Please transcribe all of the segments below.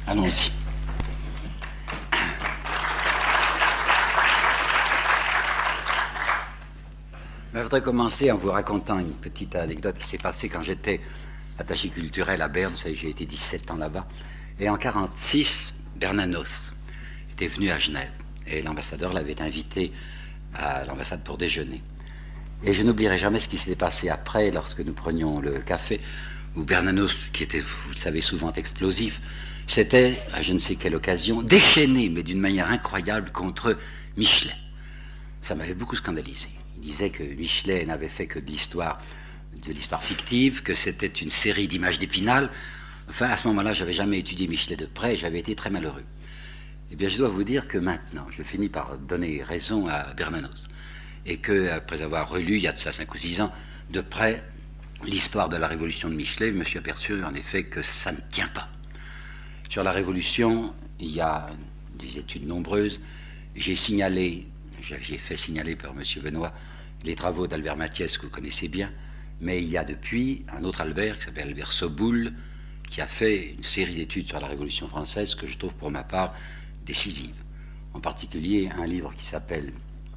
Allons-y. Je voudrais commencer en vous racontant une petite anecdote qui s'est passée quand j'étais attaché culturel à Berne. Vous savez, j'ai été 17 ans là-bas. Et en 1946, Bernanos était venu à Genève. Et l'ambassadeur l'avait invité à l'ambassade pour déjeuner. Et je n'oublierai jamais ce qui s'était passé après, lorsque nous prenions le café, où Bernanos, qui était, vous le savez, souvent explosif, s'était, à je ne sais quelle occasion, déchaîné, mais d'une manière incroyable, contre Michelet. Ça m'avait beaucoup scandalisé. Il disait que Michelet n'avait fait que de l'histoire fictive, que c'était une série d'images d'Épinal. Enfin, à ce moment-là, je n'avais jamais étudié Michelet de près et j'avais été très malheureux. Eh bien, je dois vous dire que maintenant, je finis par donner raison à Bernanos. Et qu'après avoir relu, il y a de ça 5 ou 6 ans, de près, l'histoire de la Révolution de Michelet, je me suis aperçu, en effet, que ça ne tient pas. Sur la Révolution, il y a des études nombreuses. J'ai fait signaler par M. Benoît les travaux d'Albert Mathiès, que vous connaissez bien, mais il y a depuis un autre Albert, qui s'appelle Albert Soboul, qui a fait une série d'études sur la Révolution française que je trouve pour ma part décisive. En particulier, un livre qui s'appelle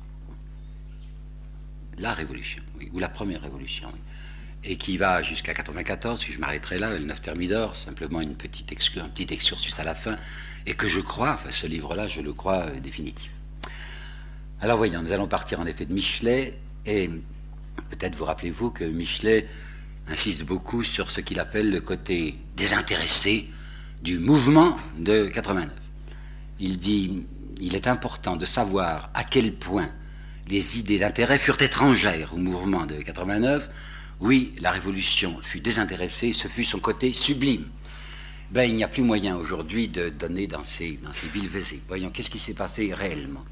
La Révolution, oui, ou La Première Révolution, oui, et qui va jusqu'à 94, si je m'arrêterai là, le 9 Thermidor, simplement un petit excursus à la fin, et que je crois, enfin ce livre-là, je le crois définitif. Alors voyons, nous allons partir en effet de Michelet, et peut-être vous rappelez-vous que Michelet insiste beaucoup sur ce qu'il appelle le côté désintéressé du mouvement de 89. Il dit, il est important de savoir à quel point les idées d'intérêt furent étrangères au mouvement de 89. Oui, la Révolution fut désintéressée, ce fut son côté sublime. Ben, il n'y a plus moyen aujourd'hui de donner dans ces billevesées. Voyons, qu'est-ce qui s'est passé réellement?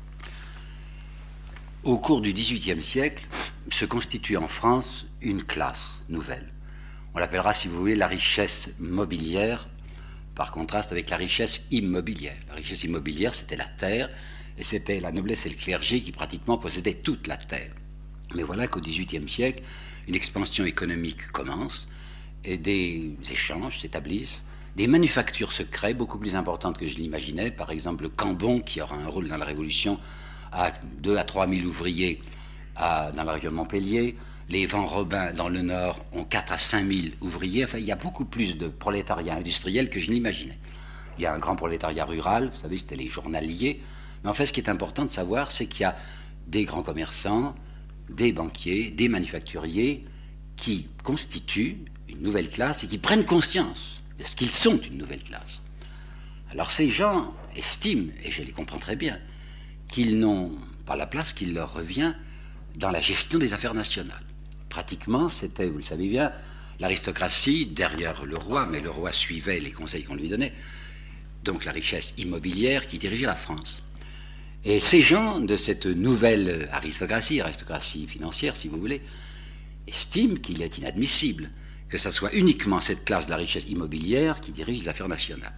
Au cours du XVIIIe siècle, se constitue en France une classe nouvelle. On l'appellera, si vous voulez, la richesse mobilière, par contraste avec la richesse immobilière. La richesse immobilière, c'était la terre, et c'était la noblesse et le clergé qui pratiquement possédaient toute la terre. Mais voilà qu'au XVIIIe siècle, une expansion économique commence, et des échanges s'établissent, des manufactures se créent, beaucoup plus importantes que je l'imaginais. Par exemple, le Cambon, qui aura un rôle dans la Révolution, à 2 à 3 000 ouvriers dans la région de Montpellier. Les Van Robin, dans le Nord, ont 4 à 5 000 ouvriers. Enfin, il y a beaucoup plus de prolétariat industriel que je l'imaginais. Il y a un grand prolétariat rural, vous savez, c'était les journaliers. Mais en fait, ce qui est important de savoir, c'est qu'il y a des grands commerçants, des banquiers, des manufacturiers qui constituent une nouvelle classe et qui prennent conscience de ce qu'ils sont une nouvelle classe. Alors ces gens estiment, et je les comprends très bien, qu'ils n'ont pas la place qui leur revient dans la gestion des affaires nationales. Pratiquement, c'était, vous le savez bien, l'aristocratie derrière le roi, mais le roi suivait les conseils qu'on lui donnait, donc la richesse immobilière qui dirigeait la France. Et ces gens de cette nouvelle aristocratie financière, si vous voulez, estiment qu'il est inadmissible que ce soit uniquement cette classe de la richesse immobilière qui dirige les affaires nationales.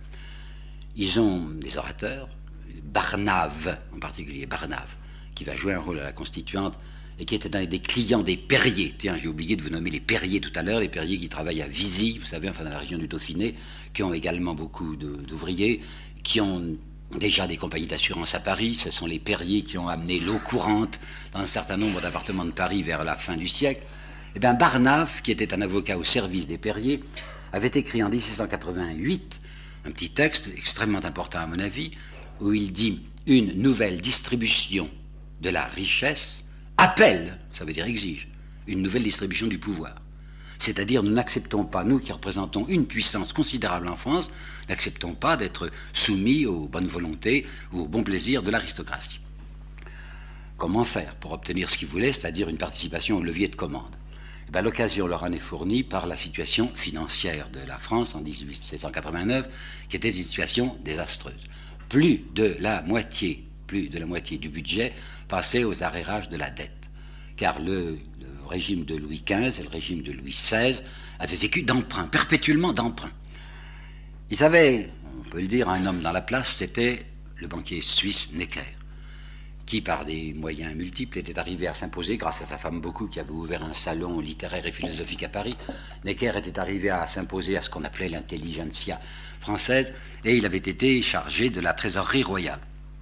Ils ont des orateurs, Barnave en particulier, Barnave, qui va jouer un rôle à la Constituante et qui était un des clients des Perrier. Tiens, j'ai oublié de vous nommer les Perrier tout à l'heure, les Perrier qui travaillent à Visy, vous savez, enfin dans la région du Dauphiné, qui ont également beaucoup d'ouvriers, qui ont déjà des compagnies d'assurance à Paris. Ce sont les Perrier qui ont amené l'eau courante dans un certain nombre d'appartements de Paris vers la fin du siècle. Eh bien, Barnave, qui était un avocat au service des Perrier, avait écrit en 1788 un petit texte extrêmement important à mon avis, où il dit « Une nouvelle distribution de la richesse appelle, ça veut dire exige, une nouvelle distribution du pouvoir. C'est-à-dire, nous n'acceptons pas, nous qui représentons une puissance considérable en France, n'acceptons pas d'être soumis aux bonnes volontés ou au bon plaisir de l'aristocratie. » Comment faire pour obtenir ce qu'ils voulaient, c'est-à-dire une participation au levier de commande? Eh bien, l'occasion leur en est fournie par la situation financière de la France en 1789, qui était une situation désastreuse. Plus de la moitié du budget passait aux arrérages de la dette, car le régime de Louis XV et le régime de Louis XVI avaient vécu d'emprunt, perpétuellement d'emprunt. Ils avaient, on peut le dire, un homme dans la place, c'était le banquier suisse Necker, qui, par des moyens multiples, était arrivé à s'imposer grâce à sa femme beaucoup, qui avait ouvert un salon littéraire et philosophique à Paris. Necker était arrivé à s'imposer à ce qu'on appelait l'intelligentsia française, et il avait été chargé de la trésorerie royale.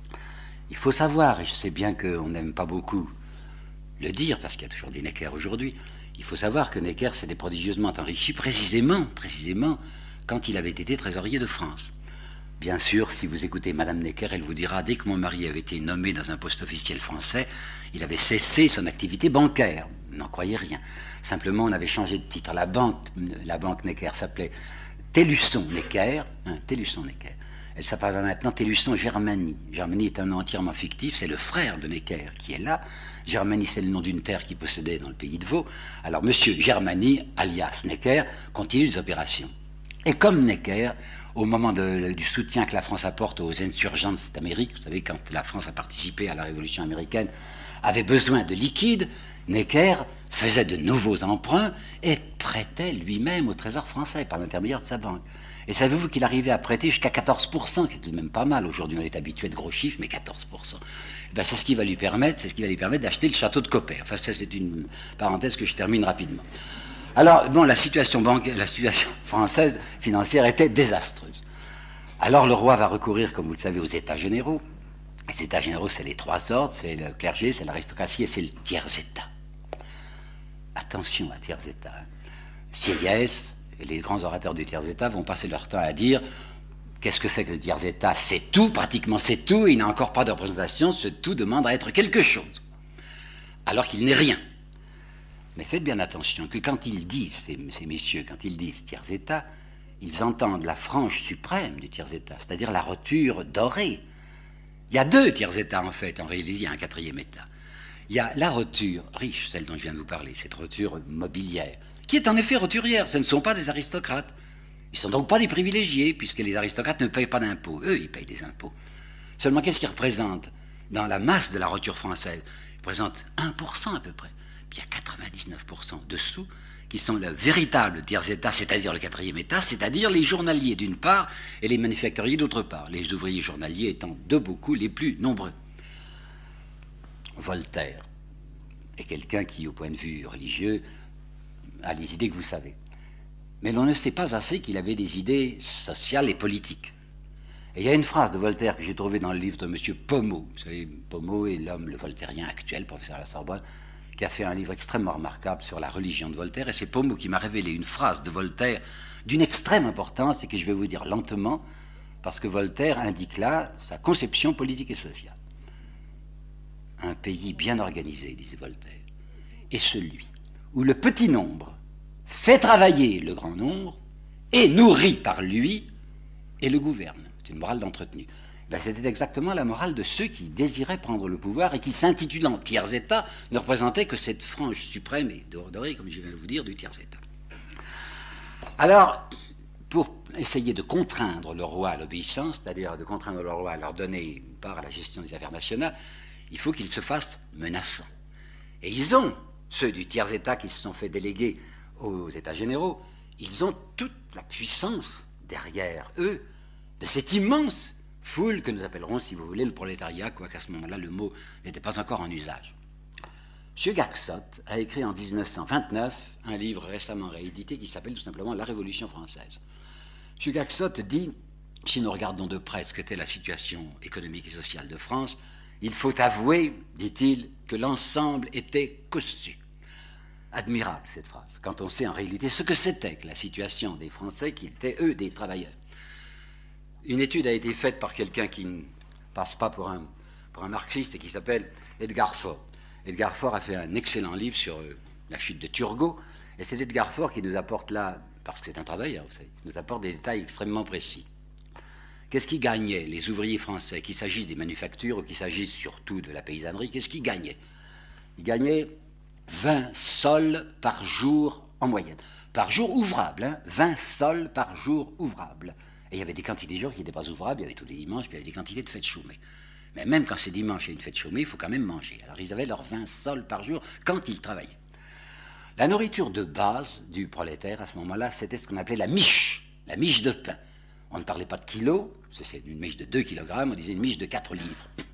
Il faut savoir, et je sais bien qu'on n'aime pas beaucoup le dire, parce qu'il y a toujours des Necker aujourd'hui, il faut savoir que Necker s'était prodigieusement enrichi précisément quand il avait été trésorier de France. Bien sûr, si vous écoutez Madame Necker, elle vous dira, dès que mon mari avait été nommé dans un poste officiel français, il avait cessé son activité bancaire. N'en croyez rien. Simplement, on avait changé de titre. La banque Necker s'appelait Télusson Necker. Télusson Necker. Elle s'appelle maintenant Télusson Germanie. Germanie est un nom entièrement fictif, c'est le frère de Necker qui est là. Germanie, c'est le nom d'une terre qu'il possédait dans le pays de Vaud. Alors, monsieur Germanie, alias Necker, continue les opérations. Et comme Necker, au moment du soutien que la France apporte aux insurgents de cette Amérique, vous savez, quand la France a participé à la Révolution américaine, avait besoin de liquide, Necker faisait de nouveaux emprunts et prêtait lui-même au Trésor français par l'intermédiaire de sa banque. Et savez-vous qu'il arrivait à prêter jusqu'à 14%, qui est tout de même pas mal. Aujourd'hui, on est habitué de gros chiffres, mais 14%. Ben, c'est ce qui va lui permettre d'acheter le château de Coppet. Enfin, ça, c'est une parenthèse que je termine rapidement. Alors, bon, la situation française financière était désastreuse. Alors, le roi va recourir, comme vous le savez, aux États généraux. Les États généraux, c'est les trois ordres, c'est le clergé, c'est l'aristocratie et c'est le tiers-État. Attention à tiers-État. Sieyès et les grands orateurs du tiers-État vont passer leur temps à dire qu'est-ce que c'est que le tiers-État? C'est tout, pratiquement c'est tout, et il n'a encore pas de représentation, ce tout demande à être quelque chose. Alors qu'il n'est rien. Mais faites bien attention que quand ils disent, ces messieurs, quand ils disent tiers-État, ils entendent la frange suprême du tiers-État, c'est-à-dire la roture dorée. Il y a deux tiers-États en fait, en réalité il y a un quatrième État. Il y a la roture riche, celle dont je viens de vous parler, cette roture mobilière, qui est en effet roturière, ce ne sont pas des aristocrates. Ils ne sont donc pas des privilégiés, puisque les aristocrates ne payent pas d'impôts. Eux, ils payent des impôts. Seulement, qu'est-ce qu'ils représentent dans la masse de la roture française? Ils représentent 1% à peu près. Puis il y a 99% dessous qui sont le véritable tiers-État, c'est-à-dire le quatrième État, c'est-à-dire les journaliers d'une part et les manufacturiers d'autre part, les ouvriers journaliers étant de beaucoup les plus nombreux. Voltaire est quelqu'un qui, au point de vue religieux, a les idées que vous savez. Mais l'on ne sait pas assez qu'il avait des idées sociales et politiques. Et il y a une phrase de Voltaire que j'ai trouvée dans le livre de M. Pommeau. Vous savez, Pommeau est l'homme, le voltairien actuel, professeur à la Sorbonne, qui a fait un livre extrêmement remarquable sur la religion de Voltaire. Et c'est Pommeau qui m'a révélé une phrase de Voltaire d'une extrême importance et que je vais vous dire lentement, parce que Voltaire indique là sa conception politique et sociale. Un pays bien organisé, disait Voltaire, est celui où le petit nombre fait travailler le grand nombre, est nourri par lui et le gouverne. C'est une morale d'entretenu. Ben, c'était exactement la morale de ceux qui désiraient prendre le pouvoir et qui, s'intitulant tiers-État, ne représentaient que cette frange suprême et dorée, comme je viens de vous dire, du tiers-État. Alors, pour essayer de contraindre le roi à l'obéissance, c'est-à-dire de contraindre le roi à leur donner une part à la gestion des affaires nationales, il faut qu'il se fasse menaçant. Et ils ont, ceux du tiers-État qui se sont fait déléguer aux États généraux, ils ont toute la puissance derrière eux de cette immense foule que nous appellerons, si vous voulez, le prolétariat, quoiqu'à ce moment-là, le mot n'était pas encore en usage. M. Gaxot a écrit en 1929 un livre récemment réédité qui s'appelle tout simplement La Révolution française. M. Gaxot dit, si nous regardons de près ce qu'était la situation économique et sociale de France, il faut avouer, dit-il, que l'ensemble était cossu. Admirable cette phrase, quand on sait en réalité ce que c'était que la situation des Français qui étaient, eux, des travailleurs. Une étude a été faite par quelqu'un qui ne passe pas pour un marxiste et qui s'appelle Edgar Faure. Edgar Faure a fait un excellent livre sur la chute de Turgot, et c'est Edgar Faure qui nous apporte là, parce que c'est un travailleur, vous savez, qui nous apporte des détails extrêmement précis. Qu'est-ce qui gagnait les ouvriers français, qu'il s'agisse des manufactures ou qu'il s'agisse surtout de la paysannerie, qu'est-ce qu'ils gagnaient? Ils gagnaient 20 sols par jour en moyenne. Par jour ouvrable, hein, 20 sols par jour ouvrable. Et il y avait des quantités de jours qui n'étaient pas ouvrables, il y avait tous les dimanches, puis il y avait des quantités de fêtes chômées. Mais même quand c'est dimanche et une fête chômée, il faut quand même manger. Alors ils avaient leurs 20 sols par jour quand ils travaillaient. La nourriture de base du prolétaire à ce moment-là, c'était ce qu'on appelait la miche de pain. On ne parlait pas de kilos, c'est une miche de 2 kg, on disait une miche de 4 livres.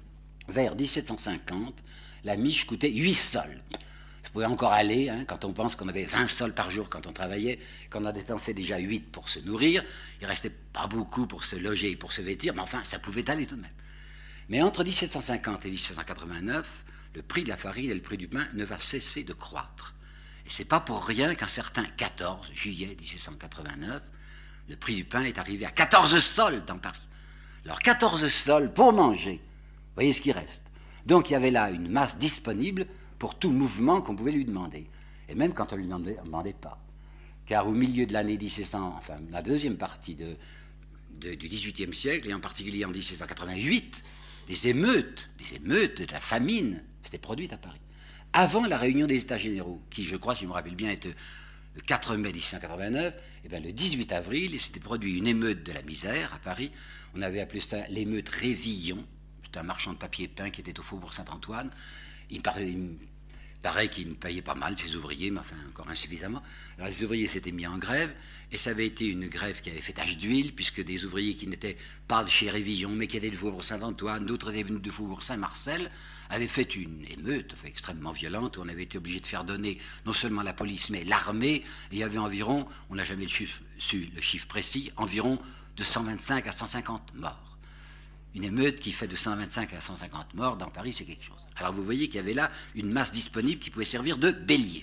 vers 1750, la miche coûtait 8 sols. Ça pouvait encore aller, hein, quand on pense qu'on avait 20 sols par jour quand on travaillait, qu'on a dépensé déjà 8 pour se nourrir, il ne restait pas beaucoup pour se loger et pour se vêtir, mais enfin, ça pouvait aller tout de même. Mais entre 1750 et 1789, le prix de la farine et le prix du pain ne va cesser de croître. Et ce n'est pas pour rien qu'un certain 14 juillet 1789, le prix du pain est arrivé à 14 sols dans Paris. Alors 14 sols pour manger, vous voyez ce qui reste. Donc il y avait là une masse disponible pour tout mouvement qu'on pouvait lui demander. Et même quand on ne lui demandait pas. Car au milieu de l'année 1700, enfin la deuxième partie du XVIIIe siècle, et en particulier en 1788, des émeutes de la famine s'étaient produites à Paris. Avant la réunion des États généraux, qui, je crois, si je me rappelle bien, était le 4 mai 1789, et bien le 18 avril, il s'était produit une émeute de la misère à Paris. On avait appelé ça l'émeute Révillon. C'était un marchand de papier peint qui était au faubourg Saint-Antoine. Il paraît qu'il payait pas mal ses ouvriers, mais enfin encore insuffisamment. Alors les ouvriers s'étaient mis en grève, et ça avait été une grève qui avait fait tache d'huile, puisque des ouvriers qui n'étaient pas de chez Révillon, mais qui étaient du faubourg Saint-Antoine, d'autres étaient venus du faubourg Saint-Marcel, avaient fait une émeute extrêmement violente, où on avait été obligé de faire donner non seulement la police, mais l'armée, et il y avait environ, on n'a jamais su le chiffre précis, environ de 125 à 150 morts. Une émeute qui fait de 125 à 150 morts dans Paris, c'est quelque chose. Alors vous voyez qu'il y avait là une masse disponible qui pouvait servir de bélier.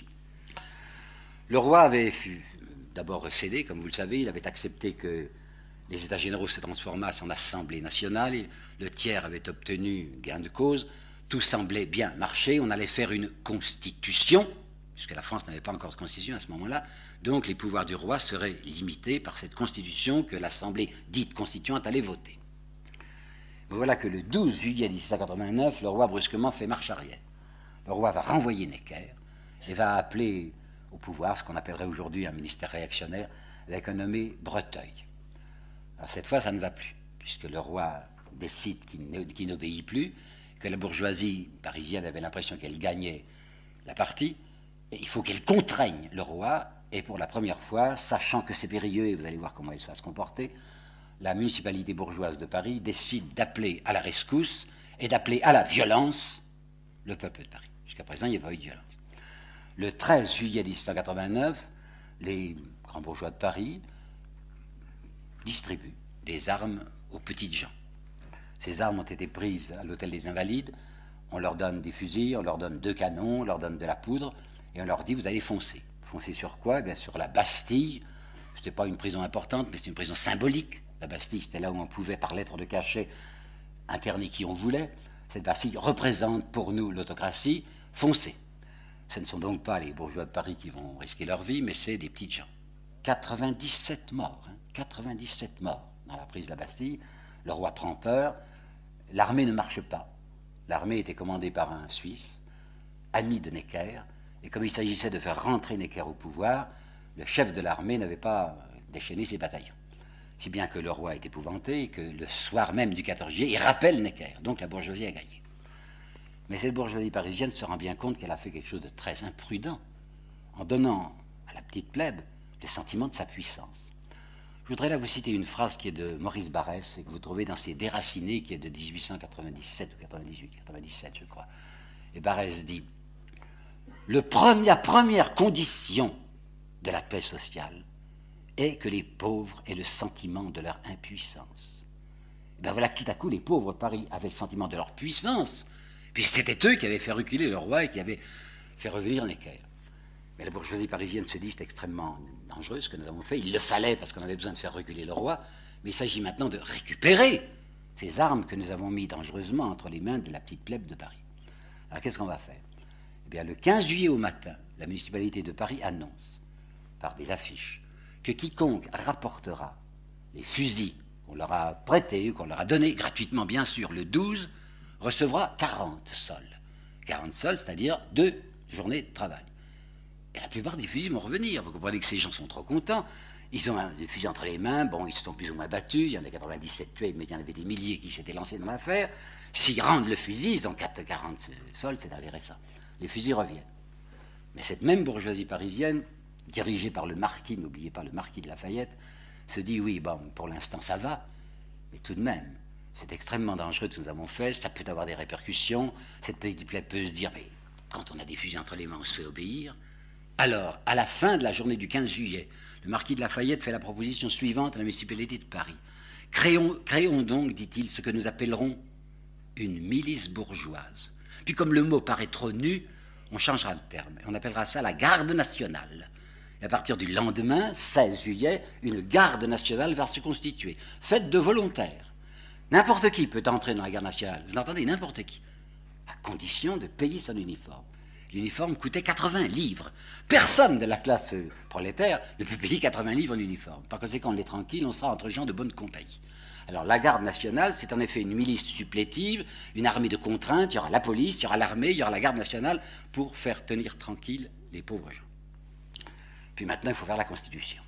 Le roi avait d'abord cédé, comme vous le savez, il avait accepté que les États généraux se transformassent en Assemblée nationale, le tiers avait obtenu gain de cause, tout semblait bien marcher, on allait faire une constitution, puisque la France n'avait pas encore de constitution à ce moment-là, donc les pouvoirs du roi seraient limités par cette constitution que l'Assemblée dite constituante allait voter. Voilà que le 12 juillet 1789, le roi brusquement fait marche arrière. Le roi va renvoyer Necker et va appeler au pouvoir ce qu'on appellerait aujourd'hui un ministère réactionnaire avec un nommé Breteuil. Alors cette fois, ça ne va plus, puisque le roi décide qu'il n'obéit plus, que la bourgeoisie parisienne avait l'impression qu'elle gagnait la partie, et il faut qu'elle contraigne le roi, et pour la première fois, sachant que c'est périlleux, et vous allez voir comment il va se comporter, la municipalité bourgeoise de Paris décide d'appeler à la rescousse et d'appeler à la violence le peuple de Paris. Jusqu'à présent, il n'y a pas eu de violence. Le 13 juillet 1789, les grands bourgeois de Paris distribuent des armes aux petites gens. Ces armes ont été prises à l'hôtel des Invalides. On leur donne des fusils, on leur donne 2 canons, on leur donne de la poudre, et on leur dit, vous allez foncer. Foncer sur quoi? Bien sur la Bastille. Ce n'était pas une prison importante, mais c'est une prison symbolique. La Bastille, c'était là où on pouvait, par lettre de cachet, interner qui on voulait. Cette Bastille représente pour nous l'autocratie. Foncez. Ce ne sont donc pas les bourgeois de Paris qui vont risquer leur vie, mais c'est des petites gens. 97 morts, 97 morts dans la prise de la Bastille. Le roi prend peur. L'armée ne marche pas. L'armée était commandée par un Suisse, ami de Necker, et comme il s'agissait de faire rentrer Necker au pouvoir, le chef de l'armée n'avait pas déchaîné ses bataillons. Si bien que le roi est épouvanté et que le soir même du 14 juillet, il rappelle Necker. Donc la bourgeoisie a gagné. Mais cette bourgeoisie parisienne se rend bien compte qu'elle a fait quelque chose de très imprudent en donnant à la petite plèbe le sentiment de sa puissance. Je voudrais là vous citer une phrase qui est de Maurice Barrès et que vous trouvez dans ses Déracinés, qui est de 1897 ou 98, 97 je crois. Et Barrès dit « La première condition de la paix sociale est que les pauvres aient le sentiment de leur impuissance. » Et bien voilà que tout à coup, les pauvres de Paris avaient le sentiment de leur puissance, puisque c'était eux qui avaient fait reculer le roi et qui avaient fait revenir Necker. Mais la bourgeoisie parisienne se dit, c'est extrêmement dangereux ce que nous avons fait, il le fallait parce qu'on avait besoin de faire reculer le roi, mais il s'agit maintenant de récupérer ces armes que nous avons mises dangereusement entre les mains de la petite plèbe de Paris. Alors qu'est-ce qu'on va faire? Eh bien le 15 juillet au matin, la municipalité de Paris annonce, par des affiches, que quiconque rapportera les fusils qu'on leur a prêtés, qu'on leur a donnés, gratuitement bien sûr, le 12, recevra 40 sols. 40 sols, c'est-à-dire 2 journées de travail. Et la plupart des fusils vont revenir. Vous comprenez que ces gens sont trop contents. Ils ont des fusils entre les mains, bon, ils se sont plus ou moins battus, il y en a 97 tués, mais il y en avait des milliers qui s'étaient lancés dans l'affaire. S'ils rendent le fusil, ils ont 40 sols, c'est intéressant. Les fusils reviennent. Mais cette même bourgeoisie parisienne, dirigée par le marquis, n'oubliez pas le marquis de Lafayette, se dit, oui, bon, pour l'instant ça va, mais tout de même, c'est extrêmement dangereux ce que nous avons fait, ça peut avoir des répercussions, cette petite plaie peut se dire, mais quand on a des fusils entre les mains, on se fait obéir. Alors, à la fin de la journée du 15 juillet, le marquis de Lafayette fait la proposition suivante à la municipalité de Paris. Créons donc, dit-il, ce que nous appellerons une milice bourgeoise. Puis comme le mot paraît trop nu, on changera le terme. On appellera ça la garde nationale. Et à partir du lendemain, 16 juillet, une garde nationale va se constituer, faite de volontaires. N'importe qui peut entrer dans la garde nationale. Vous entendez, n'importe qui. À condition de payer son uniforme. L'uniforme coûtait 80 livres. Personne de la classe prolétaire ne peut payer 80 livres en uniforme. Par conséquent, on est tranquille, on sera entre gens de bonne compagnie. Alors la garde nationale, c'est en effet une milice supplétive, une armée de contrainte, il y aura la police, il y aura l'armée, il y aura la garde nationale pour faire tenir tranquille les pauvres gens. Puis maintenant, il faut faire la Constitution.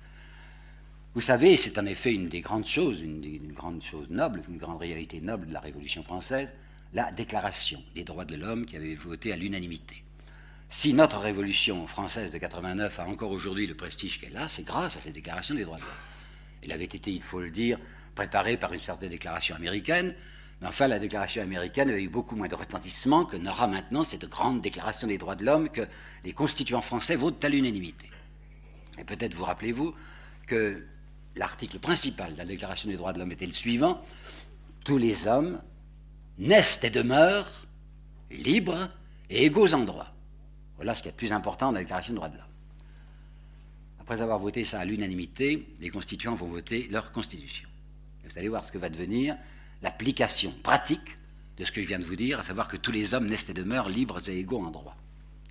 Vous savez, c'est en effet une des grandes choses, une grande chose noble, une grande réalité noble de la Révolution française, la Déclaration des droits de l'homme qui avait voté à l'unanimité. Si notre Révolution française de 89 a encore aujourd'hui le prestige qu'elle a, c'est grâce à cette Déclaration des droits de l'homme. Elle avait été, il faut le dire, préparée par une certaine déclaration américaine, mais enfin la déclaration américaine avait eu beaucoup moins de retentissement que n'aura maintenant cette grande Déclaration des droits de l'homme que les constituants français votent à l'unanimité. Et peut-être vous rappelez-vous que l'article principal de la Déclaration des droits de l'homme était le suivant: tous les hommes naissent et demeurent libres et égaux en droit. Voilà ce qui est le plus important dans la Déclaration des droits de l'homme. Après avoir voté ça à l'unanimité, les constituants vont voter leur constitution. Vous allez voir ce que va devenir l'application pratique de ce que je viens de vous dire, à savoir que tous les hommes naissent et demeurent libres et égaux en droit.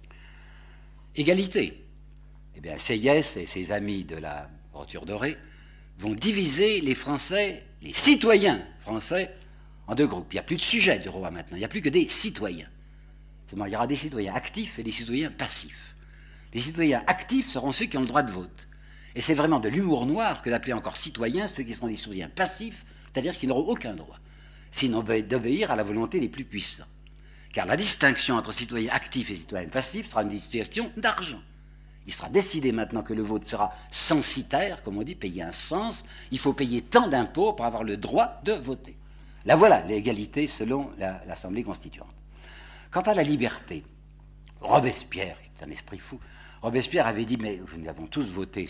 Égalité. Eh bien, Sieyès et ses amis de la Roture Dorée vont diviser les Français, les citoyens français, en deux groupes. Il n'y a plus de sujet du roi maintenant, il n'y a plus que des citoyens. Seulement, il y aura des citoyens actifs et des citoyens passifs. Les citoyens actifs seront ceux qui ont le droit de vote. Et c'est vraiment de l'humour noir que d'appeler encore citoyens ceux qui seront des citoyens passifs, c'est-à-dire qu'ils n'auront aucun droit, sinon d'obéir à la volonté des plus puissants. Car la distinction entre citoyens actifs et citoyens passifs sera une distinction d'argent. Il sera décidé maintenant que le vote sera censitaire, comme on dit, payer un cens. Il faut payer tant d'impôts pour avoir le droit de voter. Là voilà l'égalité selon l'Assemblée constituante. Quant à la liberté, Robespierre, qui est un esprit fou, Robespierre avait dit, mais nous avons tous voté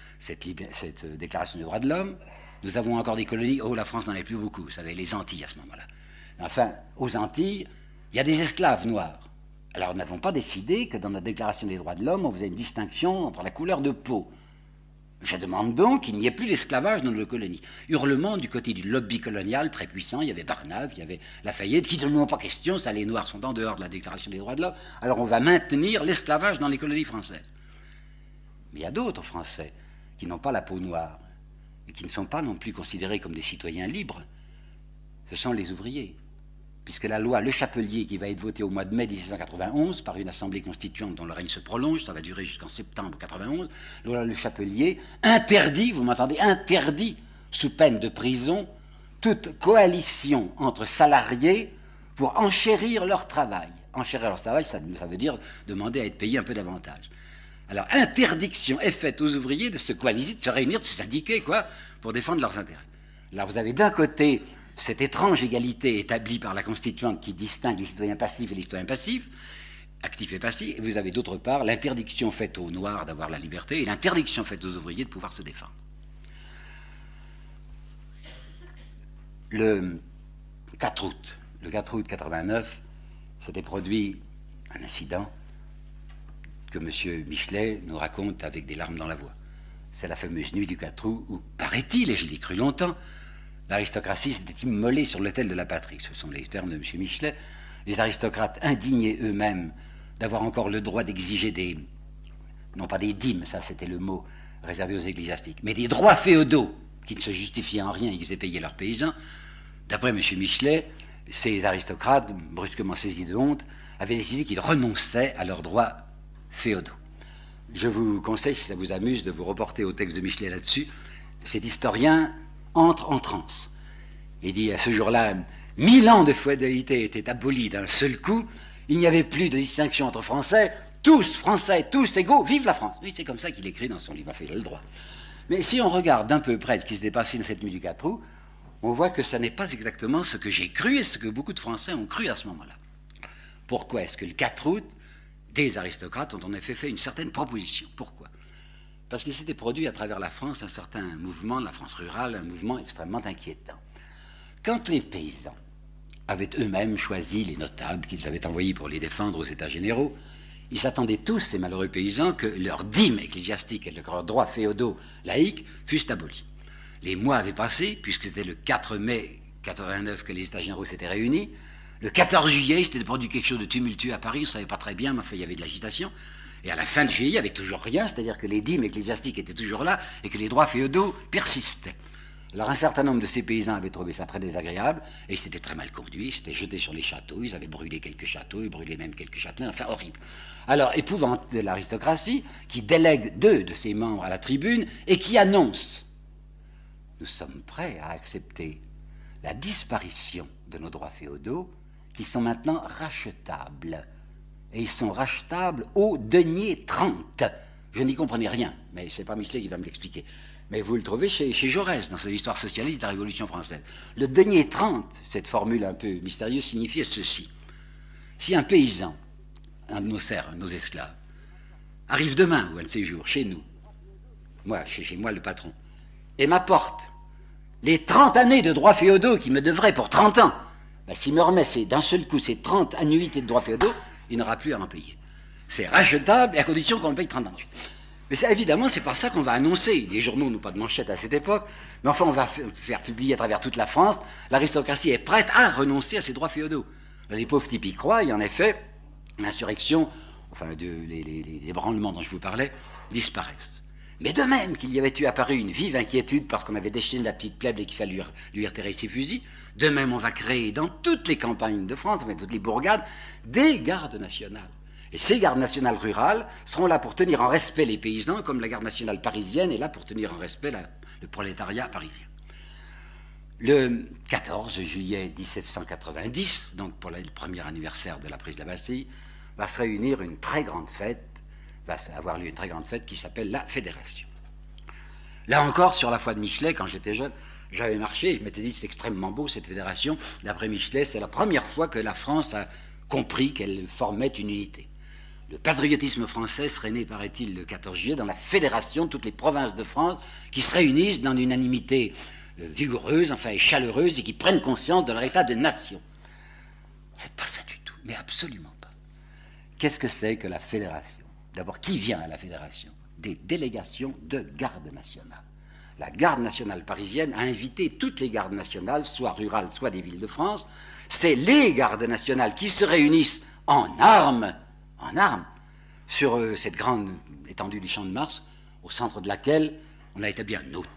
cette déclaration des droits de l'homme, nous avons encore des colonies, oh la France n'en avait plus beaucoup, vous savez, les Antilles à ce moment-là. Enfin, aux Antilles, il y a des esclaves noirs. Alors nous n'avons pas décidé que dans notre déclaration des droits de l'homme, on faisait une distinction entre la couleur de peau. Je demande donc qu'il n'y ait plus d'esclavage dans nos colonies. Hurlement du côté du lobby colonial très puissant, il y avait Barnave, il y avait Lafayette, qui ne pas question, ça les Noirs sont en dehors de la Déclaration des droits de l'homme, alors on va maintenir l'esclavage dans les colonies françaises. Mais il y a d'autres Français qui n'ont pas la peau noire, et qui ne sont pas non plus considérés comme des citoyens libres. Ce sont les ouvriers. Puisque la loi Le Chapelier, qui va être votée au mois de mai 1791 par une assemblée constituante dont le règne se prolonge, ça va durer jusqu'en septembre 91, la loi Le Chapelier interdit, vous m'entendez, interdit, sous peine de prison, toute coalition entre salariés pour enchérir leur travail. Enchérir leur travail, ça veut dire demander à être payé un peu davantage. Alors, interdiction est faite aux ouvriers de se coaliser, de se réunir, de se syndiquer, quoi, pour défendre leurs intérêts. Alors, vous avez d'un côté cette étrange égalité établie par la Constituante qui distingue les citoyens passifs et les citoyens passifs, actifs et passifs, et vous avez d'autre part l'interdiction faite aux Noirs d'avoir la liberté et l'interdiction faite aux ouvriers de pouvoir se défendre. Le 4 août 89, s'était produit un incident que M. Michelet nous raconte avec des larmes dans la voix. C'est la fameuse nuit du 4 août où, paraît-il, et je l'ai cru longtemps, l'aristocratie s'était immolée sur l'autel de la patrie. Ce sont les termes de M. Michelet. Les aristocrates indignés eux-mêmes d'avoir encore le droit d'exiger des, non pas des dîmes, ça c'était le mot réservé aux ecclésiastiques, mais des droits féodaux qui ne se justifiaient en rien, ils faisaient payer leurs paysans. D'après M. Michelet, ces aristocrates, brusquement saisis de honte, avaient décidé qu'ils renonçaient à leurs droits féodaux. Je vous conseille, si ça vous amuse, de vous reporter au texte de Michelet là-dessus. Cet historien entre en transe. Il dit à ce jour-là, 1000 ans de féodalité étaient abolis d'un seul coup, il n'y avait plus de distinction entre Français, tous égaux, vive la France. Oui, c'est comme ça qu'il écrit dans son livre, il a le droit. Mais si on regarde d'un peu près ce qui s'est passé dans cette nuit du 4 août, on voit que ça n'est pas exactement ce que j'ai cru et ce que beaucoup de Français ont cru à ce moment-là. Pourquoi est-ce que le 4 août, des aristocrates ont en effet fait une certaine proposition? Pourquoi? Parce qu'il s'était produit à travers la France un certain mouvement, la France rurale, un mouvement extrêmement inquiétant. Quand les paysans avaient eux-mêmes choisi les notables qu'ils avaient envoyés pour les défendre aux États généraux, ils s'attendaient tous, ces malheureux paysans, que leurs dîmes ecclésiastiques et leurs droits féodaux laïques fussent abolis. Les mois avaient passé, puisque c'était le 4 mai 89 que les États généraux s'étaient réunis. Le 14 juillet, il s'était produit quelque chose de tumultueux à Paris, on ne savait pas très bien, mais enfin, il y avait de l'agitation. Et à la fin de juillet, il n'y avait toujours rien, c'est-à-dire que les dîmes ecclésiastiques étaient toujours là et que les droits féodaux persistaient. Alors un certain nombre de ces paysans avaient trouvé ça très désagréable et c'était très mal conduit, ils s'étaient jetés sur les châteaux, ils avaient brûlé quelques châteaux, ils brûlaient même quelques châtelains, enfin horrible. Alors épouvante de l'aristocratie qui délègue 2 de ses membres à la tribune et qui annonce: nous sommes prêts à accepter la disparition de nos droits féodaux qui sont maintenant rachetables. Et ils sont rachetables au denier 30. Je n'y comprenais rien, mais ce n'est pas Michelet qui va me l'expliquer. Mais vous le trouvez chez Jaurès, dans son Histoire socialiste de la Révolution française. Le denier 30, cette formule un peu mystérieuse, signifiait ceci. Si un paysan, un de nos serfs, nos esclaves, arrive demain ou un de ces jours chez nous, moi, chez moi le patron, et m'apporte les 30 années de droits féodaux qu'il me devrait pour 30 ans, ben, s'il me remet d'un seul coup ces 30 annuités de droits féodaux, il n'aura plus à en payer. C'est rachetable et à condition qu'on paye 30 ans de suite. Mais ça, évidemment, c'est pas ça qu'on va annoncer. Les journaux n'ont pas de manchette à cette époque, mais enfin, on va faire publier à travers toute la France. L'aristocratie est prête à renoncer à ses droits féodaux. Les pauvres types y croient, et en effet, l'insurrection, enfin, les ébranlements dont je vous parlais, disparaissent. Mais de même qu'il y avait eu apparu une vive inquiétude parce qu'on avait déchaîné la petite plèbe et qu'il fallait lui retirer ses fusils, de même on va créer dans toutes les campagnes de France, enfin, toutes les bourgades, des gardes nationales. Et ces gardes nationales rurales seront là pour tenir en respect les paysans, comme la garde nationale parisienne est là pour tenir en respect le prolétariat parisien. Le 14 juillet 1790, donc pour le premier anniversaire de la prise de la Bastille, va se réunir une très grande fête, va avoir lieu une très grande fête qui s'appelle la Fédération. Là encore, sur la foi de Michelet, quand j'étais jeune, j'avais marché, je m'étais dit c'est extrêmement beau cette fédération. D'après Michelet, c'est la première fois que la France a compris qu'elle formait une unité. Le patriotisme français serait né, paraît-il, le 14 juillet, dans la fédération de toutes les provinces de France qui se réunissent dans une unanimité vigoureuse, enfin chaleureuse, et qui prennent conscience de leur état de nation. C'est pas ça du tout, mais absolument pas. Qu'est-ce que c'est que la fédération? D'abord, qui vient à la fédération? Des délégations de garde nationale. La garde nationale parisienne a invité toutes les gardes nationales, soit rurales, soit des villes de France. C'est les gardes nationales qui se réunissent en armes, sur cette grande étendue du Champ de Mars, au centre de laquelle on a établi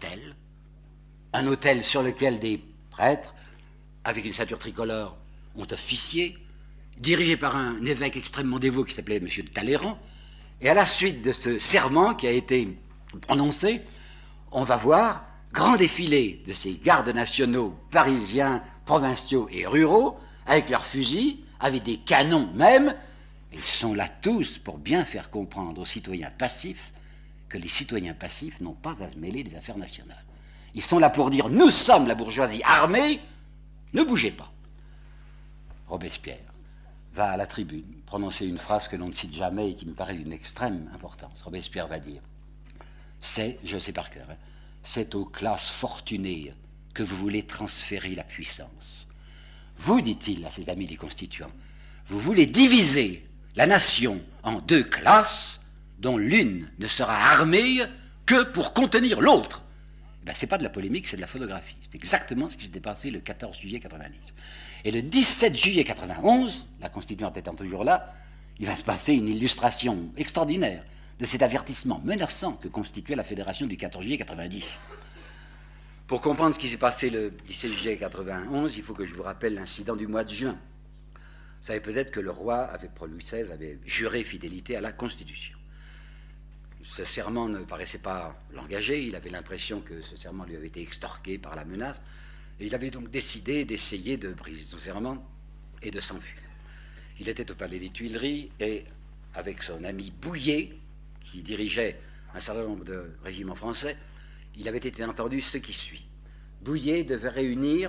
un autel sur lequel des prêtres, avec une ceinture tricolore, ont officié, dirigé par un évêque extrêmement dévot qui s'appelait M. de Talleyrand. Et à la suite de ce serment qui a été prononcé, on va voir grand défilé de ces gardes nationaux parisiens, provinciaux et ruraux, avec leurs fusils, avec des canons même. Ils sont là tous pour bien faire comprendre aux citoyens passifs que les citoyens passifs n'ont pas à se mêler des affaires nationales. Ils sont là pour dire « Nous sommes la bourgeoisie armée, ne bougez pas ». Robespierre va à la tribune prononcer une phrase que l'on ne cite jamais et qui me paraît d'une extrême importance. Robespierre va dire « C'est, je sais par cœur, c'est aux classes fortunées que vous voulez transférer la puissance. Vous, dit-il à ses amis les constituants, vous voulez diviser la nation en 2 classes dont l'une ne sera armée que pour contenir l'autre. » Ben, ce n'est pas de la polémique, c'est de la photographie. C'est exactement ce qui s'était passé le 14 juillet 90. Et le 17 juillet 91, la Constituante étant toujours là, il va se passer une illustration extraordinaire de cet avertissement menaçant que constituait la fédération du 14 juillet 90. Pour comprendre ce qui s'est passé le 17 juillet 91, il faut que je vous rappelle l'incident du mois de juin. Vous savez peut-être que le roi, pour Louis XVI, avait juré fidélité à la Constitution. Ce serment ne paraissait pas l'engager, il avait l'impression que ce serment lui avait été extorqué par la menace, et il avait donc décidé d'essayer de briser son serment et de s'enfuir. Il était au palais des Tuileries, et avec son ami Bouillet, qui dirigeait un certain nombre de régiments français, il avait été entendu ce qui suit. Bouillet devait réunir,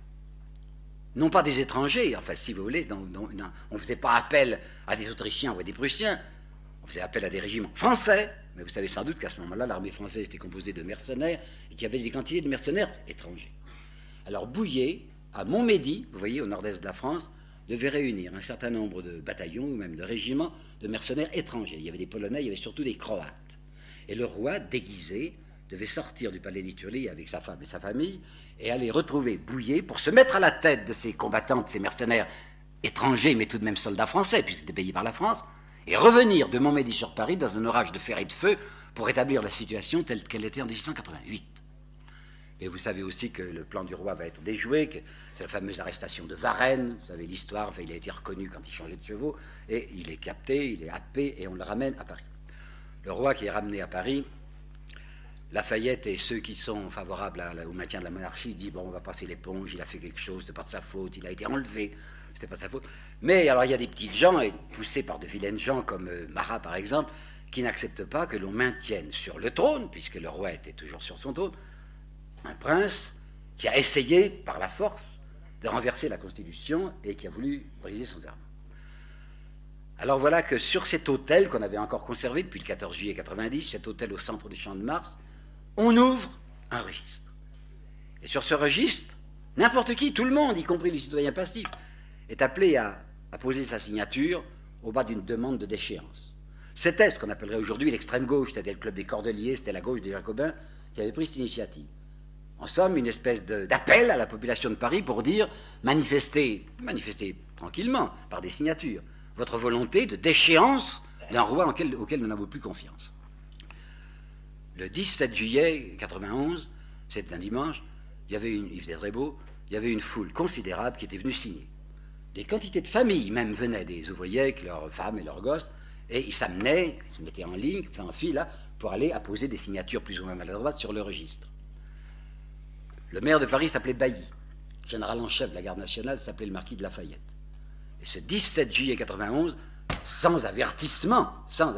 non pas des étrangers, enfin si vous voulez, on ne faisait pas appel à des Autrichiens ou à des Prussiens, on faisait appel à des régiments français, mais vous savez sans doute qu'à ce moment-là, l'armée française était composée de mercenaires et qu'il y avait des quantités de mercenaires étrangers. Alors Bouillet, à Montmédy, vous voyez, au nord-est de la France, devait réunir un certain nombre de bataillons ou même de régiments de mercenaires étrangers. Il y avait des Polonais, il y avait surtout des Croates. Et le roi, déguisé, devait sortir du palais d'Étrurie avec sa femme et sa famille et aller retrouver Bouillet pour se mettre à la tête de ces combattants, de ces mercenaires étrangers, mais tout de même soldats français, puisqu'ils étaient payés par la France, et revenir de Montmédy sur Paris dans un orage de fer et de feu pour établir la situation telle qu'elle était en 1888. Et vous savez aussi que le plan du roi va être déjoué, que c'est la fameuse arrestation de Varennes, vous savez l'histoire, enfin, il a été reconnu quand il changeait de chevaux, et il est capté, il est happé, et on le ramène à Paris. Le roi qui est ramené à Paris, Lafayette et ceux qui sont favorables au maintien de la monarchie disent, bon, on va passer l'éponge, il a fait quelque chose, c'est pas de sa faute, il a été enlevé, c'était pas de sa faute. Mais alors il y a des petites gens, et poussés par de vilaines gens comme Marat par exemple, qui n'acceptent pas que l'on maintienne sur le trône, puisque le roi était toujours sur son trône, un prince qui a essayé par la force de renverser la Constitution et qui a voulu briser son serment. Alors voilà que sur cet hôtel qu'on avait encore conservé depuis le 14 juillet 90, cet hôtel au centre du Champ de Mars, on ouvre un registre. Et sur ce registre, n'importe qui, tout le monde, y compris les citoyens passifs, est appelé à poser sa signature au bas d'une demande de déchéance. C'était ce qu'on appellerait aujourd'hui l'extrême gauche, c'était le club des Cordeliers, c'était la gauche des Jacobins qui avait pris cette initiative. En somme, une espèce d'appel à la population de Paris pour dire manifestez tranquillement, par des signatures, votre volonté de déchéance d'un roi auquel nous n'avons plus confiance. Le 17 juillet 91, c'était un dimanche, il faisait très beau, il y avait une foule considérable qui était venue signer. Des quantités de familles même venaient, des ouvriers avec leurs femmes et leurs gosses, et ils s'amenaient, ils se mettaient en ligne, en file, là, pour aller apposer des signatures plus ou moins maladroites sur le registre. Le maire de Paris s'appelait Bailly. Le général en chef de la garde nationale s'appelait le marquis de Lafayette. Et ce 17 juillet 91, sans avertissement,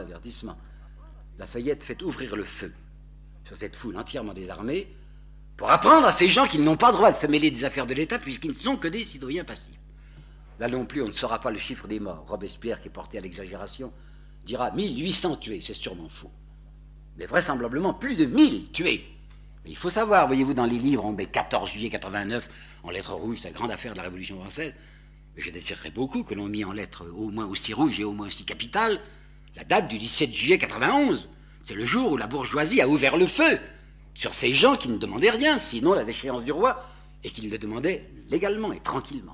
Lafayette fait ouvrir le feu sur cette foule entièrement désarmée pour apprendre à ces gens qu'ils n'ont pas le droit de se mêler des affaires de l'État puisqu'ils ne sont que des citoyens passifs. Là non plus, on ne saura pas le chiffre des morts. Robespierre, qui est porté à l'exagération, dira 1800 tués, c'est sûrement faux. Mais vraisemblablement plus de 1000 tués. Mais il faut savoir, voyez-vous, dans les livres, on met 14 juillet 89 en lettres rouges, c'est la grande affaire de la Révolution française. Je désirerais beaucoup que l'on mît en lettres au moins aussi rouges et au moins aussi capitales la date du 17 juillet 91. C'est le jour où la bourgeoisie a ouvert le feu sur ces gens qui ne demandaient rien, sinon la déchéance du roi, et qui le demandaient légalement et tranquillement.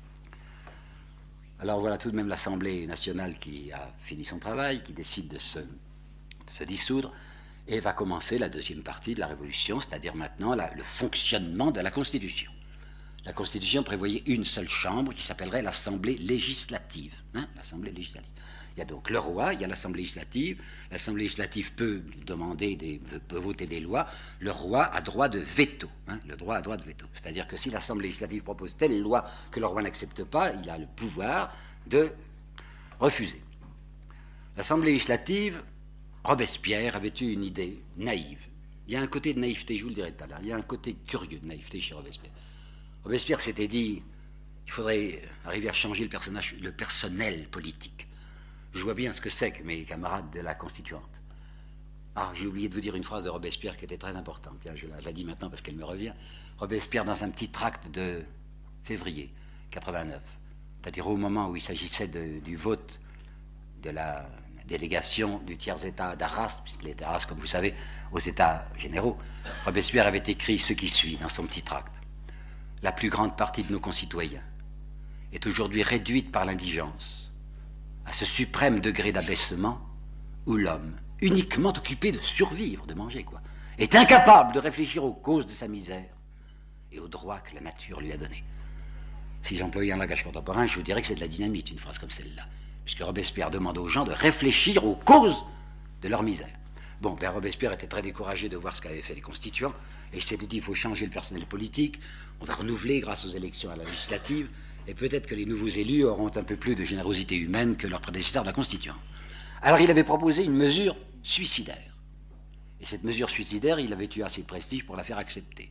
Alors voilà tout de même l'Assemblée nationale qui a fini son travail, qui décide de se dissoudre, et va commencer la deuxième partie de la Révolution, c'est-à-dire maintenant le fonctionnement de la Constitution. La Constitution prévoyait une seule chambre qui s'appellerait l'Assemblée législative. L'Assemblée législative. Il y a donc le roi, il y a l'Assemblée législative. L'Assemblée législative peut voter des lois. Le roi a droit de veto. Le droit a droit de veto. C'est-à-dire que si l'Assemblée législative propose telle loi que le roi n'accepte pas, il a le pouvoir de refuser. L'Assemblée législative, Robespierre avait eu une idée naïve. Il y a un côté de naïveté, je vous le dirai tout à l'heure, il y a un côté curieux de naïveté chez Robespierre. Robespierre s'était dit, il faudrait arriver à changer le personnel politique. Je vois bien ce que c'est que mes camarades de la Constituante. Ah, j'ai oublié de vous dire une phrase de Robespierre qui était très importante. Tiens, je la dis maintenant parce qu'elle me revient. Robespierre, dans un petit tract de février 89, c'est-à-dire au moment où il s'agissait du vote de la délégation du tiers-État d'Arras, puisqu'il est d'Arras, comme vous savez, aux États généraux, Robespierre avait écrit ce qui suit dans son petit tract. La plus grande partie de nos concitoyens est aujourd'hui réduite par l'indigence à ce suprême degré d'abaissement où l'homme, uniquement occupé de survivre, de manger, est incapable de réfléchir aux causes de sa misère et aux droits que la nature lui a donnés. Si j'employais un langage contemporain, je vous dirais que c'est de la dynamite, une phrase comme celle-là, puisque Robespierre demande aux gens de réfléchir aux causes de leur misère. Bon, ben Robespierre était très découragé de voir ce qu'avaient fait les constituants, et il s'était dit, il faut changer le personnel politique, on va renouveler grâce aux élections à la législative, et peut-être que les nouveaux élus auront un peu plus de générosité humaine que leurs prédécesseurs de la Constituante. Alors il avait proposé une mesure suicidaire. Et cette mesure suicidaire, il avait eu assez de prestige pour la faire accepter.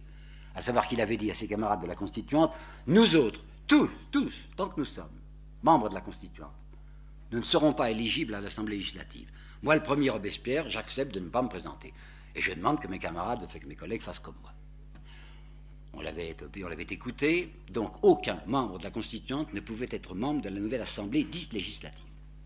à savoir qu'il avait dit à ses camarades de la Constituante, nous autres, tous, tant que nous sommes membres de la Constituante, nous ne serons pas éligibles à l'Assemblée législative. Moi, le premier Robespierre, j'accepte de ne pas me présenter. Et je demande que mes camarades, que mes collègues fassent comme moi. On l'avait écouté, donc aucun membre de la Constituante ne pouvait être membre de la nouvelle Assemblée dite législative.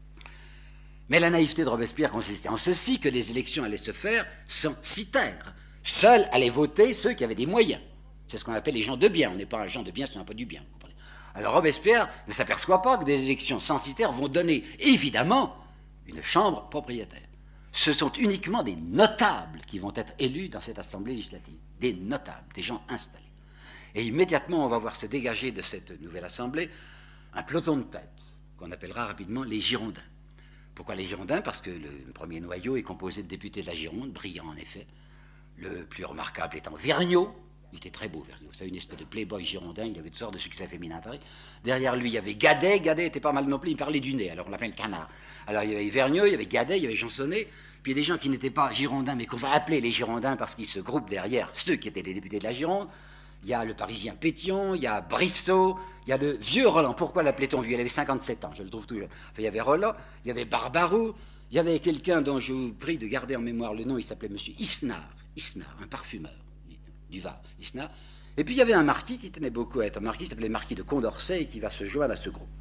Mais la naïveté de Robespierre consistait en ceci, que les élections allaient se faire censitaires. Seuls allaient voter ceux qui avaient des moyens. C'est ce qu'on appelle les gens de bien. On n'est pas un gens de bien si on n'a pas du bien. Vous comprenez ? Alors Robespierre ne s'aperçoit pas que des élections censitaires vont donner, évidemment, une chambre propriétaire. Ce sont uniquement des notables qui vont être élus dans cette Assemblée législative. Des notables, des gens installés. Et immédiatement, on va voir se dégager de cette nouvelle Assemblée un peloton de tête, qu'on appellera rapidement les Girondins. Pourquoi les Girondins? Parce que le premier noyau est composé de députés de la Gironde, brillants en effet. Le plus remarquable étant Vergniaud. Il était très beau, Vergniaud. C'est une espèce de playboy girondin, il avait toutes sortes de succès féminins à Paris. Derrière lui, il y avait Gadet. Gadet était pas mal non plus, il parlait du nez, alors on l'appelait le canard. Alors il y avait Vergniaud, il y avait Gadet, il y avait Gensonné, puis il y a des gens qui n'étaient pas Girondins, mais qu'on va appeler les Girondins parce qu'ils se groupent derrière ceux qui étaient les députés de la Gironde. Il y a le Parisien Pétion, il y a Brissot, il y a le vieux Roland. Pourquoi l'appelait-on vieux? Il avait 57 ans, je le trouve toujours. Enfin, il y avait Roland, il y avait Barbaroux, il y avait quelqu'un dont je vous prie de garder en mémoire le nom, il s'appelait M. Isnard, un parfumeur du Var, Isnard. Et puis il y avait un marquis qui tenait beaucoup à être un marquis, qui s'appelait le marquis de Condorcet et qui va se joindre à ce groupe.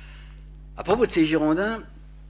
À propos de ces Girondins,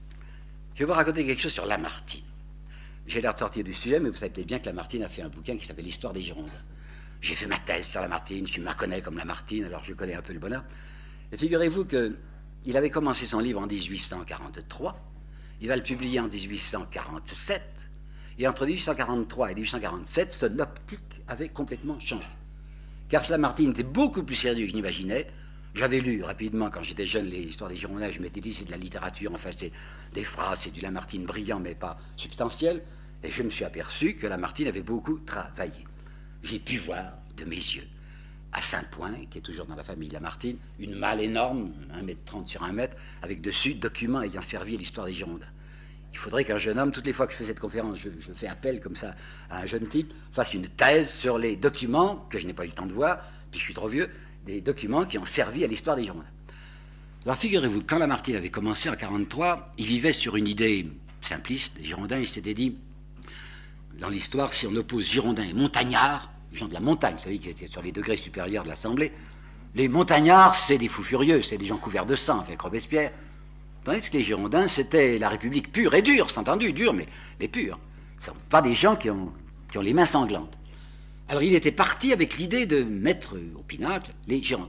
je vais vous raconter quelque chose sur Lamartine. J'ai l'air de sortir du sujet, mais vous savez peut-être bien que Lamartine a fait un bouquin qui s'appelle l'Histoire des Girondins. J'ai fait ma thèse sur Lamartine, je suis Mâconnais comme Lamartine, alors je connais un peu le bonheur. Et figurez-vous qu'il avait commencé son livre en 1843, il va le publier en 1847, et entre 1843 et 1847, son optique avait complètement changé. Car Lamartine était beaucoup plus sérieux que je n'imaginais. J'avais lu rapidement, quand j'étais jeune, les histoires des Girondins, je m'étais dit c'est de la littérature, enfin c'est des phrases, c'est du Lamartine brillant, mais pas substantiel, et je me suis aperçu que Lamartine avait beaucoup travaillé. J'ai pu voir de mes yeux, à Saint-Point, qui est toujours dans la famille Lamartine, une malle énorme, 1,30 m sur 1 m, avec dessus documents ayant servi à l'histoire des Girondins. Il faudrait qu'un jeune homme, toutes les fois que je fais cette conférence, je fais appel comme ça à un jeune type, fasse une thèse sur les documents, que je n'ai pas eu le temps de voir, puis je suis trop vieux, des documents qui ont servi à l'histoire des Girondins. Alors figurez-vous, quand Lamartine avait commencé en 1943, il vivait sur une idée simpliste des Girondins, il s'était dit, dans l'histoire, si on oppose Girondins et Montagnards, les gens de la montagne, vous savez, qui étaient sur les degrés supérieurs de l'Assemblée, les Montagnards, c'est des fous furieux, c'est des gens couverts de sang, avec Robespierre. Tandis que les Girondins, c'était la République pure et dure, c'est entendu, dure, mais pure. Ce ne sont pas des gens qui ont les mains sanglantes. Alors il était parti avec l'idée de mettre au pinacle les Girondins.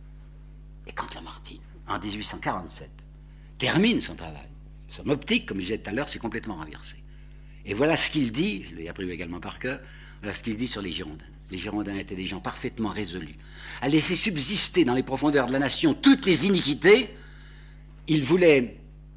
Et quand Lamartine, en 1847, termine son travail, son optique, comme je disais tout à l'heure, s'est complètement inversée. Et voilà ce qu'il dit, je l'ai appris également par cœur, voilà ce qu'il dit sur les Girondins. Les Girondins étaient des gens parfaitement résolus à laisser subsister dans les profondeurs de la nation toutes les iniquités. Ils voulaient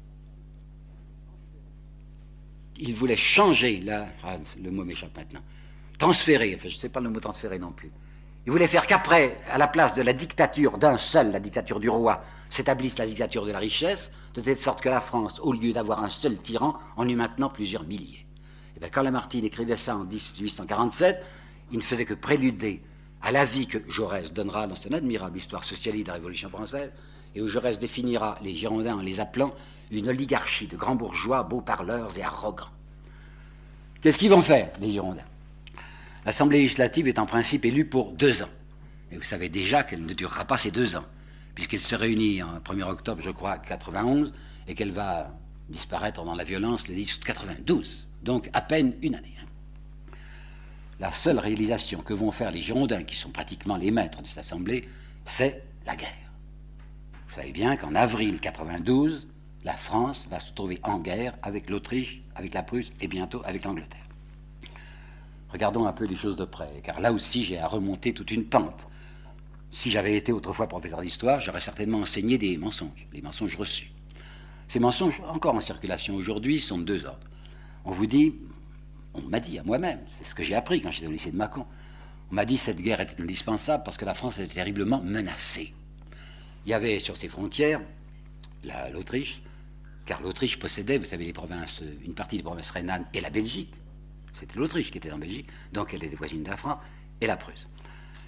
changer, là, le mot m'échappe maintenant, transférer, enfin je ne sais pas le mot transférer non plus. Ils voulaient faire qu'après, à la place de la dictature d'un seul, la dictature du roi, s'établisse la dictature de la richesse, de telle sorte que la France, au lieu d'avoir un seul tyran, en eut maintenant plusieurs milliers. Et bien, quand Lamartine écrivait ça en 1847, il ne faisait que préluder à l'avis que Jaurès donnera dans son admirable histoire socialiste de la Révolution française, et où Jaurès définira les Girondins en les appelant une oligarchie de grands bourgeois, beaux parleurs et arrogants. Qu'est-ce qu'ils vont faire, les Girondins? L'Assemblée législative est en principe élue pour 2 ans. Et vous savez déjà qu'elle ne durera pas ces 2 ans, puisqu'elle se réunit en 1er octobre, je crois, 91, et qu'elle va disparaître dans la violence le 10 août 92. Donc à peine une année. La seule réalisation que vont faire les Girondins, qui sont pratiquement les maîtres de cette Assemblée, c'est la guerre. Vous savez bien qu'en avril 92, la France va se trouver en guerre avec l'Autriche, avec la Prusse et bientôt avec l'Angleterre. Regardons un peu les choses de près, car là aussi j'ai à remonter toute une pente. Si j'avais été autrefois professeur d'histoire, j'aurais certainement enseigné des mensonges, les mensonges reçus. Ces mensonges, encore en circulation aujourd'hui, sont de 2 ordres. On vous dit, on m'a dit à moi-même, c'est ce que j'ai appris quand j'étais au lycée de Mâcon, on m'a dit que cette guerre était indispensable parce que la France était terriblement menacée. Il y avait sur ses frontières l'Autriche, car l'Autriche possédait, vous savez, les provinces, une partie des provinces rhénanes et la Belgique. C'était l'Autriche qui était en Belgique, donc elle était voisine de la France, et la Prusse.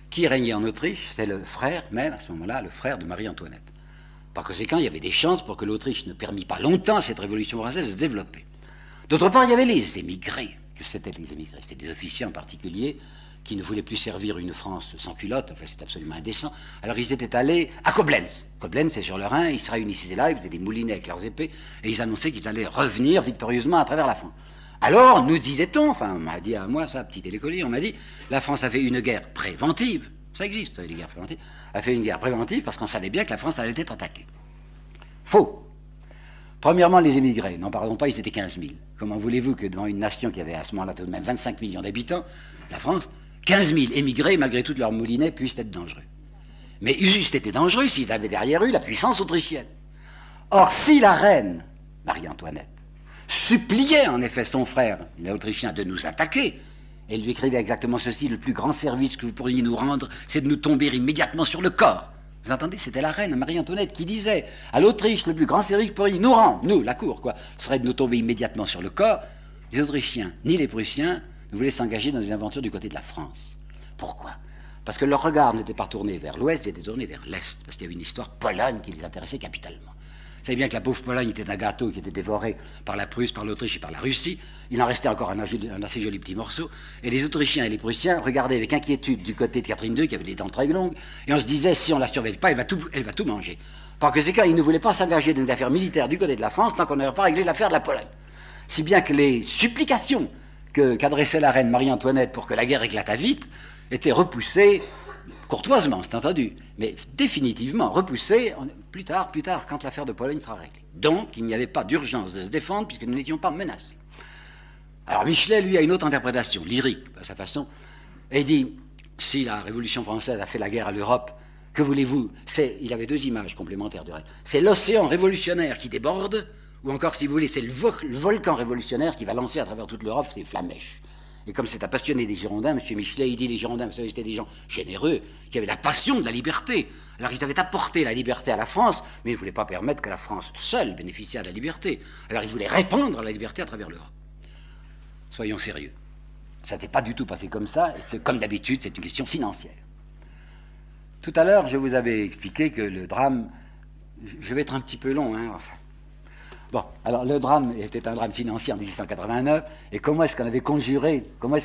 Qui régnait en Autriche? C'est le frère, même à ce moment-là, le frère de Marie-Antoinette. Par conséquent, il y avait des chances pour que l'Autriche ne permît pas longtemps à cette révolution française de se développer. D'autre part, il y avait les émigrés. Que c'était les émigrés? C'était des officiers en particulier qui ne voulaient plus servir une France sans culotte, enfin c'est absolument indécent. Alors ils étaient allés à Koblenz. Koblenz, c'est sur le Rhin, ils se réunissaient là, ils faisaient des moulinets avec leurs épées, et ils annonçaient qu'ils allaient revenir victorieusement à travers la France. Alors, nous disait-on, enfin on m'a dit à moi ça, petit écolier, on m'a dit, la France a fait une guerre préventive, ça existe les guerres préventives, a fait une guerre préventive parce qu'on savait bien que la France allait être attaquée. Faux. Premièrement, les émigrés, n'en parlons pas, ils étaient 15 000. Comment voulez-vous que devant une nation qui avait à ce moment-là tout de même 25 millions d'habitants, la France, 15 000 émigrés, malgré tout leur moulinet, puissent être dangereux. Mais ils eussent été dangereux s'ils avaient derrière eux la puissance autrichienne. Or, si la reine, Marie-Antoinette, suppliait en effet son frère, l'Autrichien, de nous attaquer, elle lui écrivait exactement ceci: le plus grand service que vous pourriez nous rendre, c'est de nous tomber immédiatement sur le corps. Vous entendez? C'était la reine Marie-Antoinette qui disait à l'Autriche, le plus grand service que vous pourriez nous rendre, nous, la cour, quoi, serait de nous tomber immédiatement sur le corps. Les Autrichiens, ni les Prussiens, ne voulaient s'engager dans des aventures du côté de la France. Pourquoi? Parce que leur regard n'était pas tourné vers l'ouest, il était tourné vers l'est, parce qu'il y avait une histoire Pologne qui les intéressait capitalement. Vous savez bien que la pauvre Pologne était un gâteau qui était dévoré par la Prusse, par l'Autriche et par la Russie. Il en restait encore un assez joli petit morceau. Et les Autrichiens et les Prussiens regardaient avec inquiétude du côté de Catherine II, qui avait des dents très longues, et on se disait, si on ne la surveille pas, elle va tout manger. Par conséquent, ils ne voulaient pas s'engager dans des affaires militaires du côté de la France tant qu'on n'avait pas réglé l'affaire de la Pologne. Si bien que les supplications qu'adressait la reine Marie-Antoinette pour que la guerre éclatât vite étaient repoussées, courtoisement, c'est entendu, mais définitivement repoussées plus tard, quand l'affaire de Pologne sera réglée. Donc, il n'y avait pas d'urgence de se défendre puisque nous n'étions pas menacés. Alors, Michelet, lui, a une autre interprétation, lyrique, à sa façon, et dit, si la Révolution française a fait la guerre à l'Europe, que voulez-vous? Il avait deux images complémentaires de règle. C'est l'océan révolutionnaire qui déborde, ou encore, si vous voulez, c'est le volcan révolutionnaire qui va lancer à travers toute l'Europe ses flamèches. Et comme c'est un passionné des Girondins, M. Michelet, il dit les Girondins, vous savez, c'était des gens généreux, qui avaient la passion de la liberté. Alors ils avaient apporté la liberté à la France, mais ils ne voulaient pas permettre que la France seule bénéficiât de la liberté. Alors ils voulaient répandre la liberté à travers l'Europe. Soyons sérieux. Ça ne s'est pas du tout passé comme ça, et comme d'habitude, c'est une question financière. Tout à l'heure, je vous avais expliqué que le drame... Je vais être un petit peu long, hein, enfin... Bon, alors le drame était un drame financier en 1889, et comment est-ce qu'on avait conjuré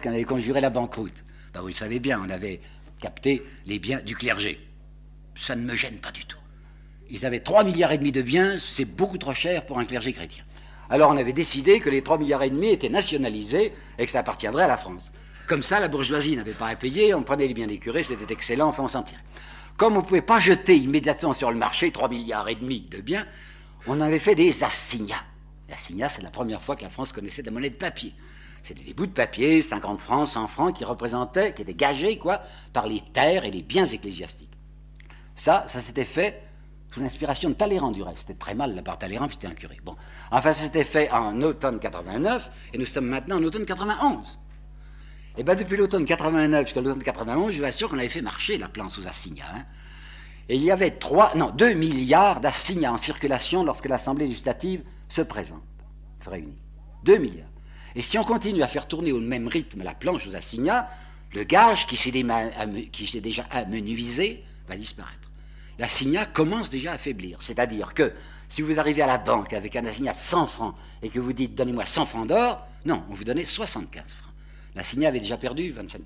la banqueroute? Ben, vous le savez bien, on avait capté les biens du clergé. Ça ne me gêne pas du tout. Ils avaient 3,5 milliards de biens, c'est beaucoup trop cher pour un clergé chrétien. Alors on avait décidé que les 3,5 milliards étaient nationalisés et que ça appartiendrait à la France. Comme ça, la bourgeoisie n'avait pas à payer, on prenait les biens des curés, c'était excellent, enfin on s'en tirait. Comme on ne pouvait pas jeter immédiatement sur le marché 3,5 milliards de biens, on avait fait des assignats. L'assignat, c'est la première fois que la France connaissait des monnaies de papier. C'était des bouts de papier, 50 francs, 100 francs, qui étaient gagés, quoi, par les terres et les biens ecclésiastiques. Ça s'était fait sous l'inspiration de Talleyrand, du reste. C'était très mal de la part de Talleyrand, puis c'était un curé. Bon. Enfin, ça s'était fait en automne 89, et nous sommes maintenant en automne 91. Et bien, depuis l'automne 89 jusqu'à l'automne 91, je vous assure qu'on avait fait marcher la planche aux assignats, hein. Et il y avait 2 milliards d'assignats en circulation lorsque l'Assemblée législative se présente, se réunit. 2 milliards. Et si on continue à faire tourner au même rythme la planche aux assignats, le gage qui s'est déjà amenuisé va disparaître. L'assignat commence déjà à faiblir. C'est-à-dire que si vous arrivez à la banque avec un assignat de 100 francs et que vous dites « donnez-moi 100 francs d'or », non, on vous donnait 75 francs. L'assignat avait déjà perdu 25%.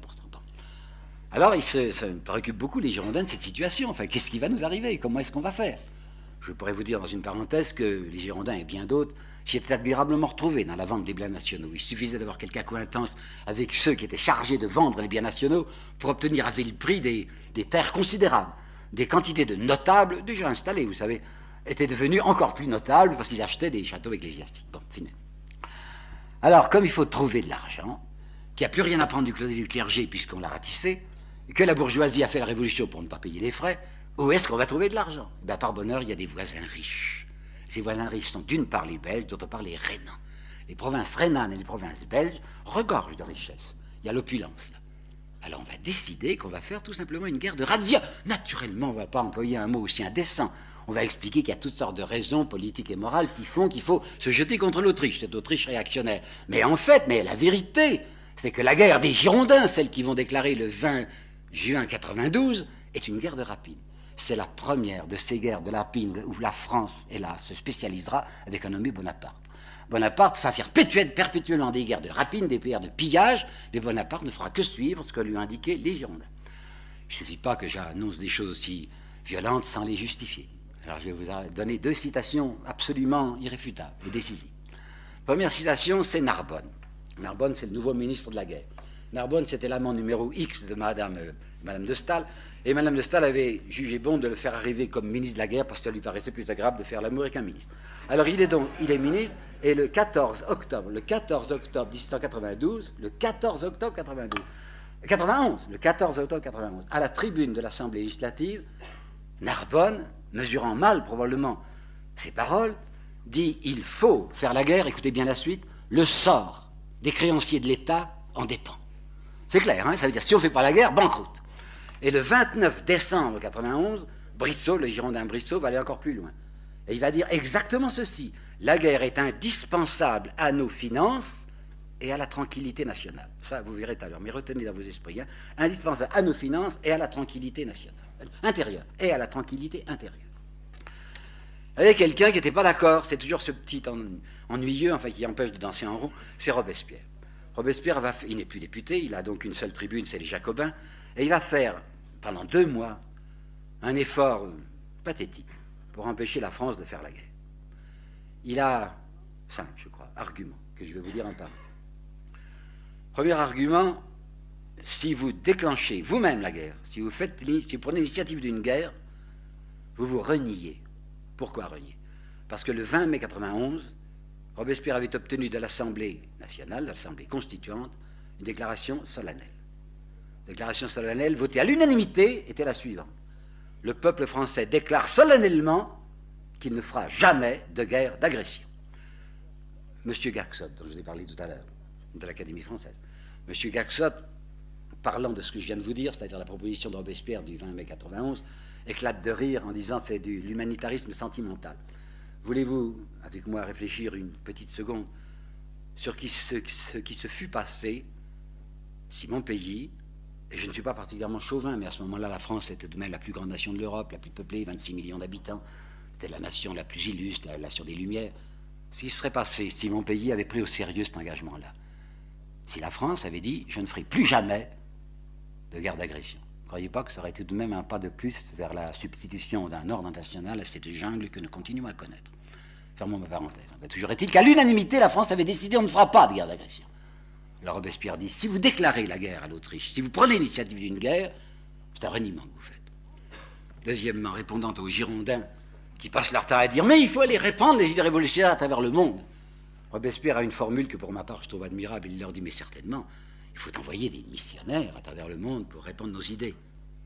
Alors, ça me préoccupe beaucoup, les Girondins, de cette situation. Enfin, qu'est-ce qui va nous arriver? Comment est-ce qu'on va faire? Je pourrais vous dire dans une parenthèse que les Girondins et bien d'autres s'y étaient admirablement retrouvés dans la vente des biens nationaux. Il suffisait d'avoir quelque accointance avec ceux qui étaient chargés de vendre les biens nationaux pour obtenir à vil prix des terres considérables. Des quantités de notables déjà installés, vous savez, étaient devenus encore plus notables parce qu'ils achetaient des châteaux ecclésiastiques. Bon, fini. Alors, comme il faut trouver de l'argent, qu'il n'y a plus rien à prendre du clergé puisqu'on l'a ratissé, et que la bourgeoisie a fait la révolution pour ne pas payer les frais, où est-ce qu'on va trouver de l'argent? Ben, par bonheur, il y a des voisins riches. Ces voisins riches sont d'une part les Belges, d'autre part les Rhénans. Les provinces rhénanes et les provinces belges regorgent de richesses. Il y a l'opulence, là. Alors on va décider qu'on va faire tout simplement une guerre de razzia. Naturellement, on ne va pas employer un mot aussi indécent. On va expliquer qu'il y a toutes sortes de raisons politiques et morales qui font qu'il faut se jeter contre l'Autriche, cette Autriche réactionnaire. Mais en fait, la vérité, c'est que la guerre des Girondins, celle qu'ils vont déclarer le 20 juin 92 est une guerre de rapine. C'est la première de ces guerres de rapine où la France, hélas, se spécialisera avec un nommé Bonaparte. Bonaparte va faire perpétuellement des guerres de rapine, des guerres de pillage, mais Bonaparte ne fera que suivre ce que lui ont indiqué les Girondins. Il ne suffit pas que j'annonce des choses aussi violentes sans les justifier. Alors je vais vous donner 2 citations absolument irréfutables et décisives. Première citation, c'est Narbonne. Narbonne, c'est le nouveau ministre de la guerre. Narbonne, c'était l'amant numéro X de Madame de Staël, et Madame de Staël avait jugé bon de le faire arriver comme ministre de la guerre parce que ça lui paraissait plus agréable de faire l'amour avec un ministre. Alors il est ministre, et le 14 octobre 1892, le 14 octobre 91, à la tribune de l'Assemblée législative, Narbonne, mesurant mal probablement ses paroles, dit « Il faut faire la guerre, écoutez bien la suite, le sort des créanciers de l'État en dépend. » C'est clair, hein, ça veut dire si on ne fait pas la guerre, banqueroute. Et le 29 décembre 91, Brissot, le Girondin Brissot, va aller encore plus loin. Et il va dire exactement ceci. La guerre est indispensable à nos finances et à la tranquillité nationale. Ça, vous verrez tout à l'heure, mais retenez dans vos esprits. Hein, indispensable à nos finances et à la tranquillité nationale. Intérieure. Et à la tranquillité intérieure. Avec quelqu'un qui n'était pas d'accord, c'est toujours ce petit ennuyeux, enfin qui empêche de danser en rond, c'est Robespierre. Robespierre, il n'est plus député, il a donc une seule tribune, c'est les Jacobins, et il va faire, pendant 2 mois, un effort pathétique pour empêcher la France de faire la guerre. Il a 5, je crois, arguments, que je vais vous dire un par un. Premier argument, si vous déclenchez vous-même la guerre, si vous prenez l'initiative d'une guerre, vous vous reniez. Pourquoi renier? Parce que le 20 mai 91, Robespierre avait obtenu de l'Assemblée nationale, l'Assemblée constituante, une déclaration solennelle. La déclaration solennelle, votée à l'unanimité, était la suivante. Le peuple français déclare solennellement qu'il ne fera jamais de guerre d'agression. M. Gaxot, dont je vous ai parlé tout à l'heure, de l'Académie française, M. Gaxot, parlant de ce que je viens de vous dire, c'est-à-dire la proposition de Robespierre du 20 mai 91, éclate de rire en disant c'est de l'humanitarisme sentimental. Voulez-vous, avec moi, réfléchir une petite seconde sur ce qui se fut passé si mon pays, et je ne suis pas particulièrement chauvin, mais à ce moment-là, la France était de même la plus grande nation de l'Europe, la plus peuplée, 26 millions d'habitants, c'était la nation la plus illustre, la nation des Lumières. Ce qui serait passé si mon pays avait pris au sérieux cet engagement-là, si la France avait dit « je ne ferai plus jamais de guerre d'agression ». Ne croyez pas que ça aurait été de même un pas de plus vers la substitution d'un ordre national à cette jungle que nous continuons à connaître. Fermons ma parenthèse. Toujours est-il qu'à l'unanimité, la France avait décidé on ne fera pas de guerre d'agression. Alors Robespierre dit, si vous déclarez la guerre à l'Autriche, si vous prenez l'initiative d'une guerre, c'est un reniement que vous faites. Deuxièmement, répondant aux Girondins qui passent leur temps à dire, mais il faut aller répandre les idées révolutionnaires à travers le monde. Robespierre a une formule que pour ma part je trouve admirable, il leur dit, mais certainement, il faut envoyer des missionnaires à travers le monde pour répandre nos idées.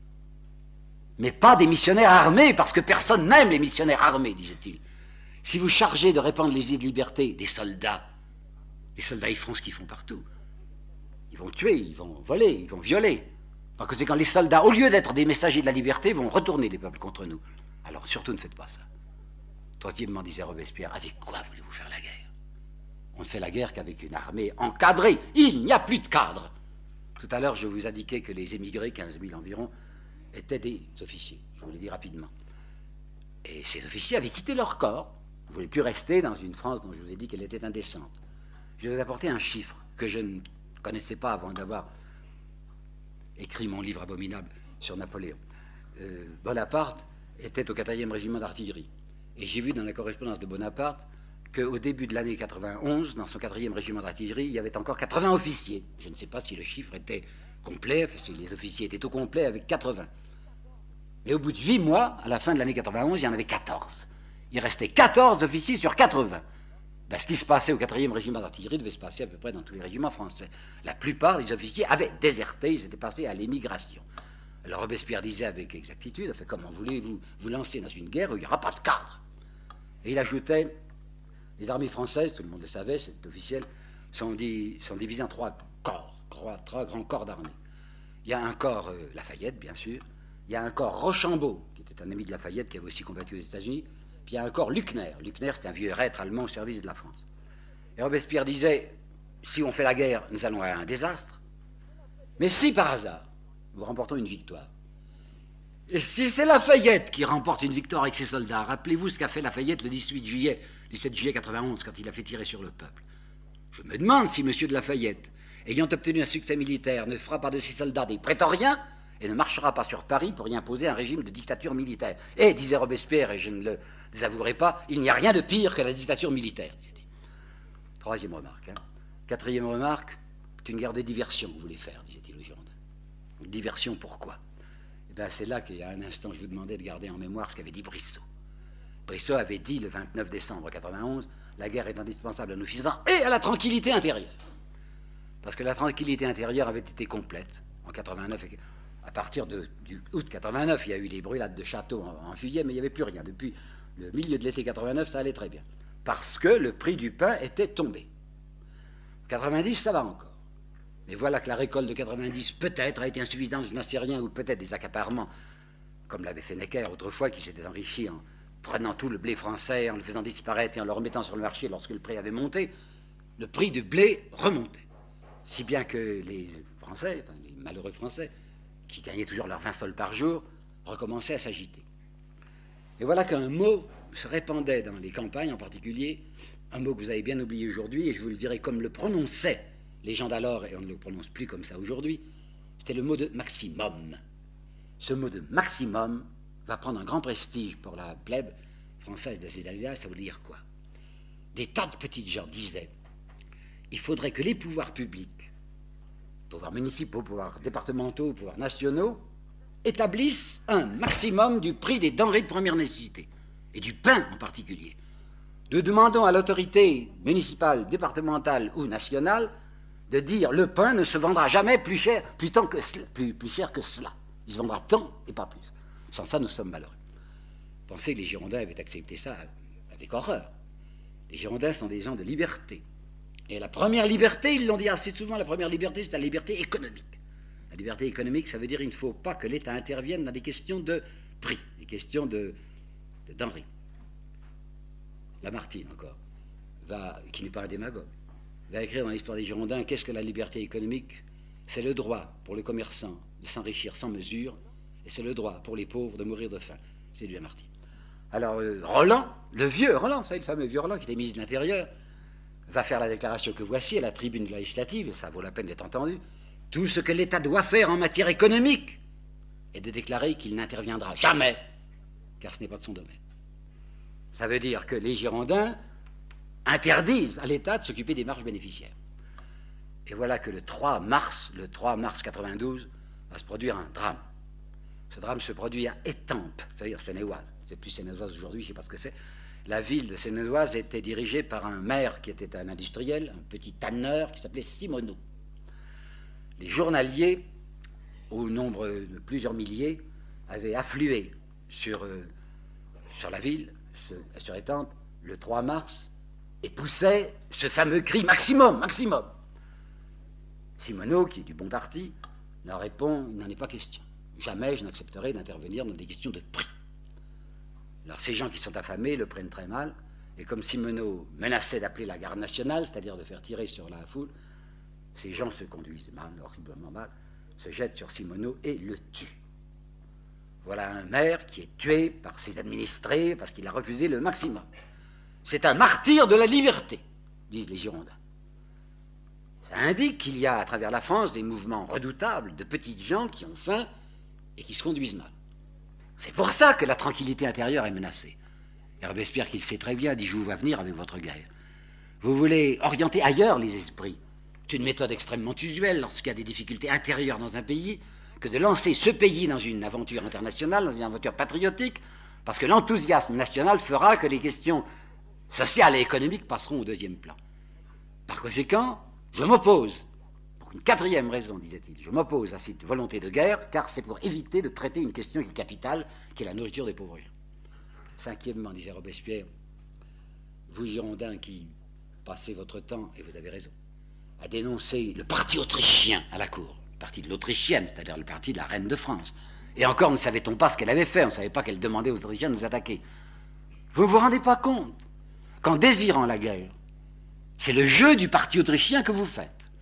Mais pas des missionnaires armés, parce que personne n'aime les missionnaires armés, disait-il. Si vous chargez de répandre les idées de liberté des soldats, les soldats ils feront ce qu'ils font partout. Ils vont tuer, ils vont voler, ils vont violer. Par conséquent, les soldats, au lieu d'être des messagers de la liberté, vont retourner les peuples contre nous. Alors surtout ne faites pas ça. Troisièmement, disait Robespierre, avec quoi voulez-vous faire la guerre? On ne fait la guerre qu'avec une armée encadrée. Il n'y a plus de cadre. Tout à l'heure, je vous indiquais que les émigrés, 15 000 environ, étaient des officiers. Je vous l'ai dit rapidement. Et ces officiers avaient quitté leur corps. Ils ne voulaient plus rester dans une France dont je vous ai dit qu'elle était indécente. Je vais vous apporter un chiffre que je ne connaissais pas avant d'avoir écrit mon livre abominable sur Napoléon. Bonaparte était au 4e régiment d'artillerie. Et j'ai vu dans la correspondance de Bonaparte qu'au début de l'année 91, dans son 4e régiment d'artillerie, il y avait encore 80 officiers. Je ne sais pas si le chiffre était complet, si les officiers étaient au complet avec 80. Mais au bout de 8 mois, à la fin de l'année 91, il y en avait 14. Il restait 14 officiers sur 80. Ben, ce qui se passait au 4e régiment d'artillerie devait se passer à peu près dans tous les régiments français. La plupart des officiers avaient déserté, ils étaient passés à l'émigration. Alors Robespierre disait avec exactitude, enfin, comment voulez-vous vous lancer dans une guerre où il n'y aura pas de cadre? Et il ajoutait, les armées françaises, tout le monde le savait, c'est officiel, sont divisées en 3 corps, 3 grands corps d'armée. Il y a un corps Lafayette, bien sûr, il y a un corps Rochambeau, qui était un ami de Lafayette, qui avait aussi combattu aux États-Unis, puis il y a un corps Luckner. Luckner, c'était un vieux reître allemand au service de la France. Et Robespierre disait, si on fait la guerre, nous allons à un désastre, mais si par hasard, nous remportons une victoire. Et si c'est Lafayette qui remporte une victoire avec ses soldats, rappelez-vous ce qu'a fait Lafayette le 17 juillet 91, quand il a fait tirer sur le peuple. Je me demande si M. de Lafayette, ayant obtenu un succès militaire, ne fera pas de ses soldats des prétoriens et ne marchera pas sur Paris pour y imposer un régime de dictature militaire. Et, disait Robespierre, et je ne le désavouerai pas, il n'y a rien de pire que la dictature militaire, disait-il. Troisième remarque. Quatrième remarque, c'est une guerre de diversion que vous voulez faire, disait-il aux Girondins. Une diversion, pourquoi? Eh bien, c'est là qu'il y a un instant, je vous demandais de garder en mémoire ce qu'avait dit Brissot. Brissot avait dit le 29 décembre 1991, la guerre est indispensable à nos fils et à la tranquillité intérieure. Parce que la tranquillité intérieure avait été complète en 89. À partir du août 89, il y a eu les brûlades de châteaux en juillet, mais il n'y avait plus rien. Depuis le milieu de l'été 89, ça allait très bien. Parce que le prix du pain était tombé. 90, ça va encore. Mais voilà que la récolte de 90, peut-être, a été insuffisante, je n'en sais rien, ou peut-être des accaparements, comme l'avait fait Necker autrefois, qui s'était enrichi en prenant tout le blé français, en le faisant disparaître et en le remettant sur le marché lorsque le prix avait monté. Le prix du blé remontait. Si bien que les Français, enfin les malheureux Français, qui gagnaient toujours leurs 20 sols par jour, recommençaient à s'agiter. Et voilà qu'un mot se répandait dans les campagnes en particulier, un mot que vous avez bien oublié aujourd'hui, et je vous le dirai comme le prononçaient les gens d'alors, et on ne le prononce plus comme ça aujourd'hui, c'était le mot de maximum. Ce mot de maximum va prendre un grand prestige pour la plèbe française de ces années-là. Ça voulait dire quoi? Des tas de petites gens disaient il faudrait que les pouvoirs publics, pouvoirs municipaux, pouvoirs départementaux, pouvoirs nationaux, établissent un maximum du prix des denrées de première nécessité, et du pain en particulier. Nous demandons à l'autorité municipale, départementale ou nationale de dire le pain ne se vendra jamais plus cher que cela. Il se vendra tant et pas plus. Sans ça, nous sommes malheureux. Pensez que les Girondins avaient accepté ça avec horreur. Les Girondins sont des gens de liberté. Et la première liberté, ils l'ont dit assez souvent, la première liberté, c'est la liberté économique. La liberté économique, ça veut dire qu'il ne faut pas que l'État intervienne dans des questions de prix, des questions de denrées. Lamartine, encore, qui n'est pas un démagogue, va écrire dans l'histoire des Girondins, qu'est-ce que la liberté économique? C'est le droit pour le commerçant de s'enrichir sans mesure, et c'est le droit pour les pauvres de mourir de faim. C'est du Lamartine. Alors, Roland, le vieux Roland, vous savez, le fameux vieux Roland qui était ministre de l'Intérieur, va faire la déclaration que voici à la tribune législative, et ça vaut la peine d'être entendu. Tout ce que l'État doit faire en matière économique est de déclarer qu'il n'interviendra jamais, car ce n'est pas de son domaine. Ça veut dire que les Girondins interdisent à l'État de s'occuper des marges bénéficiaires. Et voilà que le 3 mars 92, va se produire un drame. Ce drame se produit à Étampes, c'est-à-dire Seine-et-Oise. C'est plus Seine-et-Oise aujourd'hui, je ne sais pas ce que c'est. La ville de Seine-et-Oise était dirigée par un maire qui était un industriel, un petit tanneur qui s'appelait Simonneau. Les journaliers, au nombre de plusieurs milliers, avaient afflué sur la ville, sur Étampes, le 3 mars, et poussaient ce fameux cri « maximum, maximum ». Simonneau, qui est du bon parti, leur répond « il n'en est pas question. Jamais je n'accepterai d'intervenir dans des questions de prix ». Alors ces gens qui sont affamés le prennent très mal, et comme Simonneau menaçait d'appeler la garde nationale, c'est-à-dire de faire tirer sur la foule, ces gens se conduisent mal, horriblement mal, se jettent sur Simonneau et le tuent. Voilà un maire qui est tué par ses administrés parce qu'il a refusé le maximum. C'est un martyr de la liberté, disent les Girondins. Ça indique qu'il y a à travers la France des mouvements redoutables de petites gens qui ont faim et qui se conduisent mal. C'est pour ça que la tranquillité intérieure est menacée. Et Robespierre, qui le sait très bien, dit « je vous vois venir avec votre guerre ». Vous voulez orienter ailleurs les esprits. C'est une méthode extrêmement usuelle lorsqu'il y a des difficultés intérieures dans un pays que de lancer ce pays dans une aventure internationale, dans une aventure patriotique, parce que l'enthousiasme national fera que les questions sociales et économiques passeront au deuxième plan. Par conséquent, je m'oppose, pour une quatrième raison, disait-il, je m'oppose à cette volonté de guerre, car c'est pour éviter de traiter une question qui est capitale, qui est la nourriture des pauvres gens. Cinquièmement, disait Robespierre, vous Girondins qui passez votre temps, et vous avez raison, à dénoncer le parti autrichien à la cour, le parti de l'Autrichienne, c'est-à-dire le parti de la reine de France. Et encore ne savait-on pas ce qu'elle avait fait, on ne savait pas qu'elle demandait aux Autrichiens de nous attaquer. Vous ne vous rendez pas compte qu'en désirant la guerre, c'est le jeu du parti autrichien que vous faites.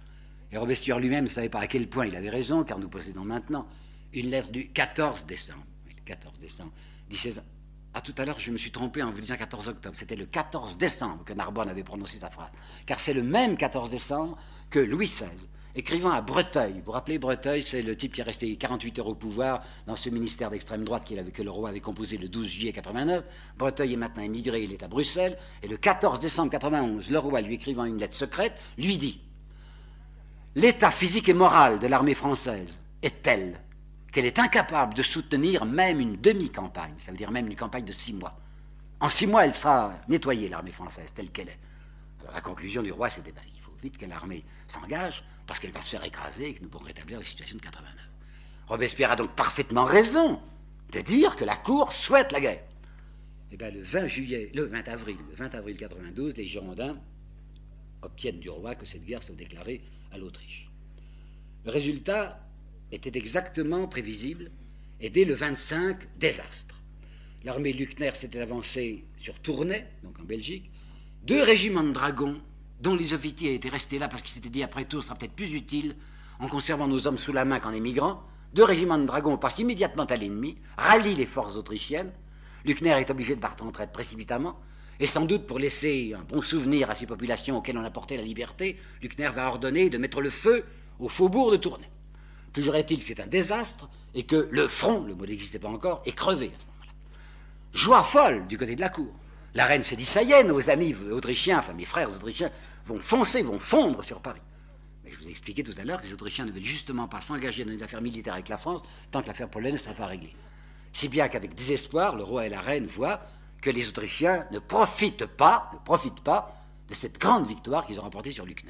Et Robespierre lui-même ne savait pas à quel point il avait raison, car nous possédons maintenant une lettre du 14 décembre. Oui, le 14 décembre. Disait, ah, tout à l'heure, je me suis trompé en vous disant 14 octobre. C'était le 14 décembre que Narbonne avait prononcé sa phrase. Car c'est le même 14 décembre que Louis XVI, écrivant à Breteuil. Vous vous rappelez, Breteuil, c'est le type qui est resté 48 heures au pouvoir dans ce ministère d'extrême droite que le roi avait composé le 12 juillet 89. Breteuil est maintenant émigré, il est à Bruxelles. Et le 14 décembre 91, le roi, lui écrivant une lettre secrète, lui dit « L'état physique et moral de l'armée française est tel qu'elle est incapable de soutenir même une demi-campagne, ça veut dire même une campagne de 6 mois. En 6 mois, elle sera nettoyée, l'armée française, telle qu'elle est. » Alors, la conclusion du roi, c'était il faut vite que l'armée s'engage, parce qu'elle va se faire écraser et que nous pourrons rétablir la situation de 89. Robespierre a donc parfaitement raison de dire que la Cour souhaite la guerre. Et bien, le 20 avril 92, les Girondins obtiennent du roi que cette guerre soit déclarée à l'Autriche. Le résultat était exactement prévisible, et dès le 25, désastre. L'armée Luckner s'était avancée sur Tournai, donc en Belgique. 2 régiments de dragons, dont les officiers étaient restés là parce qu'ils s'étaient dit après tout, ce sera peut-être plus utile en conservant nos hommes sous la main qu'en émigrant. 2 régiments de dragons passent immédiatement à l'ennemi, rallient les forces autrichiennes. Luckner est obligé de partir en traite précipitamment, et sans doute pour laisser un bon souvenir à ces populations auxquelles on apportait la liberté, Luckner va ordonner de mettre le feu au faubourg de Tournai. Toujours est-il que c'est un désastre et que le front, le mot n'existait pas encore, est crevé à ce moment-là. Joie folle du côté de la cour. La reine s'est dit, ça y est, nos amis autrichiens, enfin mes frères autrichiens, vont foncer, vont fondre sur Paris. Mais je vous ai expliqué tout à l'heure que les Autrichiens ne veulent justement pas s'engager dans les affaires militaires avec la France tant que l'affaire polonaise ne sera pas réglée. Si bien qu'avec désespoir, le roi et la reine voient que les Autrichiens ne profitent pas de cette grande victoire qu'ils ont remportée sur Luckner.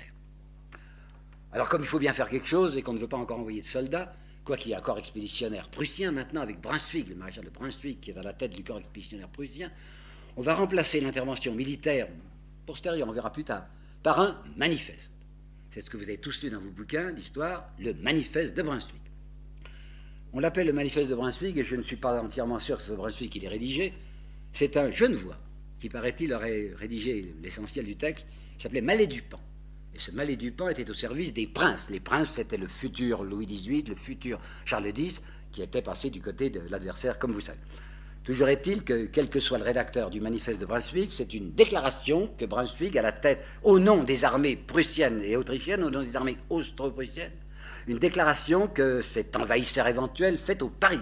Alors comme il faut bien faire quelque chose et qu'on ne veut pas encore envoyer de soldats, quoi qu'il y ait un corps expéditionnaire prussien maintenant avec Brunswick, le maréchal de Brunswick qui est à la tête du corps expéditionnaire prussien, on va remplacer l'intervention militaire, postérieure, on verra plus tard, par un manifeste. C'est ce que vous avez tous lu dans vos bouquins d'histoire, le manifeste de Brunswick. On l'appelle le manifeste de Brunswick, et je ne suis pas entièrement sûr que c'est Brunswick qui l'ait rédigé. C'est un Genevois qui, paraît-il, aurait rédigé l'essentiel du texte, qui s'appelait Mallet-Dupan. Et ce Mallet-Dupan était au service des princes. Les princes, c'était le futur Louis XVIII, le futur Charles X, qui était passé du côté de l'adversaire, comme vous savez. Toujours est-il que, quel que soit le rédacteur du manifeste de Brunswick, c'est une déclaration que Brunswick, à la tête, au nom des armées prussiennes et autrichiennes, au nom des armées austro-prussiennes, une déclaration que cet envahisseur éventuel fait aux Parisiens.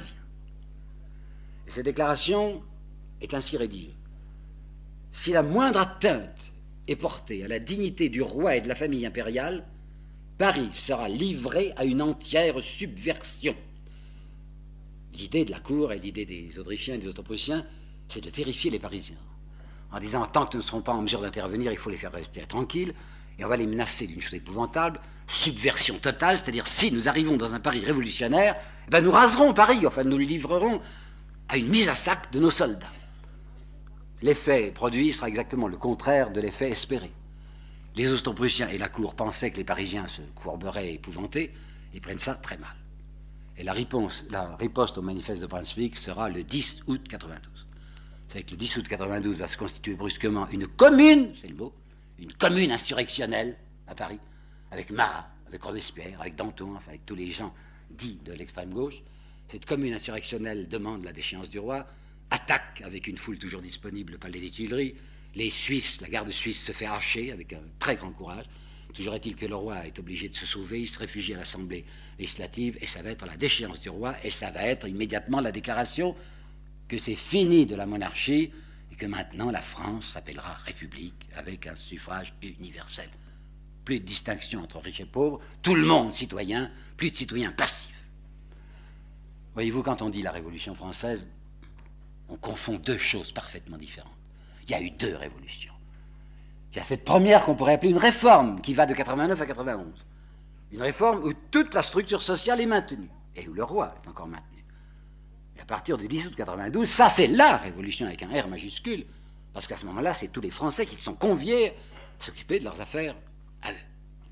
Et cette déclaration est ainsi rédigée. Si la moindre atteinte est portée à la dignité du roi et de la famille impériale, Paris sera livré à une entière subversion. L'idée de la cour et l'idée des Autrichiens et des Austro-Prussiens, c'est de terrifier les Parisiens. En disant, tant qu'ils ne seront pas en mesure d'intervenir, il faut les faire rester tranquilles, et on va les menacer d'une chose épouvantable, subversion totale, c'est-à-dire si nous arrivons dans un Paris révolutionnaire, eh ben nous raserons Paris, enfin nous le livrerons à une mise à sac de nos soldats. L'effet produit sera exactement le contraire de l'effet espéré. Les Austro-Prussiens et la cour pensaient que les Parisiens se courberaient épouvantés, ils prennent ça très mal. Et la riposte au manifeste de Brunswick sera le 10 août 92. C'est que le 10 août 92 va se constituer brusquement une commune, c'est le mot, une commune insurrectionnelle à Paris, avec Marat, avec Robespierre, avec Danton, enfin avec tous les gens dits de l'extrême gauche. Cette commune insurrectionnelle demande la déchéance du roi, attaque avec une foule toujours disponible le palais des Tuileries. Les Suisses, la garde suisse se fait hacher avec un très grand courage. Toujours est-il que le roi est obligé de se sauver, il se réfugie à l'Assemblée législative, et ça va être la déchéance du roi, et ça va être immédiatement la déclaration que c'est fini de la monarchie, et que maintenant la France s'appellera République, avec un suffrage universel. Plus de distinction entre riches et pauvres, tout le monde citoyen, plus de citoyens passifs. Voyez-vous, quand on dit la Révolution française, on confond 2 choses parfaitement différentes. Il y a eu 2 révolutions. Il y a cette première qu'on pourrait appeler une réforme, qui va de 89 à 91. Une réforme où toute la structure sociale est maintenue, et où le roi est encore maintenu. Et à partir du 10 août 92, ça c'est la révolution avec un R majuscule, parce qu'à ce moment-là, c'est tous les Français qui se sont conviés à s'occuper de leurs affaires à eux.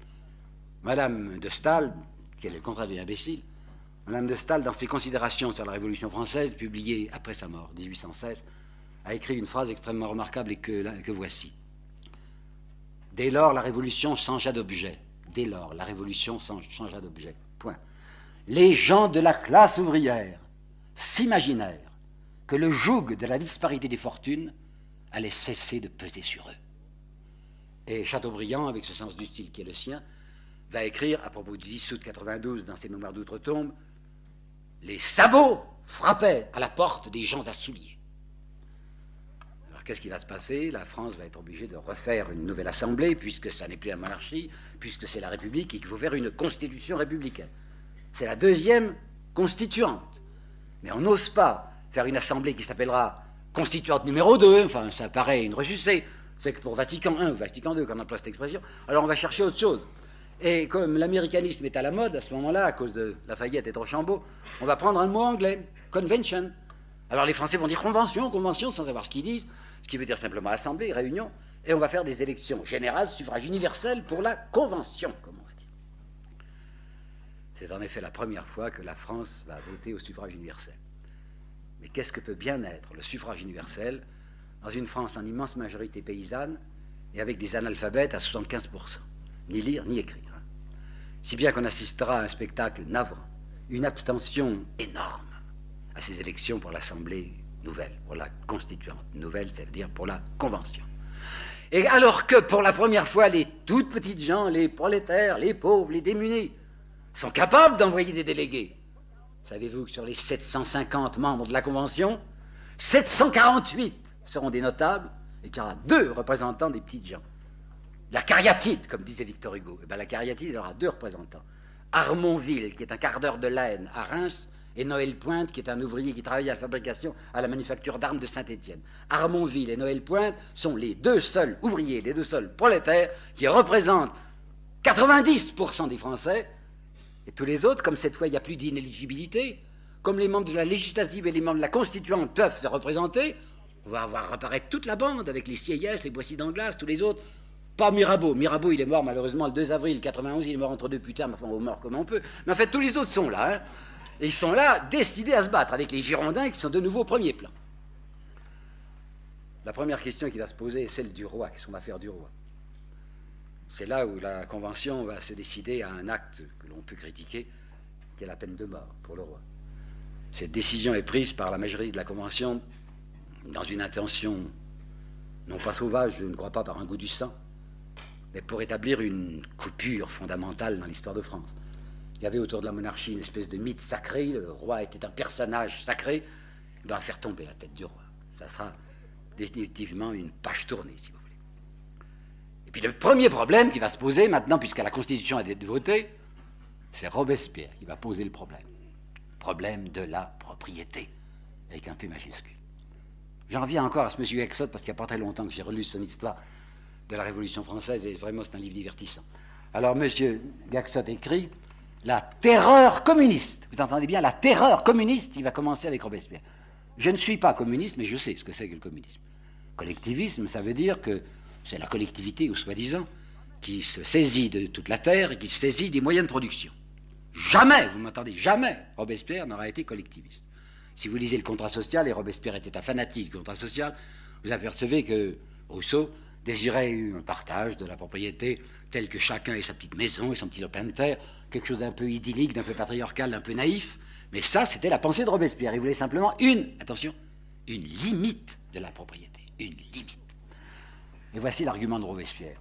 Madame de Staël, qui est le contraire d'une imbécile, Madame de Staël, dans ses considérations sur la Révolution française, publiées après sa mort, 1816, a écrit une phrase extrêmement remarquable et que voici. Dès lors, la Révolution changea d'objet, Dès lors, la révolution changea d'objet. Point. Les gens de la classe ouvrière s'imaginèrent que le joug de la disparité des fortunes allait cesser de peser sur eux. Et Chateaubriand, avec ce sens du style qui est le sien, va écrire, à propos du 10 août 92, dans ses Mémoires d'outre-tombe, « Les sabots frappaient à la porte des gens à souliers. » Alors qu'est-ce qui va se passer? La France va être obligée de refaire une nouvelle assemblée, puisque ça n'est plus la monarchie, puisque c'est la République, et qu'il faut faire une constitution républicaine. C'est la deuxième constituante. Mais on n'ose pas faire une assemblée qui s'appellera constituante numéro 2, enfin ça paraît une ressucée, c'est que pour Vatican I ou Vatican II qu'on emploie cette expression, alors on va chercher autre chose. Et comme l'américanisme est à la mode à ce moment-là, à cause de Lafayette et de Rochambeau, on va prendre un mot anglais, convention. Alors les Français vont dire convention, convention, sans savoir ce qu'ils disent, ce qui veut dire simplement assemblée, réunion, et on va faire des élections générales, suffrage universel pour la convention, comme on va dire. C'est en effet la première fois que la France va voter au suffrage universel. Mais qu'est-ce que peut bien être le suffrage universel dans une France en immense majorité paysanne et avec des analphabètes à 75%, ni lire ni écrire. Si bien qu'on assistera à un spectacle navrant, une abstention énorme à ces élections pour l'Assemblée nouvelle, pour la constituante nouvelle, c'est-à-dire pour la Convention. Et alors que pour la première fois, les toutes petites gens, les prolétaires, les pauvres, les démunis, sont capables d'envoyer des délégués. Savez-vous que sur les 750 membres de la Convention, 748 seront des notables et qu'il y aura 2 représentants des petites gens. La cariatide, comme disait Victor Hugo, et bien la cariatide, il aura 2 représentants. Armonville, qui est un quart d'heure de laine à Reims, et Noël Pointe, qui est un ouvrier qui travaille à la fabrication, à la manufacture d'armes de Saint-Étienne. Armonville et Noël Pointe sont les 2 seuls ouvriers, les 2 seuls prolétaires qui représentent 90% des Français. Et tous les autres, comme cette fois il n'y a plus d'inéligibilité, comme les membres de la législative et les membres de la constituante peuvent se représenter, on va avoir apparaître toute la bande avec les Sieyès, les Boissy d'Anglas, tous les autres. Pas Mirabeau. Mirabeau, il est mort malheureusement le 2 avril 91, il est mort entre 2 putains, mais enfin on meurt comme on peut. Mais en fait, tous les autres sont là. Hein. Et ils sont là, décidés à se battre avec les Girondins qui sont de nouveau au premier plan. La première question qui va se poser est celle du roi. Qu'est-ce qu'on va faire du roi? C'est là où la Convention va se décider à un acte que l'on peut critiquer, qui est la peine de mort pour le roi. Cette décision est prise par la majorité de la Convention dans une intention, non pas sauvage, je ne crois pas par un goût du sang, mais pour établir une coupure fondamentale dans l'histoire de France. Il y avait autour de la monarchie une espèce de mythe sacré, le roi était un personnage sacré, il va faire tomber la tête du roi. Ça sera définitivement une page tournée, si vous voulez. Et puis le premier problème qui va se poser maintenant, puisque la Constitution a été votée, c'est Robespierre qui va poser le problème. Problème de la propriété, avec un P majuscule. J'en reviens encore à ce monsieur Exode, parce qu'il n'y a pas très longtemps que j'ai relu son histoire de la Révolution française, et vraiment c'est un livre divertissant. Alors monsieur Gaxot écrit « La terreur communiste ». Vous entendez bien, la terreur communiste, il va commencer avec Robespierre. Je ne suis pas communiste, mais je sais ce que c'est que le communisme. Collectivisme, ça veut dire que c'est la collectivité, ou soi-disant, qui se saisit de toute la terre et qui se saisit des moyens de production. Jamais, vous m'entendez, jamais Robespierre n'aura été collectiviste. Si vous lisez le contrat social, et Robespierre était un fanatique du contrat social, vous apercevez que Rousseau désirait un partage de la propriété tel que chacun ait sa petite maison et son petit lopin de terre, quelque chose d'un peu idyllique, d'un peu patriarcal, d'un peu naïf. Mais ça, c'était la pensée de Robespierre. Il voulait simplement attention, une limite de la propriété. Une limite. Et voici l'argument de Robespierre.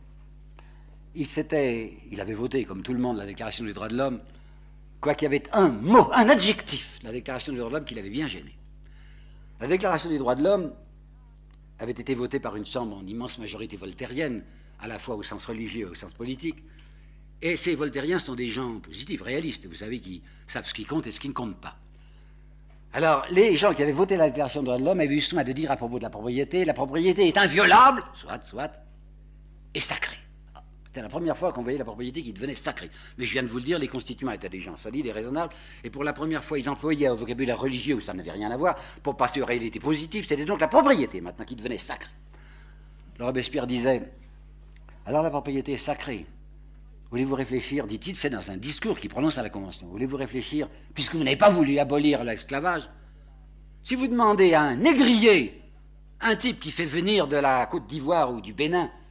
Il avait voté, comme tout le monde, la Déclaration des droits de l'homme, quoiqu'il y avait un mot, un adjectif, la Déclaration des droits de l'homme qui l'avait bien gêné. La Déclaration des droits de l'homme avait été votée par une chambre en immense majorité voltairienne, à la fois au sens religieux et au sens politique. Et ces voltairiens sont des gens positifs, réalistes, vous savez, qui savent ce qui compte et ce qui ne compte pas. Alors, les gens qui avaient voté la Déclaration des droits de l'homme avaient eu soin de dire à propos de la propriété est inviolable, soit, et sacrée. C'était la première fois qu'on voyait la propriété qui devenait sacrée. Mais je viens de vous le dire, les constituants étaient des gens solides et raisonnables, et pour la première fois, ils employaient un vocabulaire religieux où ça n'avait rien à voir, pour passer aux réalités positives, c'était donc la propriété maintenant qui devenait sacrée. Le Robespierre disait, alors la propriété est sacrée. Voulez-vous réfléchir, dit-il, c'est dans un discours qu'il prononce à la Convention. Voulez-vous réfléchir, puisque vous n'avez pas voulu abolir l'esclavage, si vous demandez à un négrier, un type qui fait venir de la Côte d'Ivoire ou du Bénin,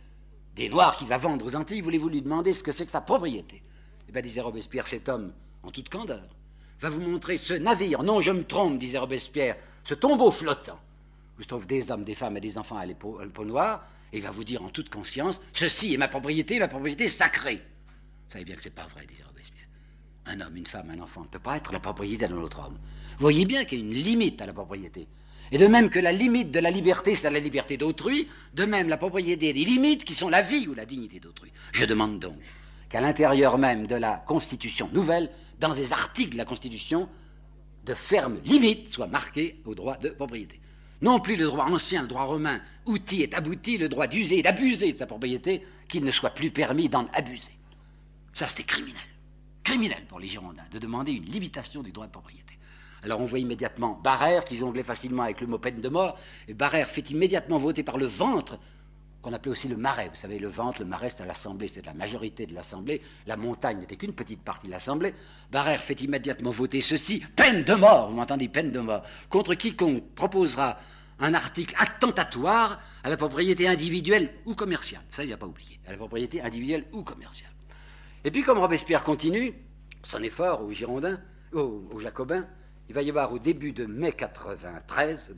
des Noirs qu'il va vendre aux Antilles, voulez-vous lui demander ce que c'est que sa propriété? Eh bien, disait Robespierre, cet homme, en toute candeur, va vous montrer ce navire. Non, je me trompe, disait Robespierre, ce tombeau flottant, où se trouvent des hommes, des femmes et des enfants à la peau noire, et il va vous dire en toute conscience, ceci est ma propriété sacrée. Vous savez bien que c'est pas vrai, disait Robespierre. Un homme, une femme, un enfant ne peut pas être la propriété d'un autre homme. Vous voyez bien qu'il y a une limite à la propriété. Et de même que la limite de la liberté, c'est la liberté d'autrui, de même la propriété a des limites qui sont la vie ou la dignité d'autrui. Je demande donc qu'à l'intérieur même de la Constitution nouvelle, dans les articles de la Constitution, de fermes limites soient marquées au droit de propriété. Non plus le droit ancien, le droit romain, outil est abouti, le droit d'user et d'abuser de sa propriété, qu'il ne soit plus permis d'en abuser. Ça, c'était criminel. Criminel pour les Girondins, de demander une limitation du droit de propriété. Alors on voit immédiatement Barère, qui jonglait facilement avec le mot peine de mort, et Barère fait immédiatement voter par le ventre, qu'on appelait aussi le marais. Vous savez, le ventre, le marais, c'était à l'Assemblée, c'était la majorité de l'Assemblée. La montagne n'était qu'une petite partie de l'Assemblée. Barère fait immédiatement voter ceci, peine de mort, vous m'entendez, peine de mort, contre quiconque proposera un article attentatoire à la propriété individuelle ou commerciale. Ça, il n'a pas oublié, à la propriété individuelle ou commerciale. Et puis, comme Robespierre continue son effort aux Girondins, aux Jacobins, il va y avoir au début de mai 93,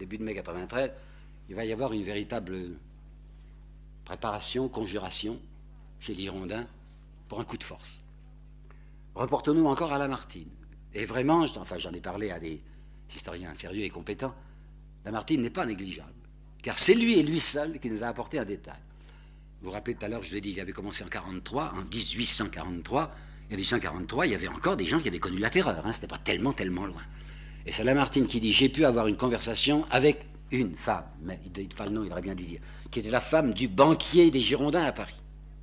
il va y avoir une véritable préparation, conjuration chez les Girondins pour un coup de force. Reportons-nous encore à Lamartine. Et vraiment, j'en ai parlé à des historiens sérieux et compétents, Lamartine n'est pas négligeable, car c'est lui et lui seul qui nous a apporté un détail. Vous vous rappelez tout à l'heure, je vous ai dit, il avait commencé en 1943, en 1843, et en 1843, il y avait encore des gens qui avaient connu la terreur, c'était pas tellement loin. Et c'est Lamartine qui dit, j'ai pu avoir une conversation avec une femme, mais il ne dit pas le nom, il aurait bien dû dire, qui était la femme du banquier des Girondins à Paris.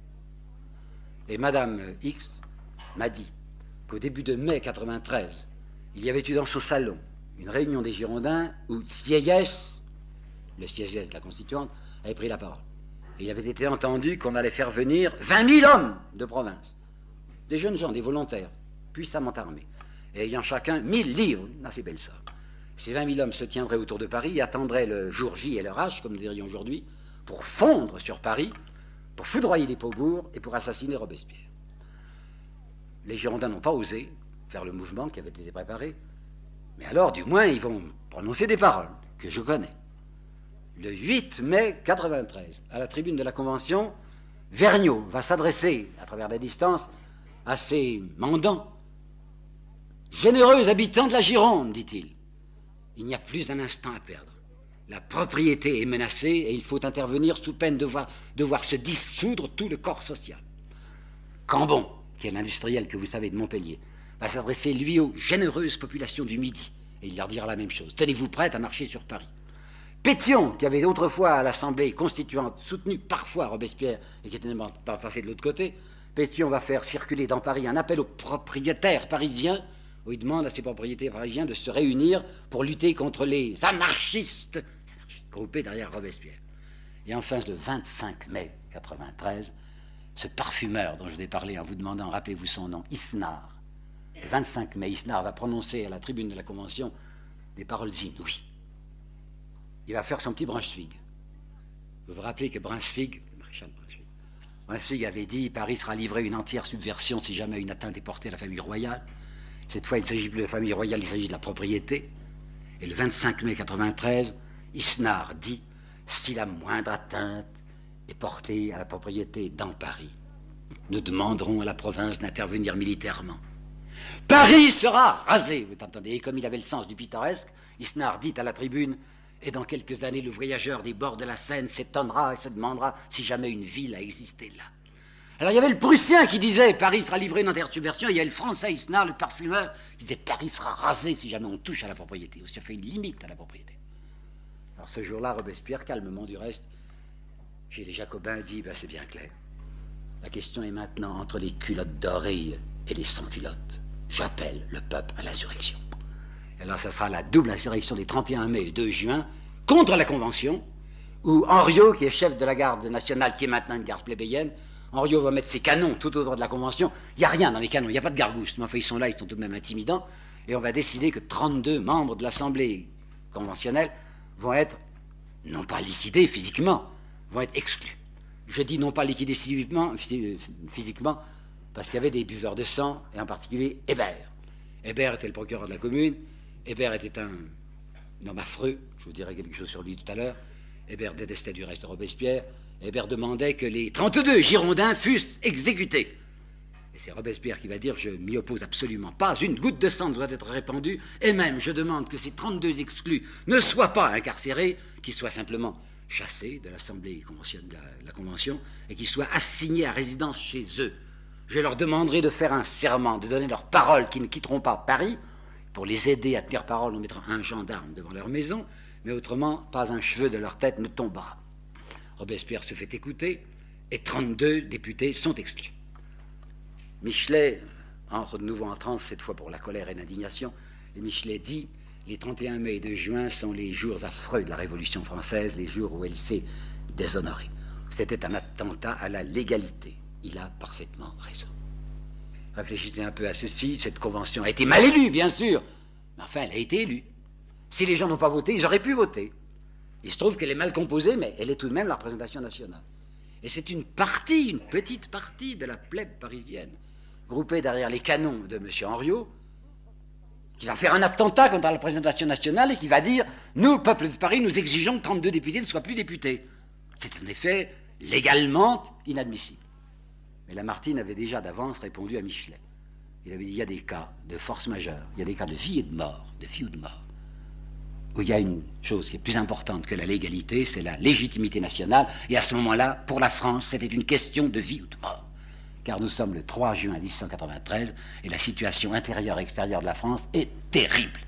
Et Madame X m'a dit qu'au début de mai 93, il y avait eu dans son salon une réunion des Girondins où Sieyès, le Sieyès de la Constituante, avait pris la parole. Et il avait été entendu qu'on allait faire venir 20 000 hommes de province, des jeunes gens, des volontaires, puissamment armés, et ayant chacun 1000 livres, une assez belle somme. Ces 20 000 hommes se tiendraient autour de Paris et attendraient le jour J et leur H, comme nous dirions aujourd'hui, pour fondre sur Paris, pour foudroyer les Faubourgs et pour assassiner Robespierre. Les Girondins n'ont pas osé faire le mouvement qui avait été préparé, mais alors, du moins, ils vont prononcer des paroles que je connais. Le 8 mai 93, à la tribune de la Convention, Vergniaud va s'adresser, à travers la distance, à ces mandants. « Généreux habitants de la Gironde, dit-il, il n'y a plus un instant à perdre. La propriété est menacée et il faut intervenir sous peine de voir se dissoudre tout le corps social. » Cambon, qui est l'industriel que vous savez de Montpellier, va s'adresser, lui, aux généreuses populations du Midi, et il leur dira la même chose. Tenez-vous prêtes à marcher sur Paris. Pétion, qui avait autrefois à l'Assemblée constituante soutenu parfois Robespierre et qui était pas passé de l'autre côté, Pétion va faire circuler dans Paris un appel aux propriétaires parisiens où il demande à ces propriétaires parisiens de se réunir pour lutter contre les anarchistes groupés derrière Robespierre. Et enfin, le 25 mai 93, ce parfumeur dont je vous ai parlé en vous demandant, rappelez-vous son nom, Isnard. Le 25 mai, Isnard va prononcer à la tribune de la Convention des paroles inouïes. Il va faire son petit Brunswick. Vous vous rappelez que Brunswick avait dit « Paris sera livré à une entière subversion si jamais une atteinte est portée à la famille royale ». Cette fois, il ne s'agit plus de la famille royale, il s'agit de la propriété. Et le 25 mai 93, Isnard dit « Si la moindre atteinte est portée à la propriété dans Paris, nous demanderons à la province d'intervenir militairement. Paris sera rasé !» Vous entendez ? Et comme il avait le sens du pittoresque, Isnard dit à la tribune « Et dans quelques années, le voyageur des bords de la Seine s'étonnera et se demandera si jamais une ville a existé là. » Alors il y avait le Prussien qui disait « Paris sera livré dans terre subversion », il y avait le Français Isnard, le parfumeur, qui disait « Paris sera rasé si jamais on touche à la propriété ». On se fait une limite à la propriété. Alors ce jour-là, Robespierre, calmement du reste, chez les Jacobins, dit ben, « C'est bien clair. La question est maintenant entre les culottes dorées et les sans-culottes. J'appelle le peuple à l'insurrection. » Alors ça sera la double insurrection des 31 mai et 2 juin contre la Convention, où Henriot, qui est chef de la garde nationale, qui est maintenant une garde plébéienne, Henriot va mettre ses canons tout autour de la Convention. Il n'y a rien dans les canons, il n'y a pas de gargouste, mais enfin ils sont là, ils sont tout de même intimidants, et on va décider que 32 membres de l'Assemblée conventionnelle vont être, non pas liquidés physiquement, vont être exclus. Je dis non pas liquidément, physiquement, parce qu'il y avait des buveurs de sang, et en particulier Hébert. Hébert était le procureur de la commune. Hébert était un homme affreux, je vous dirai quelque chose sur lui tout à l'heure. Hébert détestait du reste Robespierre. Hébert demandait que les 32 Girondins fussent exécutés. Et c'est Robespierre qui va dire « Je m'y oppose absolument pas, une goutte de sang doit être répandue, et même je demande que ces 32 exclus ne soient pas incarcérés, qu'ils soient simplement chassés de l'Assemblée de la Convention, et qu'ils soient assignés à résidence chez eux. Je leur demanderai de faire un serment, de donner leur parole qu'ils ne quitteront pas Paris. Pour les aider à tenir parole, on mettra un gendarme devant leur maison, mais autrement, pas un cheveu de leur tête ne tombera. » Robespierre se fait écouter, et 32 députés sont exclus. Michelet entre de nouveau en transe, cette fois pour la colère et l'indignation, et Michelet dit « Les 31 mai et 2 juin sont les jours affreux de la Révolution française, les jours où elle s'est déshonorée. C'était un attentat à la légalité. Il a parfaitement raison. » Réfléchissez un peu à ceci, cette convention a été mal élue, bien sûr, mais enfin, elle a été élue. Si les gens n'ont pas voté, ils auraient pu voter. Il se trouve qu'elle est mal composée, mais elle est tout de même la représentation nationale. Et c'est une petite partie de la plèbe parisienne, groupée derrière les canons de M. Henriot, qui va faire un attentat contre la représentation nationale et qui va dire « Nous, peuple de Paris, nous exigeons que 32 députés ne soient plus députés. » C'est en effet légalement inadmissible. Mais Lamartine avait déjà d'avance répondu à Michelet. Il avait dit « Il y a des cas de force majeure, il y a des cas de vie et de mort, de vie ou de mort, où il y a une chose qui est plus importante que la légalité, c'est la légitimité nationale. Et à ce moment-là, pour la France, c'était une question de vie ou de mort. Car nous sommes le 3 juin 1893 et la situation intérieure et extérieure de la France est terrible.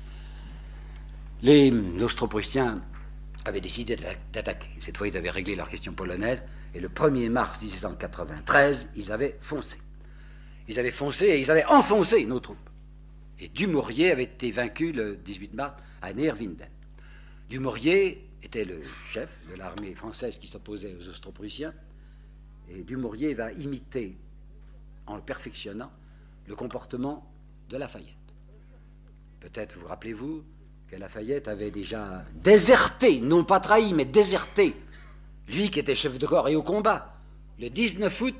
Les Austro-Prussiens avaient décidé d'attaquer. Cette fois, ils avaient réglé leur question polonaise et le 1er mars 1893, ils avaient foncé. Ils avaient foncé et ils avaient enfoncé nos troupes. Et Dumouriez avait été vaincu le 18 mars à Neerwinden. Dumouriez était le chef de l'armée française qui s'opposait aux Austro-Prussiens, et Dumouriez va imiter, en le perfectionnant, le comportement de Lafayette. Peut-être vous rappelez-vous que Lafayette avait déjà déserté, non pas trahi, mais déserté, lui qui était chef de corps et au combat, le 19 août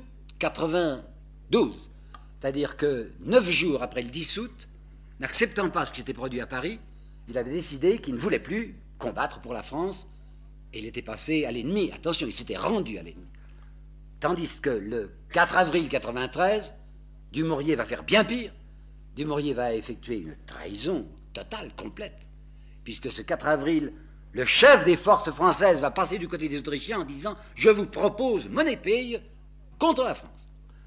92. C'est-à-dire que 9 jours après le 10 août, n'acceptant pas ce qui s'était produit à Paris, il avait décidé qu'il ne voulait plus combattre pour la France et il était passé à l'ennemi. Attention, il s'était rendu à l'ennemi. Tandis que le 4 avril 93, Dumouriez va faire bien pire. Dumouriez va effectuer une trahison totale, complète, puisque ce 4 avril, le chef des forces françaises va passer du côté des Autrichiens en disant « Je vous propose mon épée contre la France ».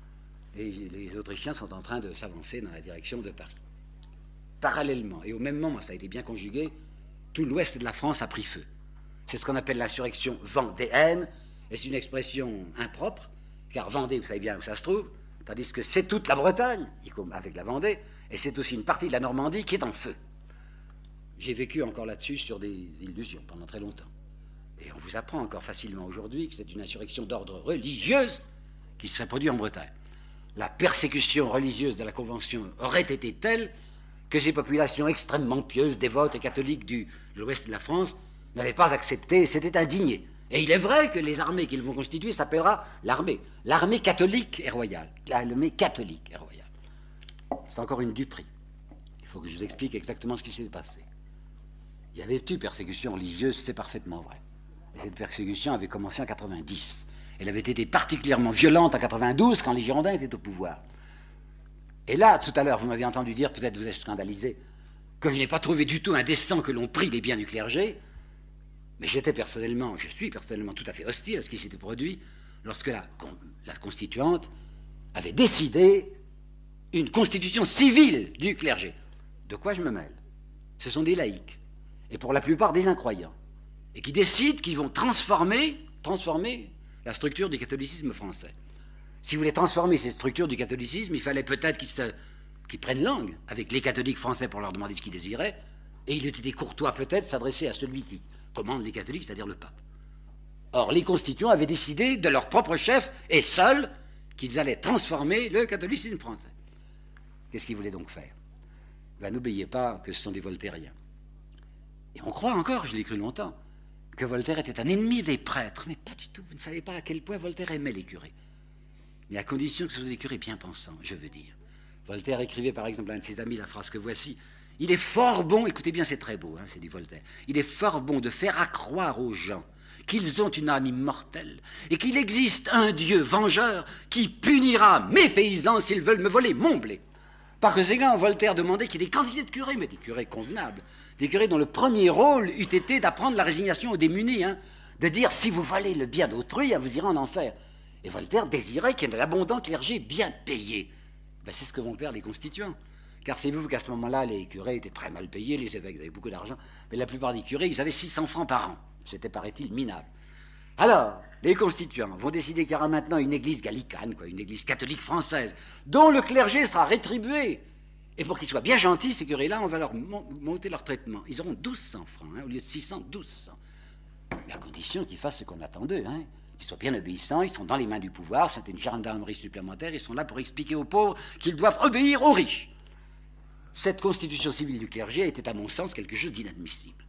Et les Autrichiens sont en train de s'avancer dans la direction de Paris. Parallèlement, et au même moment, ça a été bien conjugué, tout l'ouest de la France a pris feu. C'est ce qu'on appelle l'insurrection vendéenne, et c'est une expression impropre, car Vendée, vous savez bien où ça se trouve, tandis que c'est toute la Bretagne, avec la Vendée, et c'est aussi une partie de la Normandie qui est en feu. J'ai vécu encore là-dessus sur des illusions pendant très longtemps. Et on vous apprend encore facilement aujourd'hui que c'est une insurrection d'ordre religieuse qui se serait produite en Bretagne. La persécution religieuse de la Convention aurait été telle que ces populations extrêmement pieuses, dévotes et catholiques de l'ouest de la France n'avaient pas accepté et s'étaient indignées. Et il est vrai que les armées qu'ils vont constituer s'appellera l'armée catholique et royale. L'armée catholique et royale. C'est encore une duperie. Il faut que je vous explique exactement ce qui s'est passé. Il y avait eu persécution religieuse, c'est parfaitement vrai. Et cette persécution avait commencé en 90. Elle avait été particulièrement violente en 92 quand les Girondins étaient au pouvoir. Et là, tout à l'heure, vous m'avez entendu dire, peut-être vous êtes scandalisé, que je n'ai pas trouvé du tout indécent que l'on prît les biens du clergé, mais je suis personnellement tout à fait hostile à ce qui s'était produit lorsque la constituante avait décidé une constitution civile du clergé. De quoi je me mêle? Ce sont des laïcs, et pour la plupart des incroyants, et qui décident qu'ils vont transformer la structure du catholicisme français. Si vous voulez transformer ces structures du catholicisme, il fallait peut-être qu'ils prennent langue avec les catholiques français pour leur demander ce qu'ils désiraient, et il eût été courtois peut-être s'adresser à celui qui commande les catholiques, c'est-à-dire le pape. Or, les constituants avaient décidé de leur propre chef, et seuls, qu'ils allaient transformer le catholicisme français. Qu'est-ce qu'ils voulaient donc faire? Ben, n'oubliez pas que ce sont des voltairiens. Et on croit encore, je l'ai cru longtemps, que Voltaire était un ennemi des prêtres. Mais pas du tout. Vous ne savez pas à quel point Voltaire aimait les curés. Mais à condition que ce soit des curés bien pensants, je veux dire. Voltaire écrivait par exemple à un de ses amis la phrase que voici. Il est fort bon, écoutez bien, c'est très beau, hein, c'est du Voltaire. Il est fort bon de faire accroire aux gens qu'ils ont une âme immortelle et qu'il existe un Dieu vengeur qui punira mes paysans s'ils veulent me voler mon blé. Par conséquent, Voltaire demandait qu'il y ait des quantités de curés, mais des curés convenables, des curés dont le premier rôle eût été d'apprendre la résignation aux démunis, hein, de dire si vous volez le bien d'autrui, hein, vous irez en enfer. Et Voltaire désirait qu'il y ait un abondant clergé bien payé. Ben, c'est ce que vont faire les constituants. Car c'est vous qu'à ce moment-là, les curés étaient très mal payés, les évêques avaient beaucoup d'argent, mais la plupart des curés, ils avaient 600 francs par an. C'était, paraît-il, minable. Alors, les constituants vont décider qu'il y aura maintenant une église gallicane, quoi, une église catholique française, dont le clergé sera rétribué. Et pour qu'ils soient bien gentils, ces curés-là, on va leur monter leur traitement. Ils auront 1200 francs, hein, au lieu de 600, 1200. Mais à condition qu'ils fassent ce qu'on attend d'eux, hein. Ils sont bien obéissants, ils sont dans les mains du pouvoir, c'est une gendarmerie supplémentaire, ils sont là pour expliquer aux pauvres qu'ils doivent obéir aux riches. Cette constitution civile du clergé était, à mon sens, quelque chose d'inadmissible.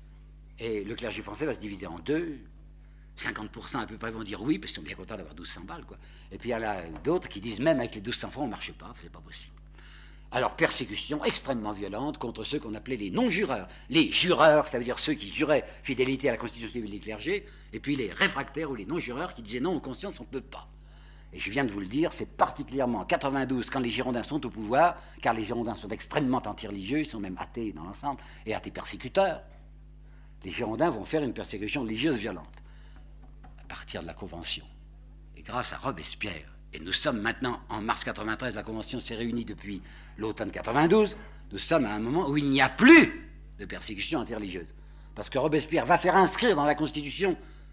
Et le clergé français va se diviser en deux. 50% à peu près vont dire oui, parce qu'ils sont bien contents d'avoir 1200 balles, quoi. Et puis il y en a d'autres qui disent même avec les 1200 francs, on ne marche pas, c'est pas possible. Alors, persécution extrêmement violente contre ceux qu'on appelait les non-jureurs. Les jureurs, ça veut dire ceux qui juraient fidélité à la constitution civile des clergés, et puis les réfractaires ou les non-jureurs qui disaient non, en conscience, on ne peut pas. Et je viens de vous le dire, c'est particulièrement en 92, quand les Girondins sont au pouvoir, car les Girondins sont extrêmement anti-religieux, ils sont même athées dans l'ensemble, et athées persécuteurs. Les Girondins vont faire une persécution religieuse violente, à partir de la Convention. Et grâce à Robespierre, et nous sommes maintenant, en mars 93, la Convention s'est réunie depuis l'automne 92, nous sommes à un moment où il n'y a plus de persécution anti-religieuse. Parce que Robespierre va faire inscrire dans la Constitution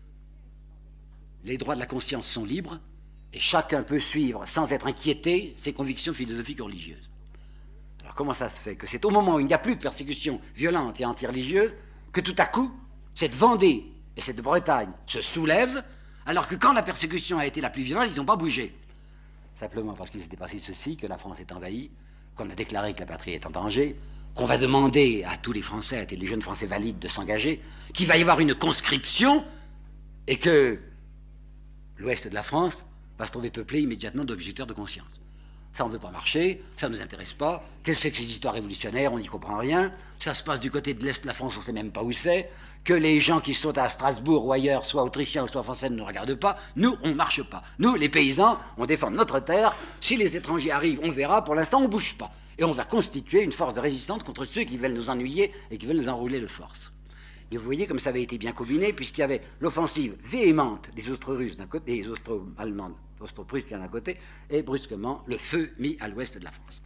les droits de la conscience sont libres, et chacun peut suivre, sans être inquiété, ses convictions philosophiques ou religieuses. Alors comment ça se fait que c'est au moment où il n'y a plus de persécution violente et anti-religieuse que tout à coup, cette Vendée et cette Bretagne se soulèvent, alors que quand la persécution a été la plus violente, ils n'ont pas bougé. Simplement parce qu'il s'était passé ceci, que la France est envahie, qu'on a déclaré que la patrie est en danger, qu'on va demander à tous les Français, à tous les jeunes Français valides de s'engager, qu'il va y avoir une conscription, et que l'ouest de la France va se trouver peuplé immédiatement d'objecteurs de conscience. Ça, on ne veut pas marcher, ça ne nous intéresse pas. Qu'est-ce que c'est que ces histoires révolutionnaires? On n'y comprend rien. Ça se passe du côté de l'Est de la France, on ne sait même pas où c'est. Que les gens qui sont à Strasbourg ou ailleurs, soit autrichiens ou soit français, ne nous regardent pas. Nous, on ne marche pas. Nous, les paysans, on défend notre terre. Si les étrangers arrivent, on verra. Pour l'instant, on ne bouge pas. Et on va constituer une force de résistance contre ceux qui veulent nous ennuyer et qui veulent nous enrouler de force. Et vous voyez comme ça avait été bien combiné, puisqu'il y avait l'offensive véhémente des Austro-Russes d'un côté, des Austro-Allemands, Austro-Prussiens d'un côté, et brusquement le feu mis à l'ouest de la France.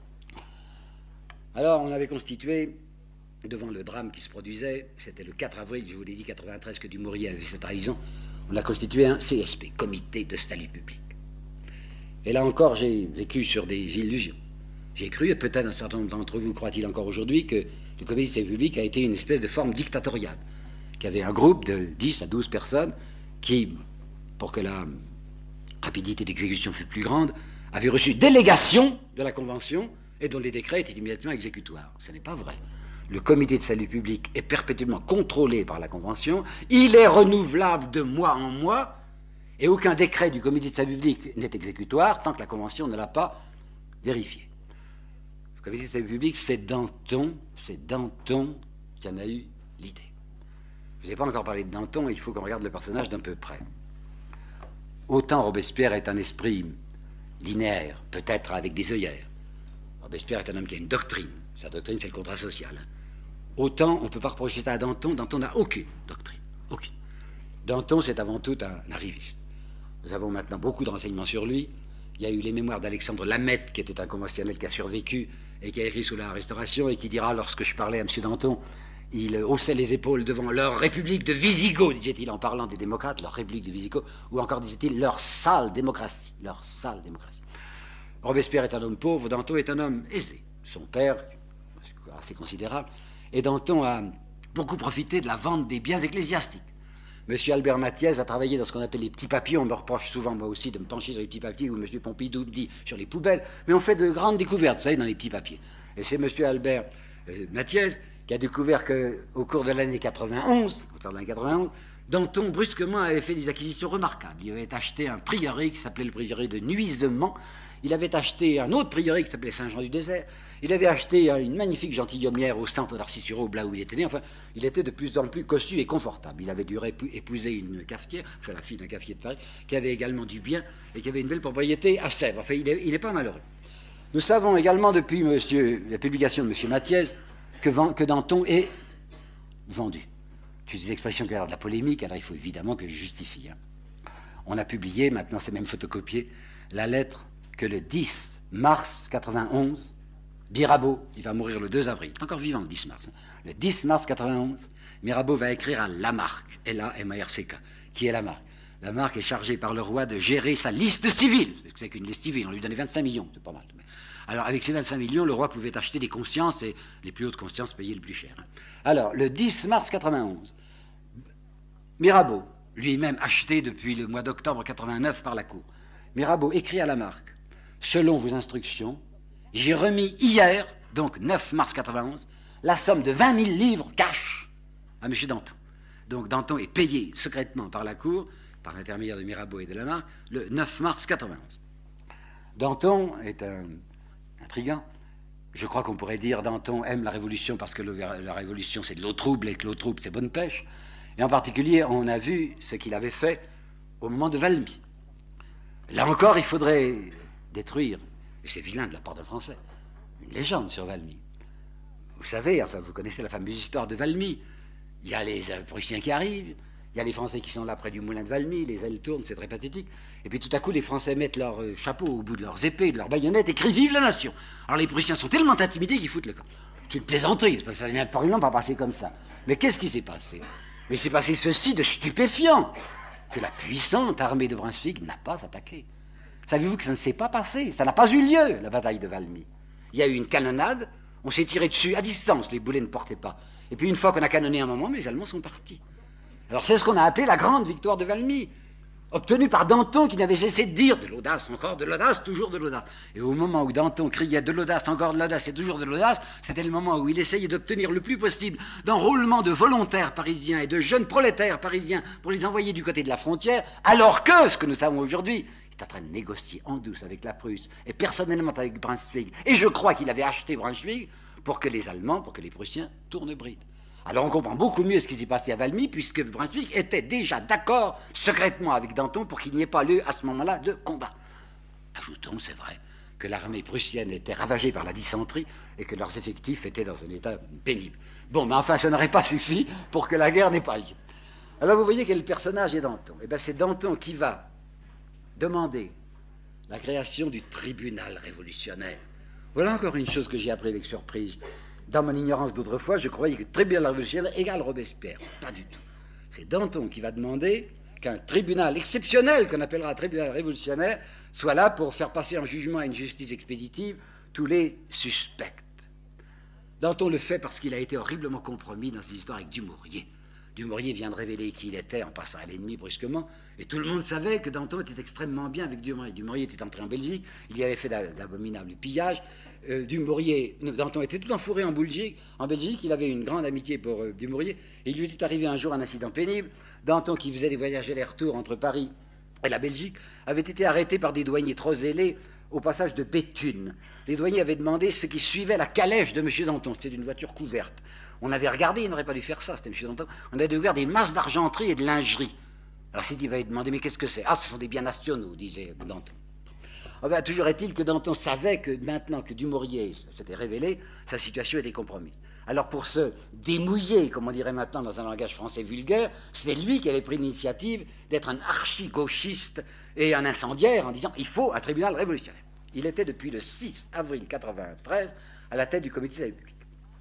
Alors on avait constitué, devant le drame qui se produisait, c'était le 4 avril, je vous l'ai dit, 93, que Dumouriez avait fait cette trahison, on a constitué un CSP, Comité de Salut Public. Et là encore, j'ai vécu sur des illusions. J'ai cru, et peut-être un certain nombre d'entre vous croient-il encore aujourd'hui, que le Comité de Salut Public a été une espèce de forme dictatoriale, qu'il y avait un groupe de 10 à 12 personnes qui, pour que la rapidité d'exécution fut plus grande, avait reçu délégation de la Convention et dont les décrets étaient immédiatement exécutoires. Ce n'est pas vrai. Le Comité de Salut Public est perpétuellement contrôlé par la Convention, il est renouvelable de mois en mois, et aucun décret du Comité de Salut Public n'est exécutoire tant que la Convention ne l'a pas vérifié. Le Comité de Salut Public, c'est Danton qui en a eu l'idée. Je n'ai pas encore parlé de Danton, il faut qu'on regarde le personnage d'un peu près. Autant Robespierre est un esprit linéaire, peut-être avec des œillères. Robespierre est un homme qui a une doctrine. Sa doctrine, c'est le contrat social. Autant on ne peut pas reprocher ça à Danton. Danton n'a aucune doctrine. Aucune. Danton, c'est avant tout un arriviste. Nous avons maintenant beaucoup de renseignements sur lui. Il y a eu les mémoires d'Alexandre Lamette, qui était un conventionnel qui a survécu et qui a écrit sous la Restauration et qui dira, lorsque je parlais à M. Danton, il haussait les épaules devant leur république de Visigoth, disait-il en parlant des démocrates, leur république de Visigoth, ou encore, disait-il, leur sale démocratie. Leur sale démocratie. Robespierre est un homme pauvre, Danton est un homme aisé. Son père, assez considérable, et Danton a beaucoup profité de la vente des biens ecclésiastiques. Monsieur Albert Mathiez a travaillé dans ce qu'on appelle les petits papiers. On me reproche souvent, moi aussi, de me pencher sur les petits papiers, ou monsieur Pompidou me dit sur les poubelles. Mais on fait de grandes découvertes, vous savez, dans les petits papiers. Et c'est monsieur Albert Mathiez qui a découvert qu'au cours de l'année 91, Danton, brusquement, avait fait des acquisitions remarquables. Il avait acheté un prieuré qui s'appelait le prieuré de Nuisemont. Il avait acheté un autre prieuré qui s'appelait Saint-Jean-du-Désert. Il avait acheté une magnifique gentilhommière au centre d'Arcis-sur-Aube, là où il était né. Enfin, il était de plus en plus cossu et confortable. Il avait dû épouser une cafetière, enfin la fille d'un cafetier de Paris, qui avait également du bien et qui avait une belle propriété à Sèvres. Enfin, il n'est pas malheureux. Nous savons également, depuis la publication de M. Mathiez, que Danton est vendu. C'est des expressions qui ont de la polémique, alors il faut évidemment que je justifie. On a publié, maintenant c'est même photocopié, la lettre que le 10 mars 91, Mirabeau, il va mourir le 2 avril, il est encore vivant le 10 mars, le 10 mars 91, Mirabeau va écrire à Lamarque, L-A-M-A-R-C-K, qui est Lamarque. Lamarque est chargé par le roi de gérer sa liste civile. C'est qu'une liste civile, on lui donnait 25 millions, c'est pas mal. Alors avec ces 25 millions, le roi pouvait acheter des consciences et les plus hautes consciences payaient le plus cher. Alors, le 10 mars 91, Mirabeau, lui-même acheté depuis le mois d'octobre 89 par la Cour, Mirabeau écrit à Lamarque, selon vos instructions, j'ai remis hier, donc 9 mars 91, la somme de 20 000 livres cash à M. Danton. Donc Danton est payé secrètement par la Cour, par l'intermédiaire de Mirabeau et de Lamarque, le 9 mars 91. Danton est un intrigant. Je crois qu'on pourrait dire Danton aime la Révolution parce que la Révolution c'est de l'eau trouble et que l'eau trouble c'est bonne pêche. Et en particulier, on a vu ce qu'il avait fait au moment de Valmy. Là encore, il faudrait détruire, et c'est vilain de la part de Français, une légende sur Valmy. Vous savez, enfin vous connaissez la fameuse histoire de Valmy. Il y a les Prussiens qui arrivent, il y a les Français qui sont là près du moulin de Valmy, les ailes tournent, c'est très pathétique. Et puis tout à coup, les Français mettent leur chapeau au bout de leurs épées, de leurs baïonnettes, et crient « Vive la nation !» Alors les Prussiens sont tellement intimidés qu'ils foutent le camp. C'est une plaisanterie, parce que ça n'est pas passé comme ça. Mais qu'est-ce qui s'est passé? Mais c'est passé ceci de stupéfiant, que la puissante armée de Brunswick n'a pas attaqué. Savez-vous que ça ne s'est pas passé? Ça n'a pas eu lieu, la bataille de Valmy. Il y a eu une canonnade, on s'est tiré dessus à distance, les boulets ne portaient pas. Et puis une fois qu'on a canonné un moment, les Allemands sont partis. Alors c'est ce qu'on a appelé la grande victoire de Valmy, obtenue par Danton qui n'avait cessé de dire de l'audace, encore de l'audace, toujours de l'audace. Et au moment où Danton criait de l'audace, encore de l'audace et toujours de l'audace, c'était le moment où il essayait d'obtenir le plus possible d'enrôlement de volontaires parisiens et de jeunes prolétaires parisiens pour les envoyer du côté de la frontière, alors que, ce que nous savons aujourd'hui, il est en train de négocier en douce avec la Prusse et personnellement avec Brunswick. Et je crois qu'il avait acheté Brunswick pour que les Allemands, pour que les Prussiens tournent bride. Alors on comprend beaucoup mieux ce qui s'est passé à Valmy, puisque Brunswick était déjà d'accord secrètement avec Danton pour qu'il n'y ait pas lieu à ce moment-là de combat. Ajoutons, c'est vrai, que l'armée prussienne était ravagée par la dysenterie et que leurs effectifs étaient dans un état pénible. Bon, mais enfin, ça n'aurait pas suffi pour que la guerre n'ait pas lieu. Alors vous voyez quel personnage est Danton. Eh bien, c'est Danton qui va demander la création du tribunal révolutionnaire. Voilà encore une chose que j'ai appris avec surprise. Dans mon ignorance d'autrefois, je croyais que le tribunal révolutionnaire égale Robespierre. Pas du tout. C'est Danton qui va demander qu'un tribunal exceptionnel, qu'on appellera tribunal révolutionnaire, soit là pour faire passer en jugement à une justice expéditive tous les suspects. Danton le fait parce qu'il a été horriblement compromis dans ses histoires avec Dumouriez. Dumouriez vient de révéler qui il était en passant à l'ennemi brusquement, et tout le monde savait que Danton était extrêmement bien avec Dumouriez. Dumouriez était entré en Belgique, il y avait fait d'abominables pillages. Danton était tout enfourré en Belgique, il avait une grande amitié pour Dumouriez, et il lui était arrivé un jour un incident pénible. Danton, qui faisait des voyages aller-retour entre Paris et la Belgique, avait été arrêté par des douaniers trop zélés au passage de Béthune. Les douaniers avaient demandé ce qui suivait la calèche de M. Danton, c'était une voiture couverte. On avait regardé, il n'aurait pas dû faire ça, c'était M. Danton, on avait découvert des masses d'argenterie et de lingerie. Alors Sidi avait demandé, mais qu'est-ce que c'est? Ah, ce sont des biens nationaux, disait Danton. Oh ben, toujours est-il que Danton savait que maintenant que Dumouriez s'était révélé, sa situation était compromise. Alors pour se démouiller, comme on dirait maintenant dans un langage français vulgaire, c'était lui qui avait pris l'initiative d'être un archi-gauchiste et un incendiaire en disant « il faut un tribunal révolutionnaire ». Il était depuis le 6 avril 1993 à la tête du comité de la République.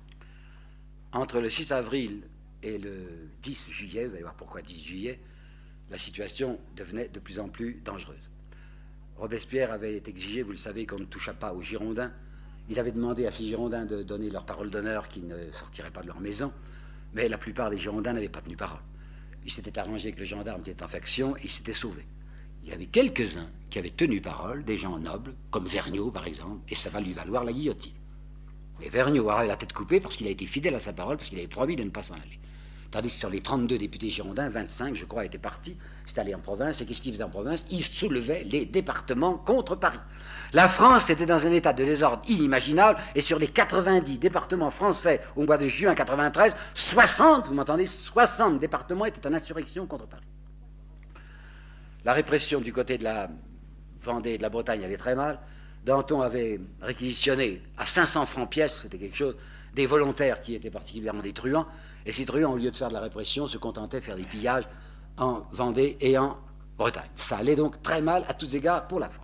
Entre le 6 avril et le 10 juillet, vous allez voir pourquoi 10 juillet, la situation devenait de plus en plus dangereuse. Robespierre avait exigé, vous le savez, qu'on ne touchât pas aux Girondins. Il avait demandé à ces Girondins de donner leur parole d'honneur qu'ils ne sortiraient pas de leur maison, mais la plupart des Girondins n'avaient pas tenu parole. Ils s'étaient arrangés avec le gendarme qui était en faction et ils s'étaient sauvés. Il y avait quelques-uns qui avaient tenu parole, des gens nobles, comme Vergniaud par exemple, et ça va lui valoir la guillotine. Mais Vergniaud aura eu la tête coupée parce qu'il a été fidèle à sa parole, parce qu'il avait promis de ne pas s'en aller. Tandis que sur les 32 députés girondins, 25, je crois, étaient partis, s'étaient allés en province, et qu'est-ce qu'ils faisaient en province? Ils soulevaient les départements contre Paris. La France était dans un état de désordre inimaginable, et sur les 90 départements français au mois de juin 93, 60, vous m'entendez, 60 départements étaient en insurrection contre Paris. La répression du côté de la Vendée et de la Bretagne allait très mal. Danton avait réquisitionné à 500 francs pièce, c'était quelque chose, des volontaires qui étaient particulièrement des truands, et ces truands, au lieu de faire de la répression, se contentaient de faire des pillages en Vendée et en Bretagne. Ça allait donc très mal à tous égards pour la France.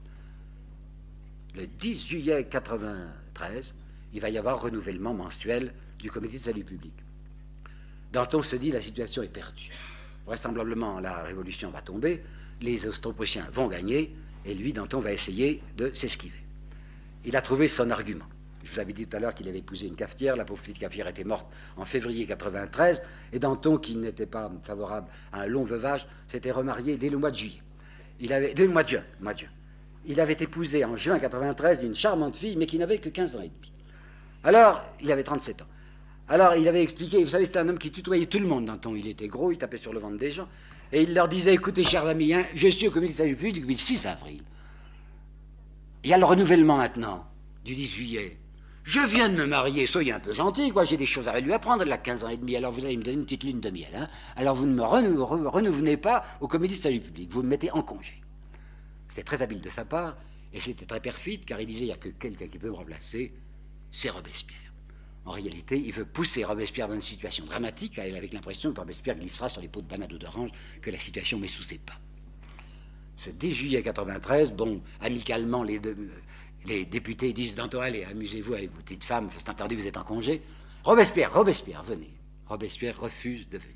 Le 10 juillet 1993, il va y avoir renouvellement mensuel du Comité de salut public. Danton se dit la situation est perdue. Vraisemblablement, la révolution va tomber, les Austro-Prussiens vont gagner, et lui, Danton, va essayer de s'esquiver. Il a trouvé son argument. Je vous avais dit tout à l'heure qu'il avait épousé une cafetière, la pauvre petite cafetière était morte en février 1993, et Danton, qui n'était pas favorable à un long veuvage, s'était remarié dès le mois de juillet. Dès le mois de juin. Il avait épousé en juin 1993 une charmante fille, mais qui n'avait que 15 ans et demi. Alors, il avait 37 ans. Alors, il avait expliqué, vous savez, c'était un homme qui tutoyait tout le monde, Danton. Il était gros, il tapait sur le ventre des gens, et il leur disait, écoutez, chers amis, hein, je suis au comité de salut public depuis le 6 avril. Il y a le renouvellement maintenant, du 10 juillet. Je viens de me marier, soyez un peu gentil, quoi, j'ai des choses à lui apprendre, elle a 15 ans et demi, alors vous allez me donner une petite lune de miel, hein. Alors vous ne me renouvelez pas au comité de salut public, vous me mettez en congé. C'était très habile de sa part, et c'était très perfide, car il disait, il n'y a que quelqu'un qui peut me remplacer, c'est Robespierre. En réalité, il veut pousser Robespierre dans une situation dramatique, avec l'impression que Robespierre glissera sur les pots de banane ou d'orange, que la situation met sous ses pas. Ce 10 juillet 1993, bon, amicalement, les députés disent Danton, allez, amusez-vous avec vos petites femmes, c'est interdit, vous êtes en congé. Robespierre, venez. Robespierre refuse de venir.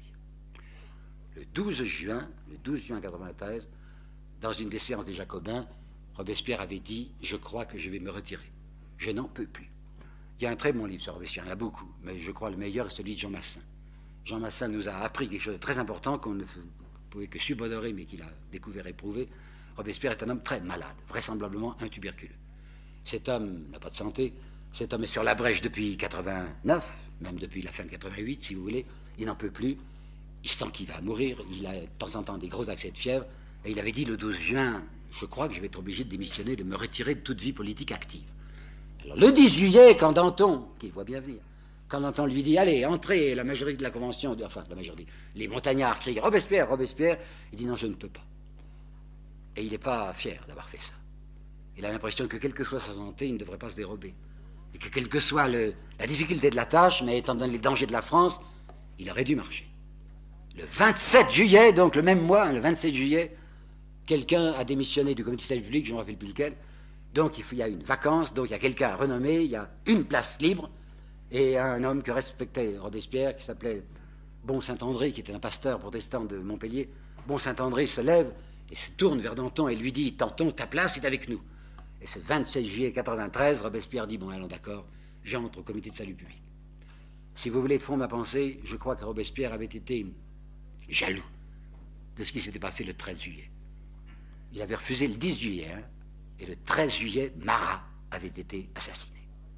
Le 12 juin 1993, dans une des séances des Jacobins, Robespierre avait dit « Je crois que je vais me retirer. Je n'en peux plus. » Il y a un très bon livre sur Robespierre, il y en a beaucoup, mais je crois le meilleur est celui de Jean Massin. Jean Massin nous a appris quelque chose de très important qu'on ne pouvait que subodorer, mais qu'il a découvert et prouvé. Robespierre est un homme très malade, vraisemblablement un tuberculeux. Cet homme n'a pas de santé, cet homme est sur la brèche depuis 89, même depuis la fin de 88, si vous voulez. Il n'en peut plus, il sent qu'il va mourir, il a de temps en temps des gros accès de fièvre, et il avait dit le 12 juin, je crois que je vais être obligé de démissionner, de me retirer de toute vie politique active. Alors, le 10 juillet, quand Danton, qu'il voit bien venir, quand Danton lui dit, allez, entrez, la majorité de la convention, enfin, la majorité, les montagnards crient, Robespierre, il dit, non, je ne peux pas. Et il n'est pas fier d'avoir fait ça. Il a l'impression que, quelle que soit sa santé, il ne devrait pas se dérober. Et que, quelle que soit la difficulté de la tâche, mais étant donné les dangers de la France, il aurait dû marcher. Le 27 juillet, donc le même mois, le 27 juillet, quelqu'un a démissionné du comité de salut public, je ne me rappelle plus lequel. Donc il y a une vacance, donc il y a quelqu'un renommé, il y a une place libre, et un homme que respectait Robespierre, qui s'appelait Bon Saint-André, qui était un pasteur protestant de Montpellier. Bon Saint-André se lève et se tourne vers Danton et lui dit « Danton, ta place est avec nous ». Et ce 27 juillet 1993, Robespierre dit « Bon, allons d'accord, j'entre au comité de salut public ». Si vous voulez de fond ma pensée, je crois que Robespierre avait été jaloux de ce qui s'était passé le 13 juillet. Il avait refusé le 10 juillet, hein, et le 13 juillet, Marat avait été assassiné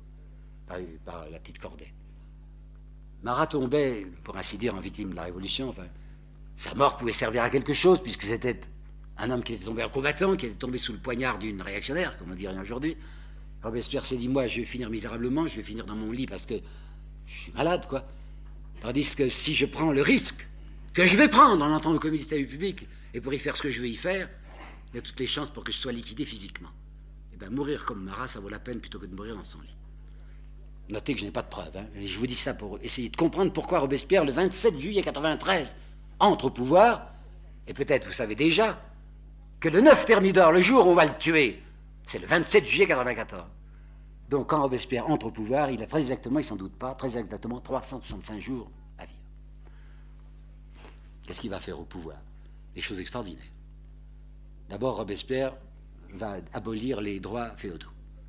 par la petite Corday. Marat tombait, pour ainsi dire, en victime de la Révolution. Enfin, sa mort pouvait servir à quelque chose, puisque c'était un homme qui était tombé en combattant, qui était tombé sous le poignard d'une réactionnaire, comme on dirait aujourd'hui. Robespierre s'est dit, moi, je vais finir misérablement, je vais finir dans mon lit parce que je suis malade, quoi. Tandis que si je prends le risque que je vais prendre en entrant au comité de salut public, et pour y faire ce que je veux y faire, il y a toutes les chances pour que je sois liquidé physiquement. Et bien, mourir comme Marat, ça vaut la peine plutôt que de mourir dans son lit. Notez que je n'ai pas de preuves, hein, et je vous dis ça pour essayer de comprendre pourquoi Robespierre, le 27 juillet 1993, entre au pouvoir, et peut-être vous savez déjà que le 9 Thermidor, le jour où on va le tuer, c'est le 27 juillet 1994. Donc quand Robespierre entre au pouvoir, il a très exactement, il s'en doute pas, très exactement 365 jours à vivre. Qu'est-ce qu'il va faire au pouvoir? Des choses extraordinaires. D'abord, Robespierre va abolir les droits féodaux.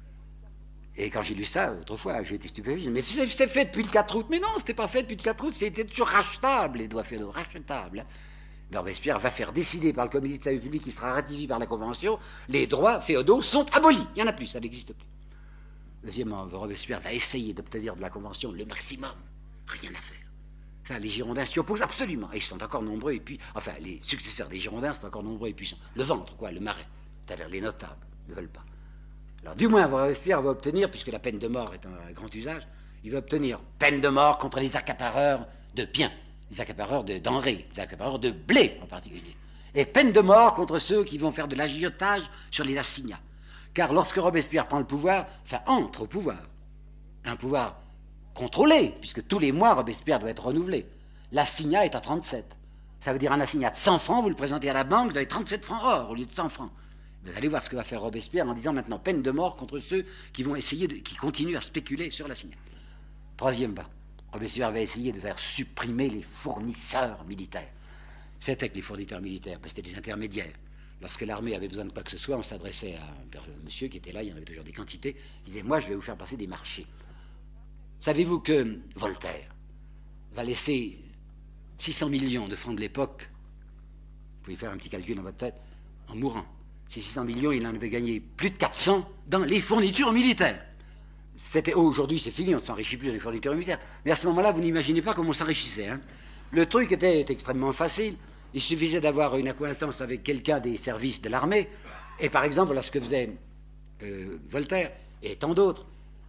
Et quand j'ai lu ça, autrefois, j'ai été stupéfait. Je dis, mais c'est fait depuis le 4 août. Mais non, c'était pas fait depuis le 4 août, c'était toujours rachetable, les droits féodaux, rachetables. Mais Robespierre va faire décider par le comité de salut public qui sera ratifié par la Convention, les droits féodaux sont abolis. Il n'y en a plus, ça n'existe plus. Deuxièmement, Robespierre va essayer d'obtenir de la Convention le maximum. Rien à faire. Ça, les Girondins s'y opposent absolument. Et ils sont encore nombreux et puis, enfin, les successeurs des Girondins sont encore nombreux et puissants. Le ventre, quoi, le marais, c'est-à-dire les notables, ne veulent pas. Alors, du moins, Robespierre va obtenir, puisque la peine de mort est un grand usage, il va obtenir peine de mort contre les accapareurs de biens, les accapareurs de denrées, les accapareurs de blé en particulier. Et peine de mort contre ceux qui vont faire de l'agiotage sur les assignats. Car lorsque Robespierre prend le pouvoir, enfin, entre au pouvoir, un pouvoir contrôlé, puisque tous les mois, Robespierre doit être renouvelé. L'assignat est à 37. Ça veut dire un assignat de 100 francs, vous le présentez à la banque, vous avez 37 francs or au lieu de 100 francs. Vous allez voir ce que va faire Robespierre en disant maintenant peine de mort contre ceux qui vont essayer qui continuent à spéculer sur l'assignat. Troisième pas, Robespierre va essayer de faire supprimer les fournisseurs militaires. C'était que les fournisseurs militaires, parce que c'était des intermédiaires. Lorsque l'armée avait besoin de quoi que ce soit, on s'adressait à un monsieur qui était là, il y en avait toujours des quantités, il disait, moi je vais vous faire passer des marchés. Savez-vous que Voltaire va laisser 600 millions de francs de l'époque, vous pouvez faire un petit calcul dans votre tête, en mourant. Ces 600 millions, il en avait gagné plus de 400 dans les fournitures militaires. Aujourd'hui, c'est fini, on ne s'enrichit plus dans les fournitures militaires. Mais à ce moment-là, vous n'imaginez pas comment on s'enrichissait. Hein. Le truc était extrêmement facile. Il suffisait d'avoir une acquaintance avec quelqu'un des services de l'armée. Et par exemple, voilà ce que faisait Voltaire et tant d'autres.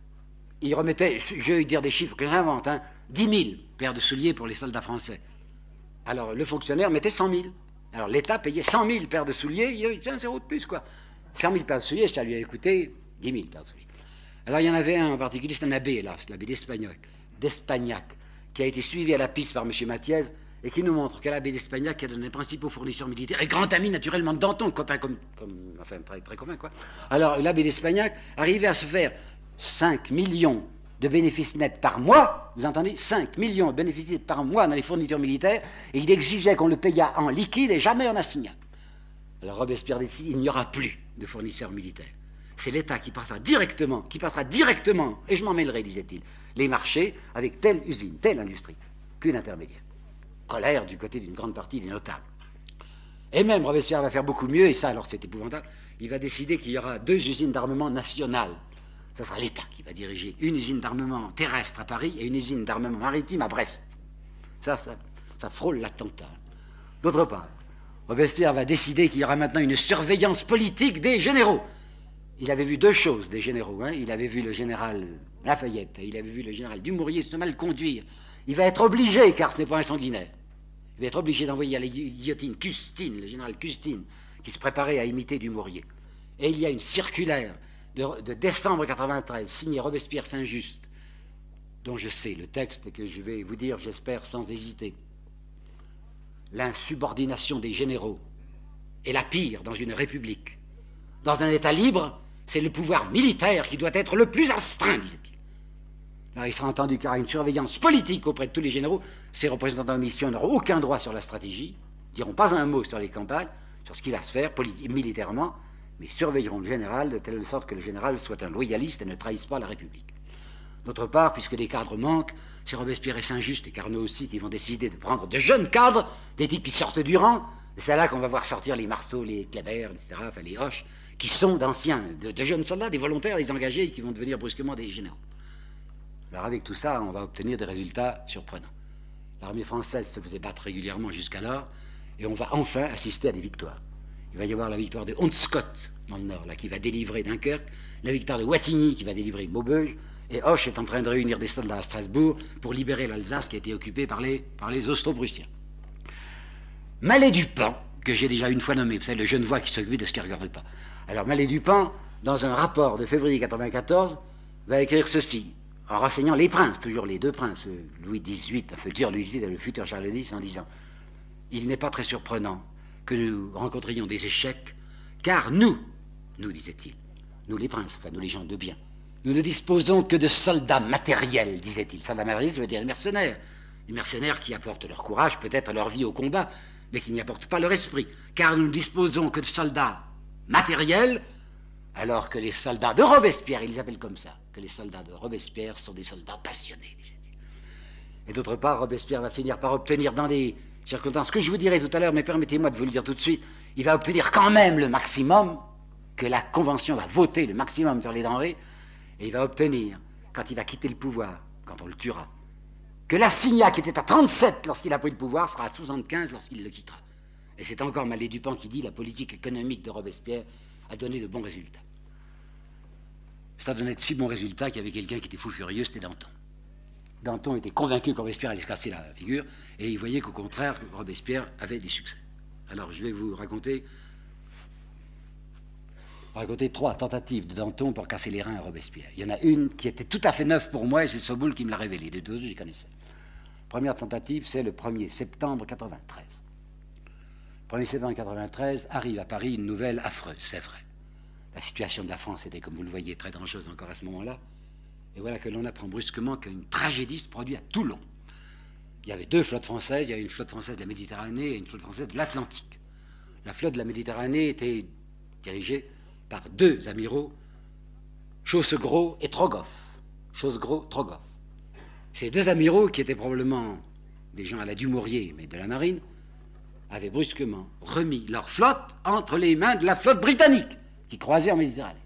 Il remettait, je vais dire des chiffres que j'invente, 10 000 paires de souliers pour les soldats français. Alors le fonctionnaire mettait 100 000. Alors l'État payait 100 000 paires de souliers, il y avait un zéro de plus, quoi. 100 000 paires de souliers, ça lui a coûté 10 000 paires de souliers. Alors il y en avait un en particulier, c'est un abbé, hélas, l'abbé d'Espagnac, qui a été suivi à la piste par M. Mathiez, et qui nous montre que l'abbé d'Espagnac, qui est un des principaux fournisseurs militaires, et grand ami naturellement de Danton, copain enfin très commun, quoi. Alors l'abbé d'Espagnac arrivait à se faire 5 millions de bénéfices nets par mois, vous entendez, 5 millions de bénéfices nets par mois dans les fournitures militaires, et il exigeait qu'on le payât en liquide et jamais en assignat. Alors Robespierre décide, il n'y aura plus de fournisseurs militaires. C'est l'État qui passera directement, et je m'en mêlerai, disait-il, les marchés avec telle usine, telle industrie, qu'une intermédiaire. Colère du côté d'une grande partie des notables. Et même Robespierre va faire beaucoup mieux, et ça alors c'est épouvantable, il va décider qu'il y aura 2 usines d'armement nationales. Ce sera l'État qui va diriger une usine d'armement terrestre à Paris et une usine d'armement maritime à Brest. Ça frôle l'attentat. D'autre part, Robespierre va décider qu'il y aura maintenant une surveillance politique des généraux. Il avait vu 2 choses des généraux. Il avait vu le général Lafayette et il avait vu le général Dumouriez se mal conduire. Il va être obligé, car ce n'est pas un sanguinaire, il va être obligé d'envoyer à la guillotine Custine, le général Custine, qui se préparait à imiter Dumouriez. Et il y a une circulaire de décembre 93, signée Robespierre Saint-Just, dont je sais le texte et que je vais vous dire, j'espère, sans hésiter. L'insubordination des généraux est la pire dans une république. Dans un État libre, c'est le pouvoir militaire qui doit être le plus astreint, disait-il. Alors il sera entendu qu'il y aura une surveillance politique auprès de tous les généraux. Ces représentants de mission n'auront aucun droit sur la stratégie, ne diront pas un mot sur les campagnes, sur ce qui va se faire militairement, mais surveilleront le général de telle sorte que le général soit un loyaliste et ne trahisse pas la République. D'autre part, puisque des cadres manquent, c'est Robespierre et Saint-Just et Carnot aussi qui vont décider de prendre de jeunes cadres, des types qui sortent du rang, et c'est là qu'on va voir sortir les Marceau, les Kléber, etc., enfin les Hoche, qui sont d'anciens, de jeunes soldats, des volontaires, des engagés, qui vont devenir brusquement des généraux. Alors avec tout ça, on va obtenir des résultats surprenants. L'armée française se faisait battre régulièrement jusqu'alors, et on va enfin assister à des victoires. Il va y avoir la victoire de Honscott, dans le Nord, là, qui va délivrer Dunkerque, la victoire de Wattignies, qui va délivrer Maubeuge, et Hoche est en train de réunir des soldats à Strasbourg pour libérer l'Alsace qui a été occupée par les Austro-Prussiens. Mallet-Dupan, que j'ai déjà une fois nommé, vous savez, le Genevois qui s'occupe de ce qui ne regarde pas. Alors Mallet-Dupan, dans un rapport de février 1994, va écrire ceci, en renseignant les princes, toujours les 2 princes, Louis XVIII, le futur Louis XVIII et le futur Charles X, en disant « Il n'est pas très surprenant que nous rencontrions des échecs, car nous, disait-il, nous les princes, enfin nous les gens de bien, nous ne disposons que de soldats matériels, disait-il. Soldats matériels, ça veut dire des mercenaires qui apportent leur courage, peut-être leur vie au combat, mais qui n'y apportent pas leur esprit, car nous ne disposons que de soldats matériels, alors que les soldats de Robespierre, ils les appellent comme ça, que les soldats de Robespierre sont des soldats passionnés, disait-il. Et d'autre part, Robespierre va finir par obtenir dans des circonstances que je vous dirai tout à l'heure, mais permettez-moi de vous le dire tout de suite, il va obtenir quand même le maximum, que la Convention va voter le maximum sur les denrées, et il va obtenir, quand il va quitter le pouvoir, quand on le tuera, que l'Assigna, qui était à 37 lorsqu'il a pris le pouvoir, sera à 75 lorsqu'il le quittera. Et c'est encore Mallet Dupont qui dit la politique économique de Robespierre a donné de bons résultats. Ça a donné de si bons résultats qu'il y avait quelqu'un qui était fou furieux, c'était Danton. Danton était convaincu que Robespierre allait se casser la figure, et il voyait qu'au contraire, Robespierre avait des succès. Alors je vais vous raconter 3 tentatives de Danton pour casser les reins à Robespierre. Il y en a une qui était tout à fait neuve pour moi, et c'est Soboul qui me l'a révélé. Les deux autres, j'y connaissais. Première tentative, c'est le 1er septembre 93. 1er septembre 93, arrive à Paris une nouvelle affreuse, c'est vrai. La situation de la France était, comme vous le voyez, très dangereuse encore à ce moment-là. Et voilà que l'on apprend brusquement qu'une tragédie se produit à Toulon. Il y avait 2 flottes françaises, il y avait une flotte française de la Méditerranée et une flotte française de l'Atlantique. La flotte de la Méditerranée était dirigée par 2 amiraux, Chaussegros et Trogoff. Chaussegros, Trogoff. Ces 2 amiraux, qui étaient probablement des gens à la Dumouriez, mais de la marine, avaient brusquement remis leur flotte entre les mains de la flotte britannique, qui croisait en Méditerranée.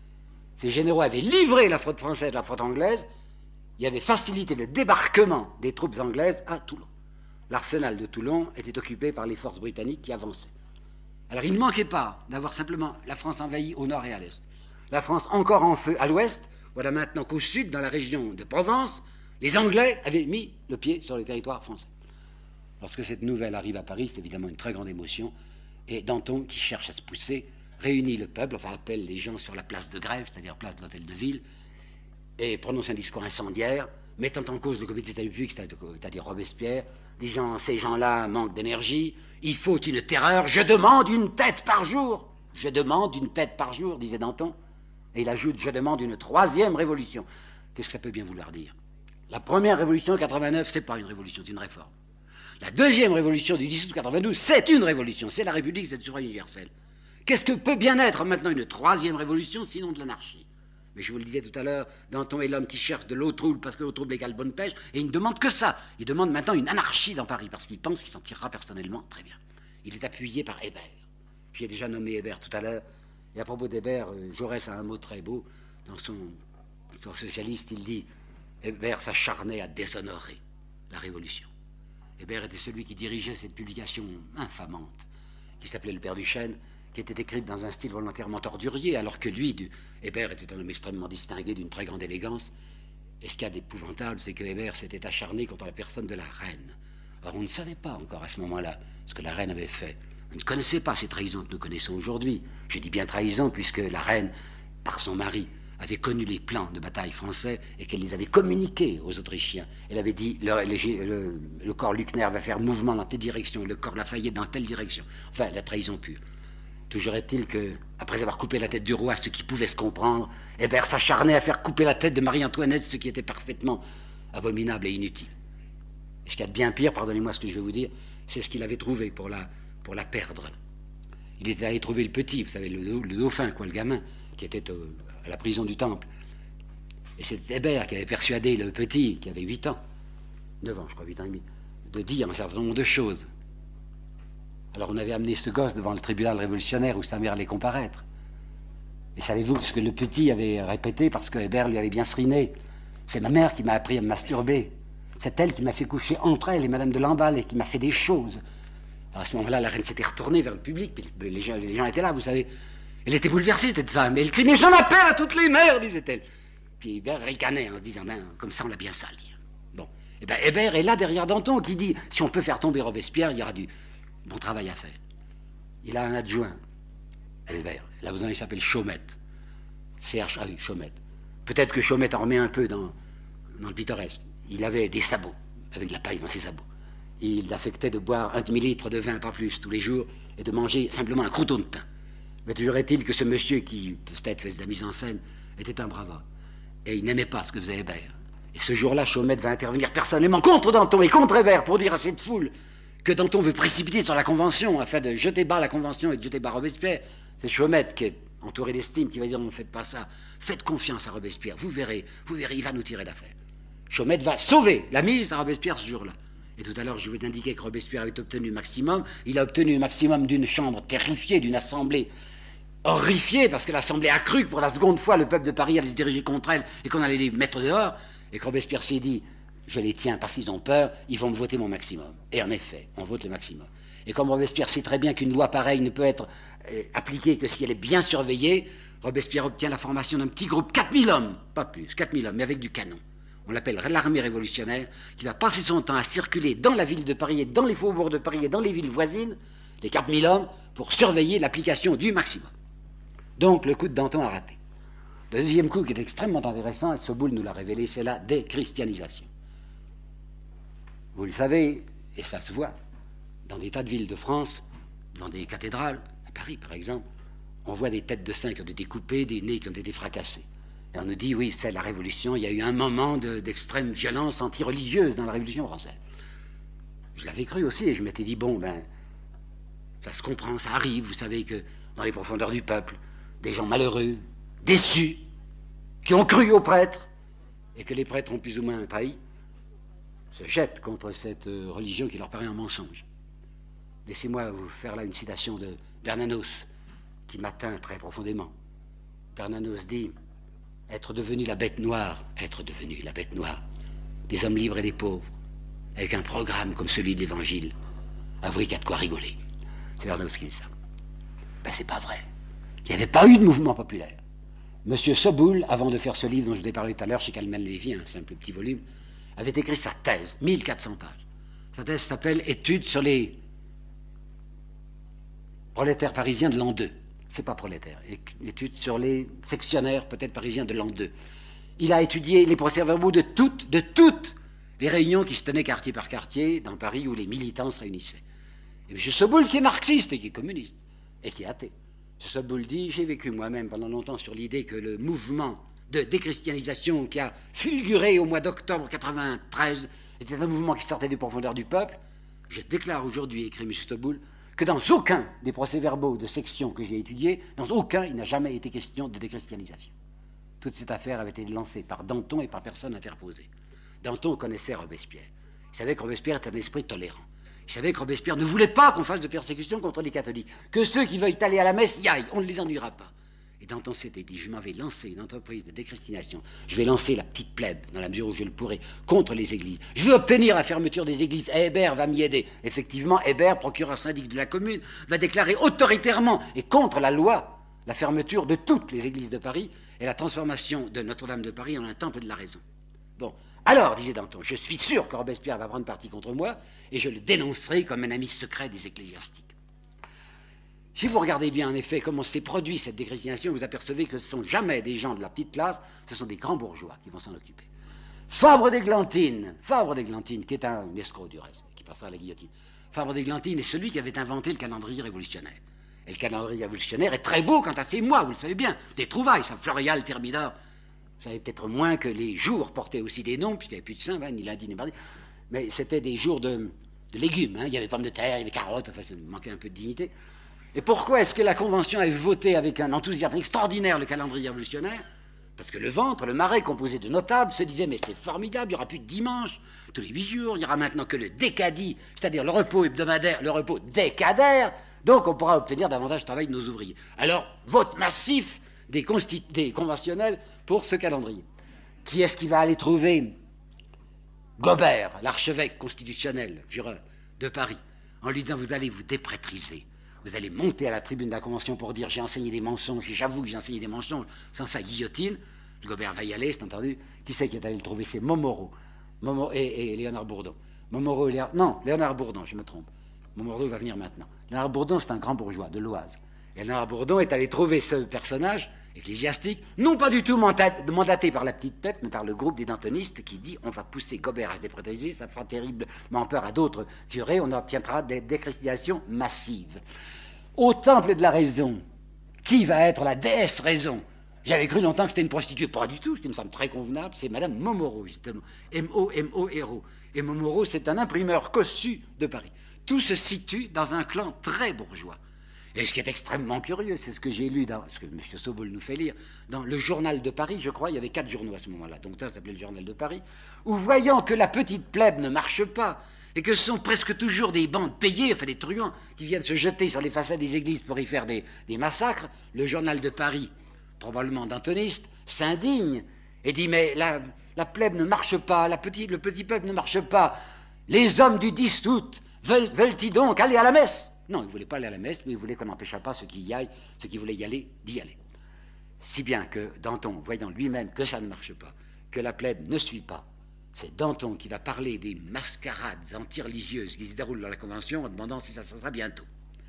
Ces généraux avaient livré la flotte française à la flotte anglaise, et avaient facilité le débarquement des troupes anglaises à Toulon. L'arsenal de Toulon était occupé par les forces britanniques qui avançaient. Alors il ne manquait pas d'avoir simplement la France envahie au nord et à l'est. La France encore en feu à l'ouest, voilà maintenant qu'au sud, dans la région de Provence, les Anglais avaient mis le pied sur le territoire français. Lorsque cette nouvelle arrive à Paris, c'est évidemment une très grande émotion, et Danton, qui cherche à se pousser, réunit le peuple, enfin appelle les gens sur la place de Grève, c'est-à-dire place de l'Hôtel de Ville, et prononce un discours incendiaire, mettant en cause le comité de salut public, c'est-à-dire Robespierre, disant « Ces gens-là manquent d'énergie, il faut une terreur, je demande une tête par jour !» Je demande une tête par jour, disait Danton, et il ajoute « Je demande une 3e révolution ». Qu'est-ce que ça peut bien vouloir dire? La première révolution de 89, c'est pas une révolution, c'est une réforme. La 2e révolution du 10 août 92, c'est une révolution, c'est la République, c'est le suffrage universel. Qu'est-ce que peut bien être maintenant une 3e révolution, sinon de l'anarchie? Mais je vous le disais tout à l'heure, Danton est l'homme qui cherche de l'eau trouble parce que l'eau trouble égale bonne pêche, et il ne demande que ça. Il demande maintenant une anarchie dans Paris, parce qu'il pense qu'il s'en tirera personnellement très bien. Il est appuyé par Hébert. J'ai déjà nommé Hébert tout à l'heure, et à propos d'Hébert, Jaurès a un mot très beau. Dans son Socialiste, il dit « Hébert s'acharnait à déshonorer la Révolution ». Hébert était celui qui dirigeait cette publication infamante, qui s'appelait Le Père Duchesne, qui était écrite dans un style volontairement ordurier, alors que lui, Hébert était un homme extrêmement distingué, d'une très grande élégance. Et ce qu'il y a d'épouvantable, c'est que Hébert s'était acharné contre la personne de la reine. Or, on ne savait pas encore à ce moment-là ce que la reine avait fait. On ne connaissait pas ces trahisons que nous connaissons aujourd'hui. Je dis bien trahison, puisque la reine, par son mari, avait connu les plans de bataille français et qu'elle les avait communiqués aux Autrichiens. Elle avait dit le corps Luckner va faire mouvement dans telle direction, le corps Lafayette dans telle direction. Enfin, la trahison pure. Toujours est-il que, après avoir coupé la tête du roi, ce qui pouvait se comprendre, Hébert s'acharnait à faire couper la tête de Marie-Antoinette, ce qui était parfaitement abominable et inutile. Et ce qu'il y a de bien pire, pardonnez-moi ce que je vais vous dire, c'est ce qu'il avait trouvé pour la perdre. Il était allé trouver le petit, vous savez, le dauphin, quoi, le gamin, qui était à la prison du Temple. Et c'est Hébert qui avait persuadé le petit, qui avait 8 ans, 9 ans, je crois, 8 ans et demi, de dire un certain nombre de choses. Alors on avait amené ce gosse devant le tribunal révolutionnaire où sa mère allait comparaître. Et savez-vous ce que le petit avait répété parce que Hébert lui avait bien seriné? C'est ma mère qui m'a appris à me masturber. C'est elle qui m'a fait coucher entre elle et Madame de Lamballe et qui m'a fait des choses. Alors à ce moment-là, la reine s'était retournée vers le public, puis les gens étaient là, vous savez. Elle était bouleversée, cette femme. Et elle criait « Mais j'en appelle à toutes les mères !» disait-elle. Puis Hébert ricanait en se disant « Ben, comme ça, on l'a bien sali. » Bon. Et bien Hébert est là derrière Danton qui dit « Si on peut faire tomber Robespierre, il y aura du bon travail à faire. » Il a un adjoint, Hébert. Il a besoin, il s'appelle Chaumette. C-H-A-U, Chaumette. Peut-être que Chaumette en remet un peu dans le pittoresque. Il avait des sabots, avec de la paille dans ses sabots. Il affectait de boire 1 demi-litre de vin, pas plus, tous les jours, et de manger simplement un crouton de pain. Mais toujours est-il que ce monsieur, qui peut-être faisait de la mise en scène, était un brave homme. Et il n'aimait pas ce que faisait Hébert. Et ce jour-là, Chaumette va intervenir personnellement contre Danton et contre Hébert pour dire à cette foule que Danton veut précipiter sur la Convention afin de jeter bas la Convention et de jeter bas Robespierre. C'est Chaumette qui est entouré d'estime qui va dire « Non, ne faites pas ça. Faites confiance à Robespierre. Vous verrez, il va nous tirer d'affaire. » Chaumette va sauver la mise à Robespierre ce jour-là. Et tout à l'heure, je vais t'indiquer que Robespierre avait obtenu le maximum. Il a obtenu le maximum d'une chambre terrifiée, d'une assemblée horrifiée, parce que l'Assemblée a cru que pour la seconde fois, le peuple de Paris allait se diriger contre elle et qu'on allait les mettre dehors. Et que Robespierre s'est dit, je les tiens parce qu'ils ont peur, ils vont me voter mon maximum. Et en effet, on vote le maximum. Et comme Robespierre sait très bien qu'une loi pareille ne peut être appliquée que si elle est bien surveillée, Robespierre obtient la formation d'un petit groupe, 4000 hommes, pas plus, 4000 hommes, mais avec du canon. On l'appelle l'armée révolutionnaire, qui va passer son temps à circuler dans la ville de Paris et dans les faubourgs de Paris et dans les villes voisines, les 4000 hommes, pour surveiller l'application du maximum. Donc le coup de Danton a raté. Le deuxième coup qui est extrêmement intéressant, et Soboul nous l'a révélé, c'est la déchristianisation. Vous le savez, et ça se voit, dans des tas de villes de France, dans des cathédrales, à Paris par exemple, on voit des têtes de saints qui ont été coupées, des nez qui ont été fracassés. Et on nous dit, oui, c'est la Révolution, il y a eu un moment d'extrême violence anti-religieuse dans la Révolution française. Je l'avais cru aussi, et je m'étais dit, bon, ben, ça se comprend, ça arrive, vous savez que dans les profondeurs du peuple, des gens malheureux, déçus, qui ont cru aux prêtres, et que les prêtres ont plus ou moins trahi, se jettent contre cette religion qui leur paraît un mensonge. Laissez-moi vous faire là une citation de Bernanos, qui m'atteint très profondément. Bernanos dit, être devenu la bête noire, des hommes libres et des pauvres, avec un programme comme celui de l'Évangile, avouez qu'il y a de quoi rigoler. C'est Bernanos qui dit ça. Ben c'est pas vrai. Il n'y avait pas eu de mouvement populaire. Monsieur Soboul, avant de faire ce livre dont je vous ai parlé tout à l'heure chez Calman Lévy, un simple petit volume, avait écrit sa thèse, 1400 pages. Sa thèse s'appelle « Études sur les prolétaires parisiens de l'an 2 ». C'est pas prolétaire. Études sur les sectionnaires, peut-être parisiens de l'an 2. Il a étudié les procès-verbaux de toutes les réunions qui se tenaient quartier par quartier dans Paris où les militants se réunissaient. Et M. Soboul, qui est marxiste et qui est communiste, et qui est athée, M. Soboul dit, j'ai vécu moi-même pendant longtemps sur l'idée que le mouvement de déchristianisation qui a fulguré au mois d'octobre 1993 était un mouvement qui sortait des profondeurs du peuple. Je déclare aujourd'hui, écrit M. Soboul, que dans aucun des procès-verbaux de section que j'ai étudiés, dans aucun, il n'a jamais été question de déchristianisation. Toute cette affaire avait été lancée par Danton et par personne interposée. Danton connaissait Robespierre. Il savait que Robespierre était un esprit tolérant. Il savait que Robespierre ne voulait pas qu'on fasse de persécution contre les catholiques. Que ceux qui veuillent aller à la messe y aillent, on ne les ennuiera pas. Et Danton s'était dit, je m'en vais lancer une entreprise de déchristianisation. Je vais lancer la petite plèbe, dans la mesure où je le pourrai, contre les églises. Je vais obtenir la fermeture des églises. Hébert va m'y aider. Effectivement, Hébert, procureur syndic de la commune, va déclarer autoritairement et contre la loi la fermeture de toutes les églises de Paris et la transformation de Notre-Dame de Paris en un temple de la raison. Bon, alors, disait Danton, je suis sûr que Robespierre va prendre parti contre moi et je le dénoncerai comme un ami secret des ecclésiastiques. Si vous regardez bien, en effet, comment s'est produite cette déchristianisation, vous apercevez que ce ne sont jamais des gens de la petite classe, ce sont des grands bourgeois qui vont s'en occuper. Fabre d'Églantine, qui est un escroc du reste, qui passera à la guillotine. Fabre d'Églantine est celui qui avait inventé le calendrier révolutionnaire. Et le calendrier révolutionnaire est très beau quant à ses mois, vous le savez bien. Des trouvailles, Saint Floréal, Thermidor. Vous savez peut-être moins que les jours portaient aussi des noms, puisqu'il n'y avait plus de saint, ni lundi, ni mardi. Mais c'était des jours de légumes. Hein. Il y avait pommes de terre, il y avait carottes, enfin ça manquait un peu de dignité. Et pourquoi est-ce que la Convention avait voté avec un enthousiasme extraordinaire le calendrier révolutionnaire? Parce que le ventre, le marais composé de notables, se disait, mais c'est formidable, il n'y aura plus de dimanche, tous les 8 jours, il n'y aura maintenant que le décadi, c'est-à-dire le repos hebdomadaire, le repos décadaire, donc on pourra obtenir davantage de travail de nos ouvriers. Alors, vote massif des conventionnels pour ce calendrier. Qui est-ce qui va aller trouver Gobert, l'archevêque constitutionnel, jureur de Paris, en lui disant, vous allez vous déprêtriser. Vous allez monter à la tribune de la Convention pour dire j'ai enseigné des mensonges, et j'avoue que j'ai enseigné des mensonges, sans sa guillotine. Le Gobert va y aller, c'est entendu. Qui c'est qui est allé le trouver? C'est Montmoreau. Et Léonard Bourdon. Léonard Bourdon, je me trompe. Montmoreau va venir maintenant. Léonard Bourdon, c'est un grand bourgeois de l'Oise. Et Léonard Bourdon est allé trouver ce personnage ecclésiastique, non pas du tout mandaté par la petite peuple, mais par le groupe des dantonistes qui dit on va pousser Gobert à se déprêtriser, ça fera terriblement peur à d'autres curés, on obtiendra des déchristianisations massives. Au temple de la raison, qui va être la déesse raison? J'avais cru longtemps que c'était une prostituée, pas du tout, c'était une femme très convenable, c'est Madame Montmoreau, justement, M-O-M-O-R-O. Et Montmoreau, c'est un imprimeur cossu de Paris. Tout se situe dans un clan très bourgeois. Et ce qui est extrêmement curieux, c'est ce que j'ai lu, ce que M. Soboul nous fait lire, dans le Journal de Paris, je crois, il y avait 4 journaux à ce moment-là, donc ça s'appelait le Journal de Paris, où voyant que la petite plèbe ne marche pas, et que ce sont presque toujours des bandes payées, enfin des truands, qui viennent se jeter sur les façades des églises pour y faire des massacres, le Journal de Paris, probablement dantoniste, s'indigne et dit, mais la plèbe ne marche pas, le petit peuple ne marche pas. Les hommes du 10 août veulent-ils donc aller à la messe? Non, ils ne voulaient pas aller à la messe, mais ils voulaient qu'on n'empêchât pas ceux qui voulaient y aller, d'y aller. Si bien que Danton, voyant lui-même que ça ne marche pas, que la plèbe ne suit pas, c'est Danton qui va parler des mascarades anti-religieuses qui se déroulent dans la Convention en demandant si ça se sera bientôt.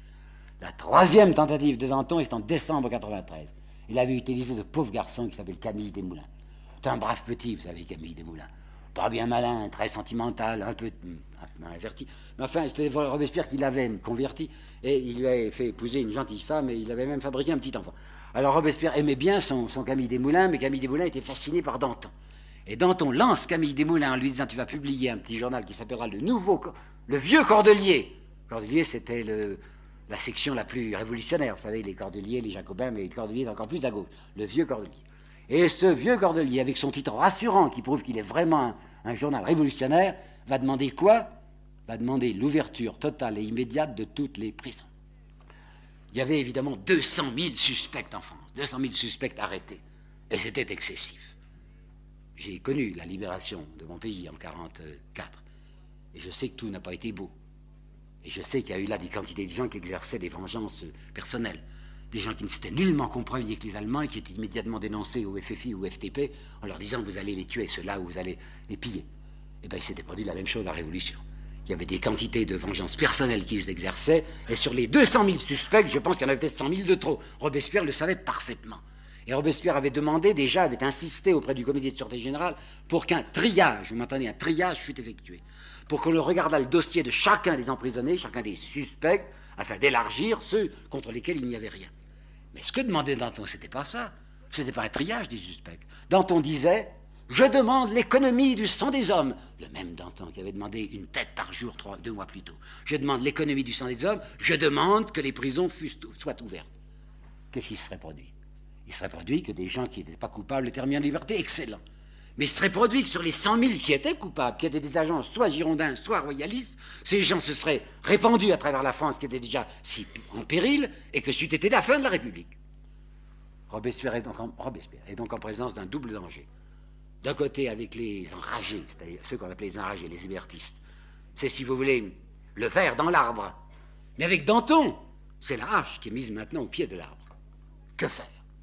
La troisième tentative de Danton est en décembre 93. Il avait utilisé ce pauvre garçon qui s'appelle Camille Desmoulins. C'est un brave petit, vous savez, Camille Desmoulins. Pas bien malin, très sentimental, un peu inverti. Mais enfin, c'était Robespierre qui l'avait converti et il lui avait fait épouser une gentille femme et il avait même fabriqué un petit enfant. Alors Robespierre aimait bien son Camille Desmoulins, mais Camille Desmoulins était fasciné par Danton. Et Danton lance Camille Desmoulins en lui disant « Tu vas publier un petit journal qui s'appellera le Vieux Cordelier ». Cordelier, c'était la section la plus révolutionnaire. Vous savez, les Cordeliers, les Jacobins, mais les Cordeliers encore plus à gauche. Le Vieux Cordelier. Et ce Vieux Cordelier, avec son titre rassurant qui prouve qu'il est vraiment un journal révolutionnaire, va demander quoi? Va demander l'ouverture totale et immédiate de toutes les prisons. Il y avait évidemment 200 000 suspects en France, 200 000 suspects arrêtés. Et c'était excessif. J'ai connu la libération de mon pays en 1944. Et je sais que tout n'a pas été beau. Et je sais qu'il y a eu là des quantités de gens qui exerçaient des vengeances personnelles. Des gens qui ne s'étaient nullement compromis avec les Allemands et qui étaient immédiatement dénoncés au FFI ou au FTP en leur disant « vous allez les tuer, ceux-là, ou vous allez les piller ». Et bien, il s'était produit la même chose à la Révolution. Il y avait des quantités de vengeance personnelle qui s'exerçaient, et sur les 200 000 suspects, je pense qu'il y en avait peut-être 100 000 de trop. Robespierre le savait parfaitement. Et Robespierre avait demandé, déjà, avait insisté auprès du comité de sûreté générale pour qu'un triage, vous m'entendez, un triage fût effectué, pour qu'on regardât le dossier de chacun des emprisonnés, chacun des suspects, afin d'élargir ceux contre lesquels il n'y avait rien. Mais ce que demandait Danton, ce n'était pas ça. Ce n'était pas un triage des suspects. Danton disait « Je demande l'économie du sang des hommes ». Le même Danton qui avait demandé une tête par jour 2 mois plus tôt. « Je demande l'économie du sang des hommes. Je demande que les prisons soient ouvertes ». Qu'est-ce qui se serait produit? Il serait produit que des gens qui n'étaient pas coupables étaient remis en liberté. Excellent. Mais il serait produit que sur les 100 000 qui étaient coupables, qui étaient des agents soit girondins, soit royalistes, ces gens se seraient répandus à travers la France qui était déjà si en péril et que c'eût été la fin de la République. Robespierre est donc en présence d'un double danger. D'un côté, avec les enragés, c'est-à-dire ceux qu'on appelait les enragés, les hébertistes. C'est, si vous voulez, le ver dans l'arbre. Mais avec Danton, c'est la hache qui est mise maintenant au pied de l'arbre. Que faire?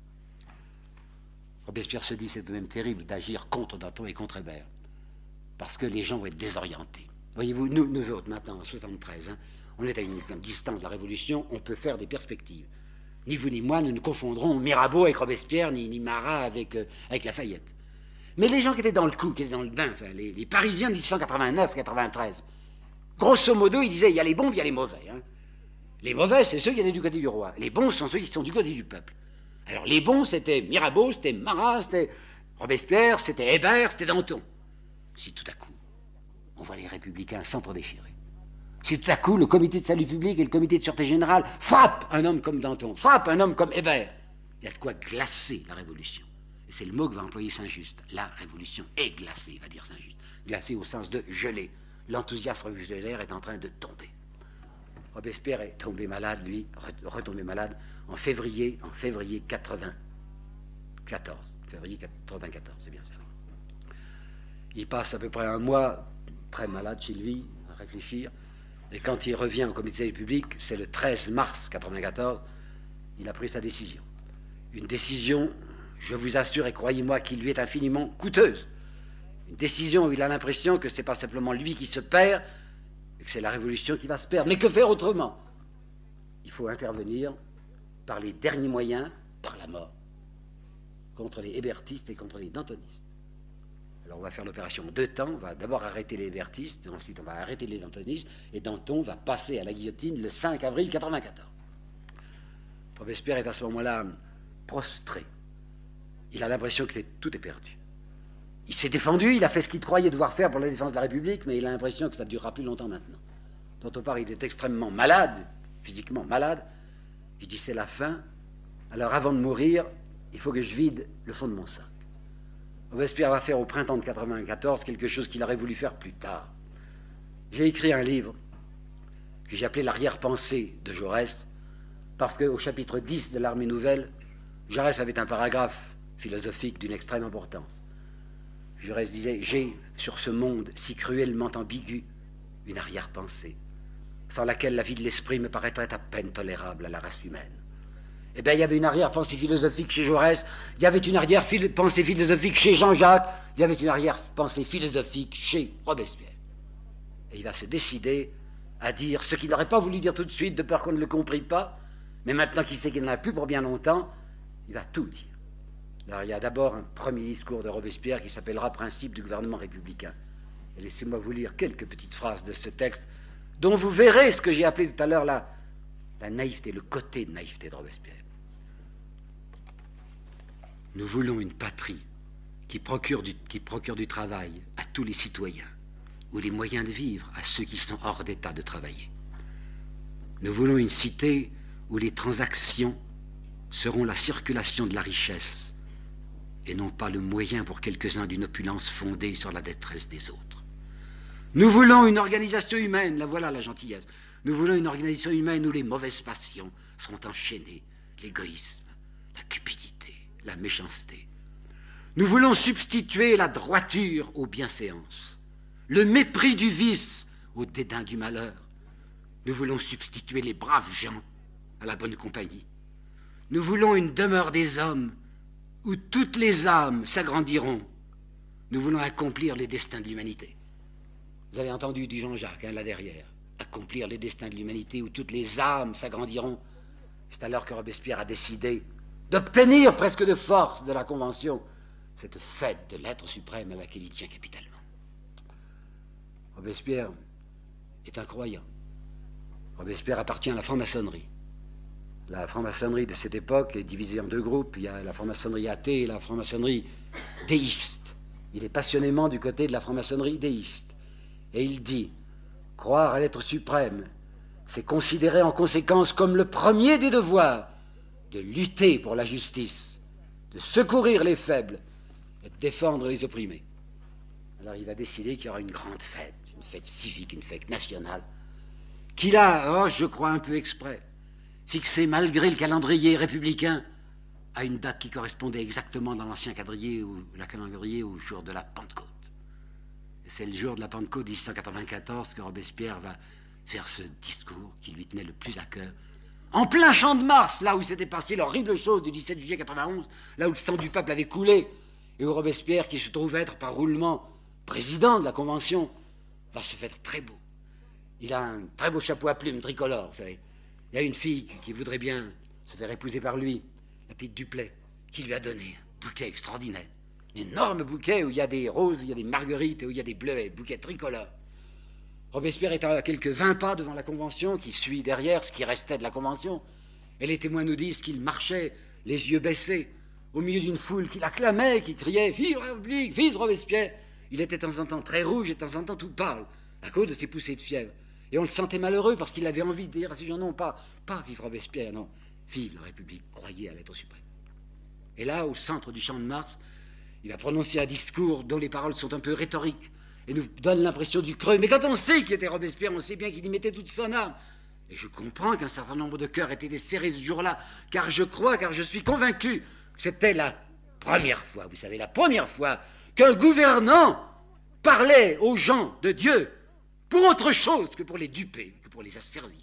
Robespierre se dit, c'est tout de même terrible d'agir contre Danton et contre Hébert, parce que les gens vont être désorientés. Voyez-vous, nous autres, maintenant, en 1973, on est à une distance de la Révolution, on peut faire des perspectives. Ni vous ni moi, nous ne confondrons Mirabeau avec Robespierre, ni Marat avec Lafayette. Mais les gens qui étaient dans le coup, qui étaient dans le bain, enfin, les Parisiens de 1789-93, grosso modo, ils disaient, il y a les bons, il y a les mauvais. Les mauvais, c'est ceux qui étaient du côté du roi. Les bons sont ceux qui sont du côté du peuple. Alors les bons, c'était Mirabeau, c'était Marat, c'était Robespierre, c'était Hébert, c'était Danton. Si tout à coup, on voit les républicains s'entre-déchirer, si tout à coup, le comité de salut public et le comité de sûreté générale frappent un homme comme Danton, frappent un homme comme Hébert, il y a de quoi glacer la Révolution. Et c'est le mot que va employer Saint-Just. La Révolution est glacée, va dire Saint-Just. Glacée au sens de geler. L'enthousiasme révolutionnaire est en train de tomber. Robespierre est tombé malade, lui, retombé malade, en février 94. Février 94, c'est bien ça. Il passe à peu près un mois très malade chez lui, à réfléchir. Et quand il revient au comité de salut public, c'est le 13 mars 94, il a pris sa décision. Une décision, je vous assure et croyez-moi, qui lui est infiniment coûteuse. Une décision où il a l'impression que ce n'est pas simplement lui qui se perd, et que c'est la Révolution qui va se perdre. Mais que faire autrement? Il faut intervenir par les derniers moyens, par la mort, contre les hébertistes et contre les dantonistes. Alors on va faire l'opération en 2 temps, on va d'abord arrêter les hébertistes, ensuite on va arrêter les dantonistes, et Danton va passer à la guillotine le 5 avril 94. Robespierre est à ce moment-là prostré. Il a l'impression que tout est perdu. Il s'est défendu, il a fait ce qu'il croyait devoir faire pour la défense de la République, mais il a l'impression que ça ne durera plus longtemps maintenant. D'autre part, il est extrêmement malade, physiquement malade. Il dit, c'est la fin, alors avant de mourir, il faut que je vide le fond de mon sac. Robespierre va faire au printemps de 94 quelque chose qu'il aurait voulu faire plus tard. J'ai écrit un livre que j'ai appelé l'arrière-pensée de Jaurès, parce qu'au chapitre 10 de l'Armée nouvelle, Jaurès avait un paragraphe philosophique d'une extrême importance. Jaurès disait « J'ai, sur ce monde si cruellement ambigu, une arrière-pensée, sans laquelle la vie de l'esprit me paraîtrait à peine tolérable à la race humaine. » Eh bien, il y avait une arrière-pensée philosophique chez Jaurès, il y avait une arrière-pensée philosophique chez Jean-Jacques, il y avait une arrière-pensée philosophique chez Robespierre. Et il va se décider à dire ce qu'il n'aurait pas voulu dire tout de suite, de peur qu'on ne le comprît pas, mais maintenant qu'il sait qu'il n'en a plus pour bien longtemps, il va tout dire. Alors, il y a d'abord un premier discours de Robespierre qui s'appellera « Principe du gouvernement républicain ». Et laissez-moi vous lire quelques petites phrases de ce texte, dont vous verrez ce que j'ai appelé tout à l'heure la naïveté, le côté de naïveté de Robespierre. Nous voulons une patrie qui procure du travail à tous les citoyens, ou les moyens de vivre à ceux qui sont hors d'état de travailler. Nous voulons une cité où les transactions seront la circulation de la richesse, et non pas le moyen pour quelques-uns d'une opulence fondée sur la détresse des autres. Nous voulons une organisation humaine, la voilà la gentillesse. Nous voulons une organisation humaine où les mauvaises passions seront enchaînées, l'égoïsme, la cupidité, la méchanceté. Nous voulons substituer la droiture aux bienséances, le mépris du vice au dédain du malheur. Nous voulons substituer les braves gens à la bonne compagnie. Nous voulons une demeure des hommes où toutes les âmes s'agrandiront. Nous voulons accomplir les destins de l'humanité. Vous avez entendu du Jean-Jacques, là derrière, accomplir les destins de l'humanité où toutes les âmes s'agrandiront. C'est alors que Robespierre a décidé d'obtenir presque de force de la Convention cette fête de l'être suprême à laquelle il tient capitalement. Robespierre est un croyant. Robespierre appartient à la franc-maçonnerie. La franc-maçonnerie de cette époque est divisée en deux groupes. Il y a la franc-maçonnerie athée et la franc-maçonnerie déiste. Il est passionnément du côté de la franc-maçonnerie déiste. Et il dit, croire à l'être suprême, c'est considérer en conséquence comme le premier des devoirs de lutter pour la justice, de secourir les faibles et de défendre les opprimés. Alors il va décider qu'il y aura une grande fête, une fête civique, une fête nationale, qu'il a, je crois un peu exprès, fixée malgré le calendrier républicain à une date qui correspondait exactement dans l'ancien calendrier au jour de la Pentecôte. Et c'est le jour de la Pentecôte 1794 que Robespierre va faire ce discours qui lui tenait le plus à cœur, en plein champ de Mars, là où s'était passé l'horrible chose du 17 juillet 91, là où le sang du peuple avait coulé, et où Robespierre, qui se trouve être par roulement président de la Convention, va se faire très beau. Il a un très beau chapeau à plumes tricolore, vous savez. Il y a une fille qui voudrait bien se faire épouser par lui, la petite Duplay, qui lui a donné un bouquet extraordinaire. Un énorme bouquet où il y a des roses, il y a des marguerites, où il y a des bleuets, bouquet tricolore. Robespierre est à quelques 20 pas devant la Convention, qui suit derrière ce qui restait de la Convention. Et les témoins nous disent qu'il marchait, les yeux baissés, au milieu d'une foule qui l'acclamait, qui criait « Vive la République, vive Robespierre !» Il était de temps en temps très rouge et de temps en temps tout pâle, à cause de ses poussées de fièvre. Et on le sentait malheureux parce qu'il avait envie de dire à ces gens, non, pas vive Robespierre, non, vive la République, croyez à l'être suprême. Et là, au centre du champ de Mars, il va prononcer un discours dont les paroles sont un peu rhétoriques et nous donnent l'impression du creux. Mais quand on sait qu'il était Robespierre, on sait bien qu'il y mettait toute son âme. Et je comprends qu'un certain nombre de cœurs aient été serrés ce jour-là, car je suis convaincu que c'était la première fois, vous savez, la première fois qu'un gouvernant parlait aux gens de Dieu pour autre chose que pour les duper, que pour les asservir.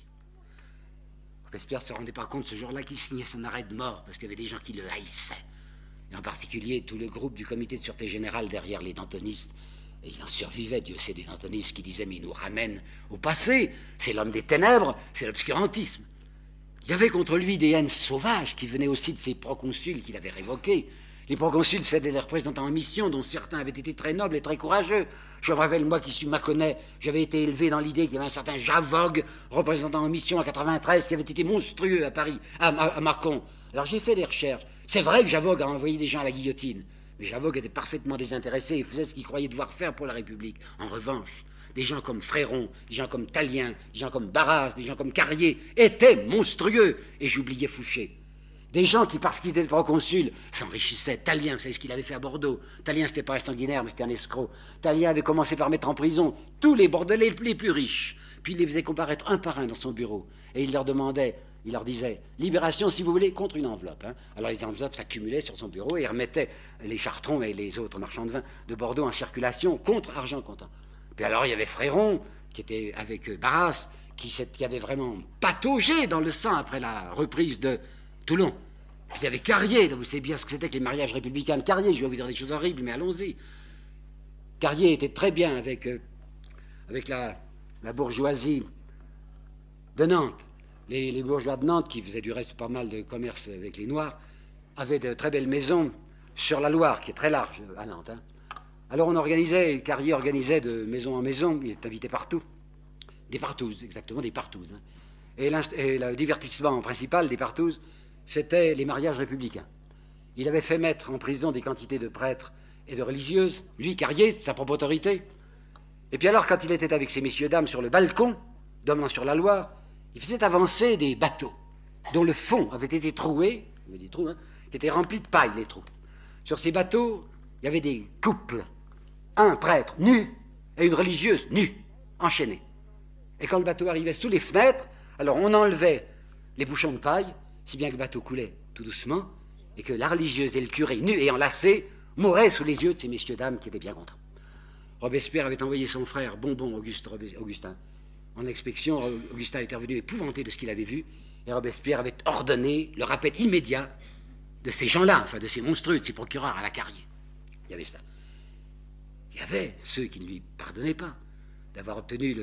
Robespierre ne se rendait pas compte ce jour-là qu'il signait son arrêt de mort parce qu'il y avait des gens qui le haïssaient. Et en particulier tout le groupe du comité de sûreté générale derrière les dantonistes. Et il en survivait, Dieu sait, des dantonistes qui disaient « mais il nous ramène au passé, c'est l'homme des ténèbres, c'est l'obscurantisme ». Il y avait contre lui des haines sauvages qui venaient aussi de ces proconsuls qu'il avait révoqués. Les proconsuls, c'était des représentants en mission, dont certains avaient été très nobles et très courageux. Je me rappelle, moi qui suis Mâconnais, j'avais été élevé dans l'idée qu'il y avait un certain Javogue, représentant en mission à 93, qui avait été monstrueux à Paris, à Mâcon. Alors j'ai fait des recherches. C'est vrai que Javogue a envoyé des gens à la guillotine. Mais Javogue était parfaitement désintéressé et faisait ce qu'il croyait devoir faire pour la République. En revanche, des gens comme Fréron, des gens comme Tallien, des gens comme Barras, des gens comme Carrier étaient monstrueux. Et j'oubliais Fouché. Des gens qui, parce qu'ils étaient proconsuls, s'enrichissaient. Tallien, vous savez ce qu'il avait fait à Bordeaux. Tallien, c'était pas un sanguinaire, mais c'était un escroc. Tallien avait commencé par mettre en prison tous les Bordelais les plus riches. Puis il les faisait comparaître un par un dans son bureau. Et il leur demandait Il leur disait « Libération, si vous voulez, contre une enveloppe. Hein. » Alors les enveloppes s'accumulaient sur son bureau et il remettait les chartrons et les autres marchands de vin de Bordeaux en circulation contre argent comptant. Puis alors il y avait Fréron, qui était avec Barras, qui avait vraiment pataugé dans le sang après la reprise de Toulon. Puis il y avait Carrier, donc vous savez bien ce que c'était que les mariages républicains de Carrier. Je vais vous dire des choses horribles, mais allons-y. Carrier était très bien avec la bourgeoisie de Nantes. Les bourgeois de Nantes, qui faisaient du reste pas mal de commerce avec les Noirs, avaient de très belles maisons sur la Loire, qui est très large à Nantes. Hein. Alors Carrier organisait de maison en maison, il est invité partout. Des partouzes, exactement, des partouzes. Hein. Et le divertissement principal des partouzes, c'était les mariages républicains. Il avait fait mettre en prison des quantités de prêtres et de religieuses, lui, Carrier, sa propre autorité. Et puis alors, quand il était avec ces messieurs-dames sur le balcon, dominant sur la Loire, il faisait avancer des bateaux dont le fond avait été troué, des trous, hein, qui étaient remplis de paille, les trous. Sur ces bateaux, il y avait des couples, un prêtre nu et une religieuse nue, enchaînés. Et quand le bateau arrivait sous les fenêtres, alors on enlevait les bouchons de paille, si bien que le bateau coulait tout doucement, et que la religieuse et le curé, nus et enlacés, mouraient sous les yeux de ces messieurs-dames qui étaient bien contents. Robespierre avait envoyé son frère Bonbon Augustin en inspection. Augustin était revenu épouvanté de ce qu'il avait vu, et Robespierre avait ordonné le rappel immédiat de ces gens-là, enfin de ces monstrueux, de ces procureurs à la Carrier. Il y avait ça. Il y avait ceux qui ne lui pardonnaient pas d'avoir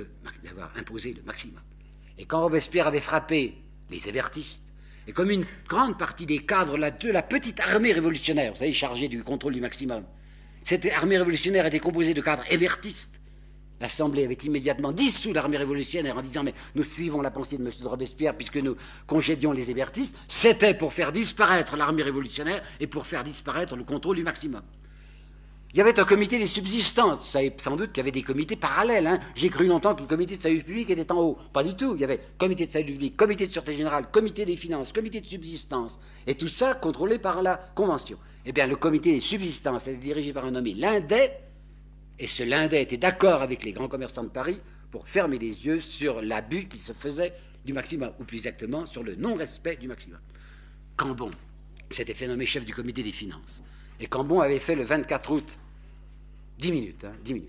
imposé le maximum. Et quand Robespierre avait frappé les hébertistes, et comme une grande partie des cadres de la petite armée révolutionnaire, vous savez, chargée du contrôle du maximum, cette armée révolutionnaire était composée de cadres hébertistes, l'Assemblée avait immédiatement dissous l'armée révolutionnaire en disant « Mais nous suivons la pensée de M. de Robespierre puisque nous congédions les hébertistes », c'était pour faire disparaître l'armée révolutionnaire et pour faire disparaître le contrôle du maximum. Il y avait un comité des subsistances. Vous savez sans doute qu'il y avait des comités parallèles. Hein. J'ai cru longtemps que le comité de salut public était en haut. Pas du tout. Il y avait comité de salut public, comité de sûreté générale, comité des finances, comité de subsistance. Et tout ça contrôlé par la Convention. Eh bien, le comité des subsistances était dirigé par un nommé Lindet. Et ce Lindet était d'accord avec les grands commerçants de Paris pour fermer les yeux sur l'abus qui se faisait du maximum, ou plus exactement sur le non-respect du maximum. Cambon s'était fait nommer chef du comité des finances. Et Cambon avait fait le 24 août, 10 minutes.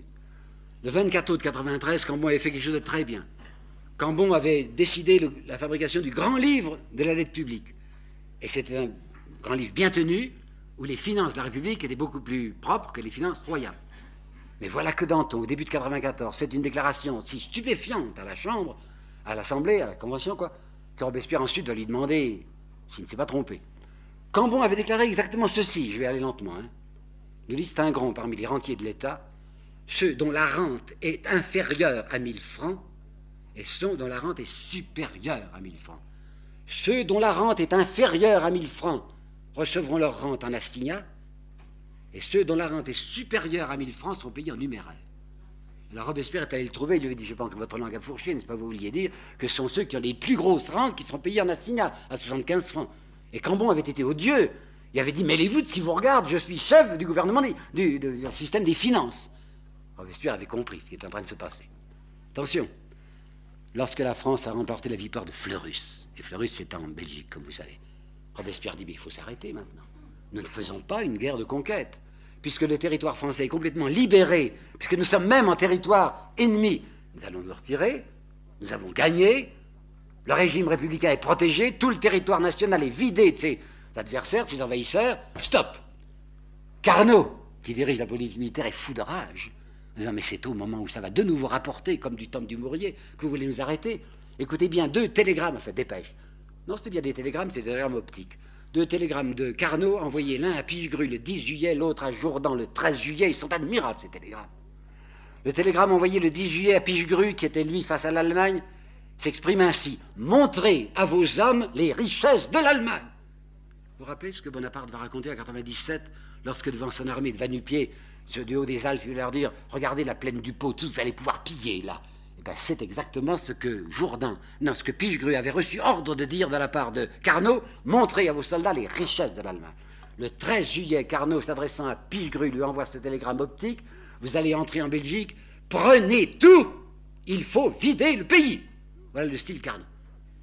Le 24 août 93, Cambon avait fait quelque chose de très bien. Cambon avait décidé la fabrication du grand livre de la dette publique. Et c'était un grand livre bien tenu, où les finances de la République étaient beaucoup plus propres que les finances royales. Mais voilà que Danton, au début de 94, fait une déclaration si stupéfiante à la Chambre, à l'Assemblée, à la Convention, quoi, que Robespierre ensuite va lui demander s'il ne s'est pas trompé. Cambon avait déclaré exactement ceci, je vais aller lentement. Hein. Nous distinguerons parmi les rentiers de l'État ceux dont la rente est inférieure à 1000 francs et ceux dont la rente est supérieure à 1000 francs. Ceux dont la rente est inférieure à 1000 francs recevront leur rente en assignat, et ceux dont la rente est supérieure à 1000 francs seront payés en numéraire. Alors Robespierre est allé le trouver, il lui a dit, je pense que votre langue a fourché, n'est-ce pas, vous vouliez dire que ce sont ceux qui ont les plus grosses rentes qui seront payés en assignat, à 75 francs. Et Cambon avait été odieux, il avait dit, mêlez-vous de ce qui vous regarde, je suis chef du gouvernement, du système des finances. Robespierre avait compris ce qui est en train de se passer. Attention, lorsque la France a remporté la victoire de Fleurus, et Fleurus c'est en Belgique, comme vous savez, Robespierre dit, mais il faut s'arrêter maintenant. Nous ne faisons pas une guerre de conquête, puisque le territoire français est complètement libéré, puisque nous sommes même en territoire ennemi. Nous allons nous retirer, nous avons gagné, le régime républicain est protégé, tout le territoire national est vidé de ses adversaires, de ses envahisseurs. Stop! Carnot, qui dirige la police militaire, est fou de rage. Disant, mais c'est au moment où ça va de nouveau rapporter, comme du temps du Mourier, que vous voulez nous arrêter. Écoutez bien, 2 télégrammes, enfin dépêche. Non, c'était bien des télégrammes, c'est des télégrammes optiques. 2 télégrammes de Carnot, envoyés l'un à Pichegru le 10 juillet, l'autre à Jourdan le 13 juillet. Ils sont admirables, ces télégrammes. Le télégramme envoyé le 10 juillet à Pichegru, qui était lui face à l'Allemagne, s'exprime ainsi. Montrez à vos hommes les richesses de l'Allemagne. Vous vous rappelez ce que Bonaparte va raconter en 97, lorsque devant son armée de va-nu-pieds, du haut des Alpes, il va leur dire, regardez la plaine du Pô, tous vous allez pouvoir piller là. Eh bien, c'est exactement ce que ce que Pichegru avait reçu ordre de dire de la part de Carnot, montrez à vos soldats les richesses de l'Allemagne. Le 13 juillet, Carnot, s'adressant à Pichegru, lui envoie ce télégramme optique, vous allez entrer en Belgique, prenez tout, il faut vider le pays. Voilà le style Carnot.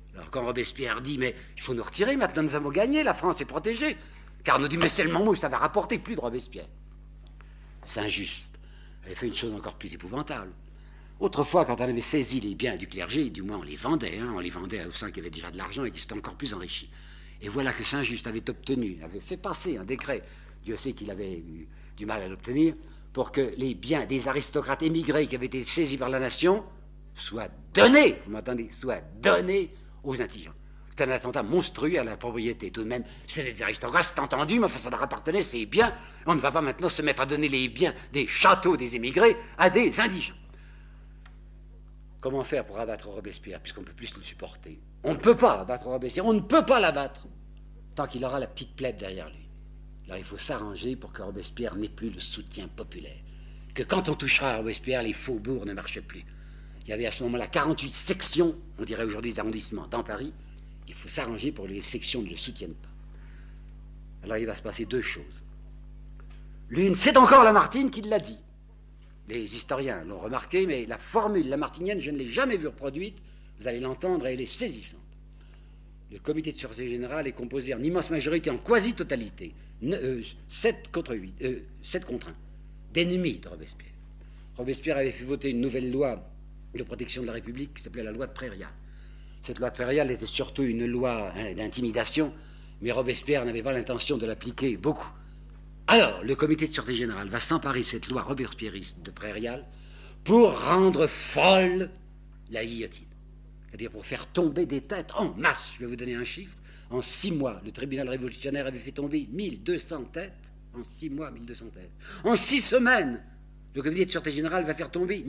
Alors quand Robespierre dit, mais il faut nous retirer, maintenant nous avons gagné, la France est protégée. Carnot dit, mais c'est le moment où ça va rapporter plus de Robespierre. Saint-Just avait fait une chose encore plus épouvantable. Autrefois, quand on avait saisi les biens du clergé, du moins on les vendait, on les vendait à ceux qui avaient déjà de l'argent et qui s'étaient encore plus enrichis. Et voilà que Saint-Just avait obtenu, avait fait passer un décret, Dieu sait qu'il avait eu du mal à l'obtenir, pour que les biens des aristocrates émigrés qui avaient été saisis par la nation soient donnés, vous m'entendez, soient donnés aux indigents. C'est un attentat monstrueux à la propriété. Tout de même, c'est des aristocrates, c'est entendu, mais enfin, ça leur appartenait, c'est bien. On ne va pas maintenant se mettre à donner les biens des châteaux des émigrés à des indigents. Comment faire pour abattre Robespierre, puisqu'on ne peut plus le supporter? On ne peut pas abattre Robespierre, on ne peut pas l'abattre, tant qu'il aura la petite plèbe derrière lui. Alors il faut s'arranger pour que Robespierre n'ait plus le soutien populaire. Que quand on touchera à Robespierre, les faubourgs ne marchent plus. Il y avait à ce moment-là 48 sections, on dirait aujourd'hui des arrondissements, dans Paris. Il faut s'arranger pour que les sections ne le soutiennent pas. Alors il va se passer deux choses. L'une, c'est encore Lamartine qui l'a dit. Les historiens l'ont remarqué, mais la formule lamartinienne, je ne l'ai jamais vue reproduite. Vous allez l'entendre, elle est saisissante. Le comité de sûreté générale est composé en immense majorité, en quasi-totalité, 7 contre 1, d'ennemis de Robespierre. Robespierre avait fait voter une nouvelle loi de protection de la République qui s'appelait la loi de Prairial. Cette loi de Prairial était surtout une loi d'intimidation, mais Robespierre n'avait pas l'intention de l'appliquer beaucoup. Alors, le comité de sûreté générale va s'emparer de cette loi robespierriste de Prairial pour rendre folle la guillotine. C'est-à-dire pour faire tomber des têtes en masse. Je vais vous donner un chiffre. En 6 mois, le tribunal révolutionnaire avait fait tomber 1200 têtes. En 6 mois, 1200 têtes. En 6 semaines, le comité de sûreté générale va faire tomber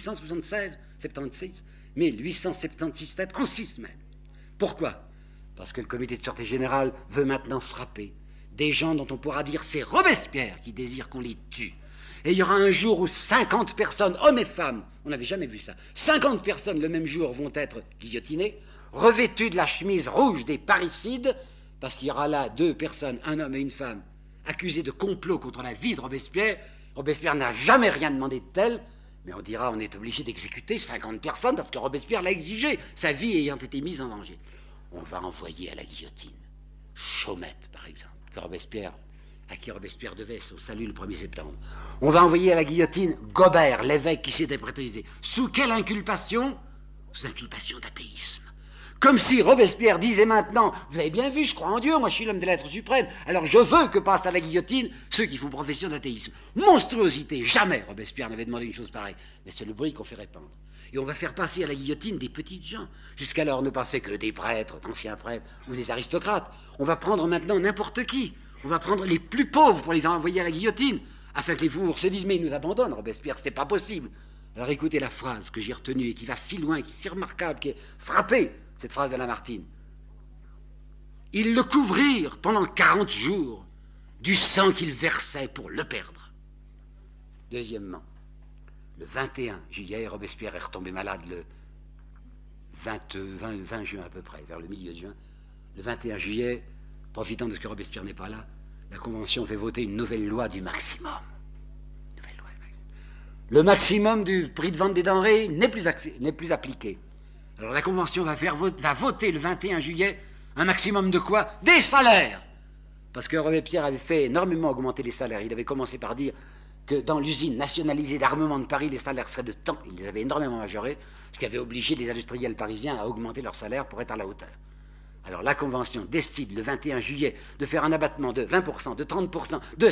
1876 têtes en 6 semaines. Pourquoi? Parce que le comité de sûreté générale veut maintenant frapper des gens dont on pourra dire c'est Robespierre qui désire qu'on les tue. Et il y aura un jour où 50 personnes, hommes et femmes, on n'avait jamais vu ça, 50 personnes le même jour vont être guillotinées, revêtues de la chemise rouge des parricides, parce qu'il y aura là 2 personnes, un homme et une femme, accusés de complot contre la vie de Robespierre. Robespierre n'a jamais rien demandé de tel, mais on dira on est obligé d'exécuter 50 personnes parce que Robespierre l'a exigé, sa vie ayant été mise en danger. On va envoyer à la guillotine Chaumette, par exemple, à qui Robespierre devait son salut le 1er septembre. On va envoyer à la guillotine Gobert, l'évêque qui s'était prêtrisé. Sous quelle inculpation? Sous inculpation d'athéisme. Comme si Robespierre disait maintenant, vous avez bien vu, je crois en Dieu, moi je suis l'homme de l'être suprême, alors je veux que passent à la guillotine ceux qui font profession d'athéisme. Monstruosité, jamais Robespierre n'avait demandé une chose pareille, mais c'est le bruit qu'on fait répandre. Et on va faire passer à la guillotine des petites gens. Jusqu'alors, on ne passait que des prêtres, d'anciens prêtres, ou des aristocrates. On va prendre maintenant n'importe qui. On va prendre les plus pauvres pour les envoyer à la guillotine, afin que les faubourgs se disent, mais il nous abandonne, Robespierre, c'est pas possible. Alors écoutez la phrase que j'ai retenue et qui va si loin, qui est si remarquable, qui est frappée, cette phrase de Lamartine. Ils le couvrirent pendant 40 jours du sang qu'ils versaient pour le perdre. Deuxièmement, le 21 juillet, Robespierre est retombé malade le 20 juin à peu près, vers le milieu de juin. Le 21 juillet, profitant de ce que Robespierre n'est pas là, la Convention fait voter une nouvelle loi du maximum. Le maximum du prix de vente des denrées n'est plus appliqué. Alors la Convention va voter le 21 juillet un maximum de quoi? Des salaires. Parce que Robespierre avait fait énormément augmenter les salaires. Il avait commencé par dire que dans l'usine nationalisée d'armement de Paris, les salaires seraient de temps. Il les avait énormément majorés, ce qui avait obligé les industriels parisiens à augmenter leurs salaires pour être à la hauteur. Alors la Convention décide le 21 juillet de faire un abattement de 20%, de 30%, de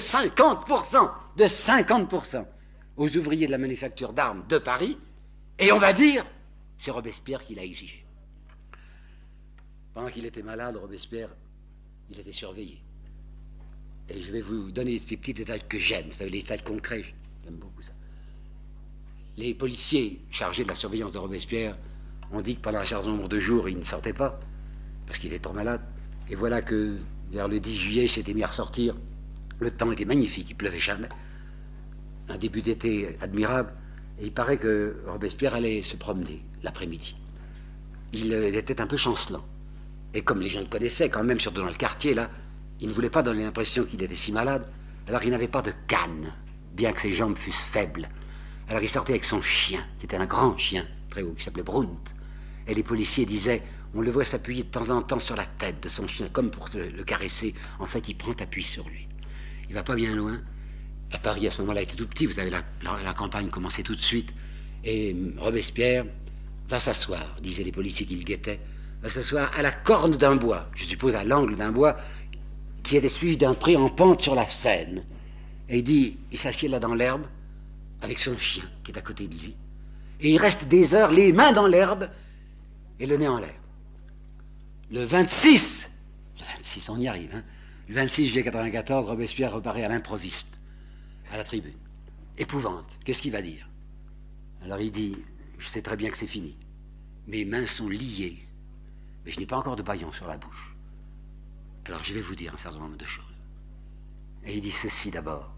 50% aux ouvriers de la manufacture d'armes de Paris, et on va dire, c'est Robespierre qui l'a exigé. Pendant qu'il était malade, Robespierre, il était surveillé. Et je vais vous donner ces petits détails que j'aime, vous savez, les détails concrets, j'aime beaucoup ça. Les policiers chargés de la surveillance de Robespierre ont dit que pendant un certain nombre de jours, il ne sortait pas, parce qu'il était trop malade. Et voilà que vers le 10 juillet, il s'était mis à ressortir. Le temps était magnifique, il pleuvait jamais. Un début d'été admirable. Et il paraît que Robespierre allait se promener l'après-midi. Il était un peu chancelant. Et comme les gens le connaissaient quand même, surtout dans le quartier, là, il ne voulait pas donner l'impression qu'il était si malade. Alors il n'avait pas de canne, bien que ses jambes fussent faibles. Alors il sortait avec son chien, qui était un grand chien, très haut, qui s'appelait Brunt. Et les policiers disaient, On le voit s'appuyer de temps en temps sur la tête de son chien, comme pour le caresser. En fait, il prend appui sur lui. Il va pas bien loin. À Paris, à ce moment-là, il était tout petit. Vous savez, la campagne commençait tout de suite. Et Robespierre va s'asseoir, disaient les policiers qui le guettaient, va s'asseoir à la corne d'un bois, je suppose à l'angle d'un bois, qui était suivi d'un pré en pente sur la Seine. Et il dit, il s'assied là dans l'herbe, avec son chien qui est à côté de lui. Et il reste des heures, les mains dans l'herbe et le nez en l'air. Le 26, on y arrive, hein, le 26 juillet 94, Robespierre reparaît à l'improviste, à la tribune. Épouvante, qu'est-ce qu'il va dire? Alors il dit, je sais très bien que c'est fini. Mes mains sont liées, mais je n'ai pas encore de bâillon sur la bouche. Alors je vais vous dire un certain nombre de choses. Et il dit ceci d'abord.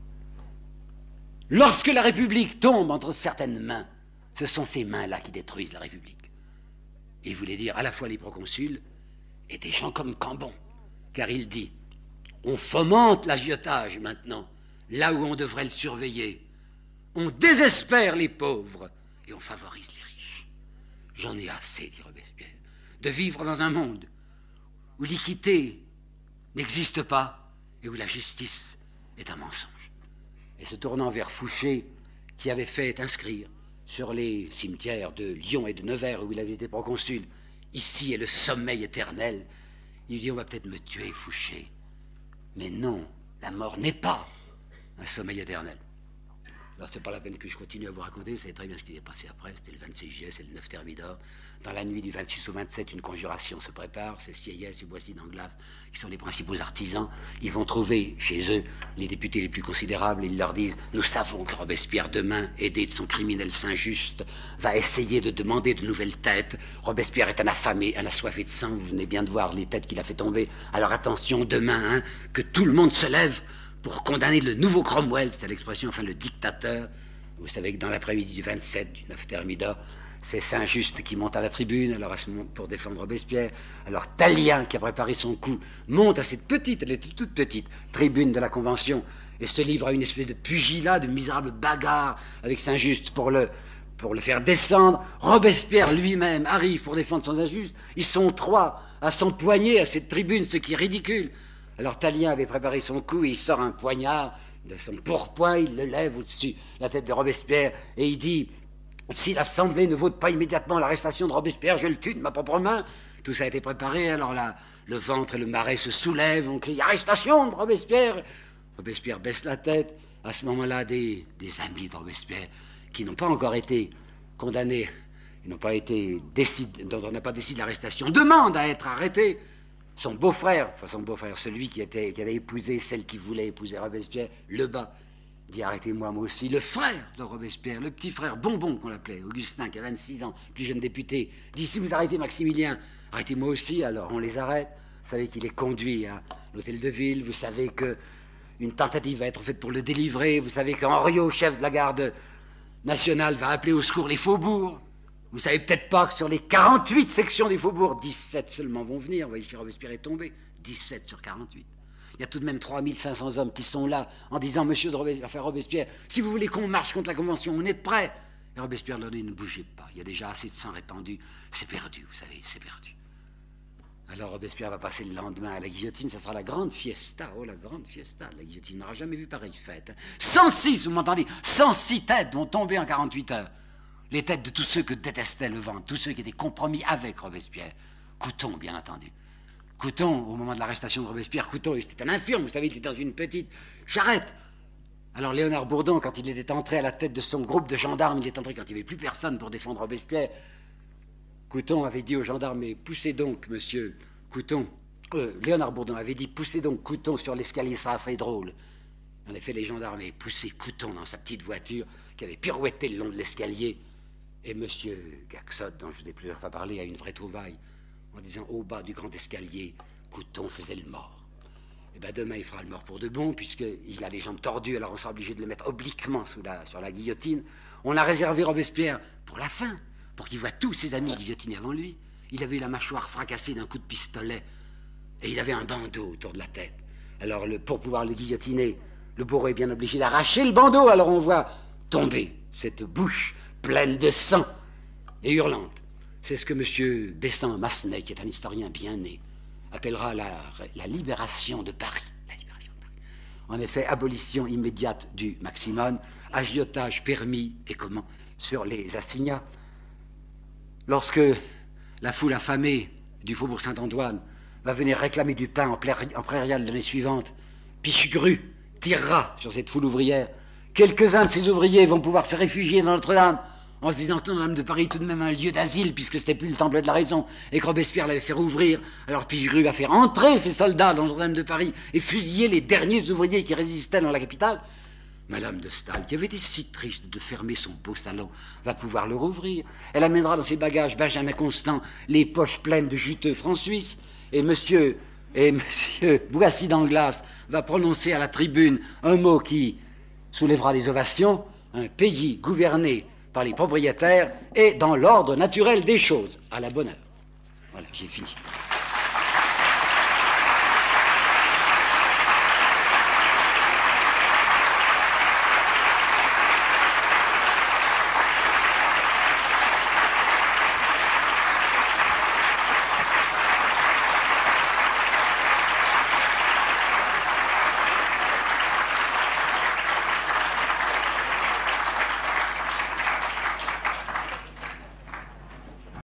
Lorsque la République tombe entre certaines mains, ce sont ces mains-là qui détruisent la République. Et il voulait dire à la fois les proconsuls et des gens comme Cambon. Car il dit, on fomente l'agiotage maintenant, là où on devrait le surveiller. On désespère les pauvres et on favorise les riches. J'en ai assez, dit Robespierre, de vivre dans un monde où l'équité n'existe pas et où la justice est un mensonge. Et se tournant vers Fouché, qui avait fait inscrire sur les cimetières de Lyon et de Nevers, où il avait été proconsul, ici est le sommeil éternel, il dit, on va peut-être me tuer, Fouché. Mais non, la mort n'est pas un sommeil éternel. Alors, c'est pas la peine que je continue à vous raconter, vous savez très bien ce qui est passé après, c'était le 26 juillet, c'est le 9 Thermidor. Dans la nuit du 26 au 27, une conjuration se prépare, c'est Sieyès et Boissy d'Anglas, qui sont les principaux artisans. Ils vont trouver chez eux les députés les plus considérables, et ils leur disent, nous savons que Robespierre, demain, aidé de son criminel Saint-Just, va essayer de demander de nouvelles têtes. Robespierre est un affamé, un assoiffé de sang, vous venez bien de voir les têtes qu'il a fait tomber. Alors attention, demain, hein, que tout le monde se lève pour condamner le nouveau Cromwell, c'est l'expression, enfin le dictateur. Vous savez que dans l'après-midi du 27, du 9 Thermidor, c'est Saint-Just qui monte à la tribune, alors à ce moment, pour défendre Robespierre. Alors Tallien, qui a préparé son coup, monte à cette petite, elle était toute petite, tribune de la Convention, et se livre à une espèce de pugilat, de misérable bagarre avec Saint-Just pour le faire descendre. Robespierre lui-même arrive pour défendre son Saint-Just. Ils sont trois à s'empoigner à cette tribune, ce qui est ridicule. Alors Tallien avait préparé son coup et il sort un poignard de son pourpoint, il le lève au-dessus de la tête de Robespierre et il dit « Si l'Assemblée ne vote pas immédiatement l'arrestation de Robespierre, je le tue de ma propre main ». Tout ça a été préparé, alors là, le ventre et le marais se soulèvent, on crie « Arrestation de Robespierre !» Robespierre baisse la tête. À ce moment-là, des amis de Robespierre qui n'ont pas encore été condamnés, dont on n'a pas décidé l'arrestation, demandent à être arrêtés. Son beau-frère, celui qui avait épousé celle qui voulait épouser Robespierre, Lebas, dit arrêtez-moi moi aussi. Le frère de Robespierre, le petit frère Bonbon qu'on l'appelait, Augustin, qui a 26 ans, plus jeune député, dit si vous arrêtez Maximilien, arrêtez-moi aussi. Alors on les arrête. Vous savez qu'il est conduit à l'hôtel de ville. Vous savez qu'une tentative va être faite pour le délivrer. Vous savez qu'Henriot, chef de la garde nationale, va appeler au secours les faubourgs. Vous savez peut-être pas que sur les 48 sections des faubourgs, 17 seulement vont venir. Vous voyez, si Robespierre est tombé, 17 sur 48. Il y a tout de même 3500 hommes qui sont là en disant « Monsieur Robespierre, si vous voulez qu'on marche contre la Convention, on est prêt !» Et Robespierre leur dit « Ne bougez pas, il y a déjà assez de sang répandu, c'est perdu, vous savez, c'est perdu. » Alors Robespierre va passer le lendemain à la guillotine, ça sera la grande fiesta, oh la grande fiesta, la guillotine n'aura jamais vu pareille fête. 106, vous m'entendez, 106 têtes vont tomber en 48 heures. Les têtes de tous ceux que détestait le ventre, tous ceux qui étaient compromis avec Robespierre. Couthon, bien entendu. Couthon, au moment de l'arrestation de Robespierre, Couthon, c'était un infirme, vous savez, il était dans une petite charrette. Alors Léonard Bourdon, quand il était entré à la tête de son groupe de gendarmes, il est entré quand il n'y avait plus personne pour défendre Robespierre. Couthon avait dit aux gendarmes, mais poussez donc, monsieur Couthon. Léonard Bourdon avait dit, poussez donc Couthon sur l'escalier, ça serait drôle. En effet, les gendarmes avaient poussé Couthon dans sa petite voiture, qui avait pirouetté le long de l'escalier. Et M. Gaxot, dont je vous ai plusieurs fois parlé, a une vraie trouvaille, en disant au bas du grand escalier, Couthon faisait le mort. Et bien demain, il fera le mort pour de bon, puisqu'il a les jambes tordues, alors on sera obligé de le mettre obliquement sur la guillotine. On a réservé Robespierre pour la fin, pour qu'il voie tous ses amis guillotinés avant lui. Il avait eu la mâchoire fracassée d'un coup de pistolet, et il avait un bandeau autour de la tête. Alors, pour pouvoir le guillotiner, le bourreau est bien obligé d'arracher le bandeau, alors on voit tomber cette bouche pleine de sang et hurlante. C'est ce que M. Besson-Massenet, qui est un historien bien né, appellera la libération de Paris. La libération de Paris. En effet, abolition immédiate du maximum, agiotage permis et comment sur les assignats. Lorsque la foule affamée du faubourg Saint-Antoine va venir réclamer du pain en prairial l'année suivante, Pichegru tirera sur cette foule ouvrière. Quelques-uns de ces ouvriers vont pouvoir se réfugier dans Notre-Dame en se disant que Notre-Dame de Paris est tout de même un lieu d'asile puisque c'était plus le temple de la raison et que Robespierre l'avait fait rouvrir. Alors Pichegru va faire entrer ses soldats dans Notre-Dame de Paris et fusiller les derniers ouvriers qui résistaient dans la capitale. Madame de Staël, qui avait été si triste de fermer son beau salon, va pouvoir le rouvrir. Elle amènera dans ses bagages Benjamin Constant les poches pleines de juteux francs suisses. Et monsieur Boissy d'Anglas va prononcer à la tribune un mot qui soulèvera des ovations. Un pays gouverné par les propriétaires et dans l'ordre naturel des choses. À la bonne heure. Voilà, j'ai fini.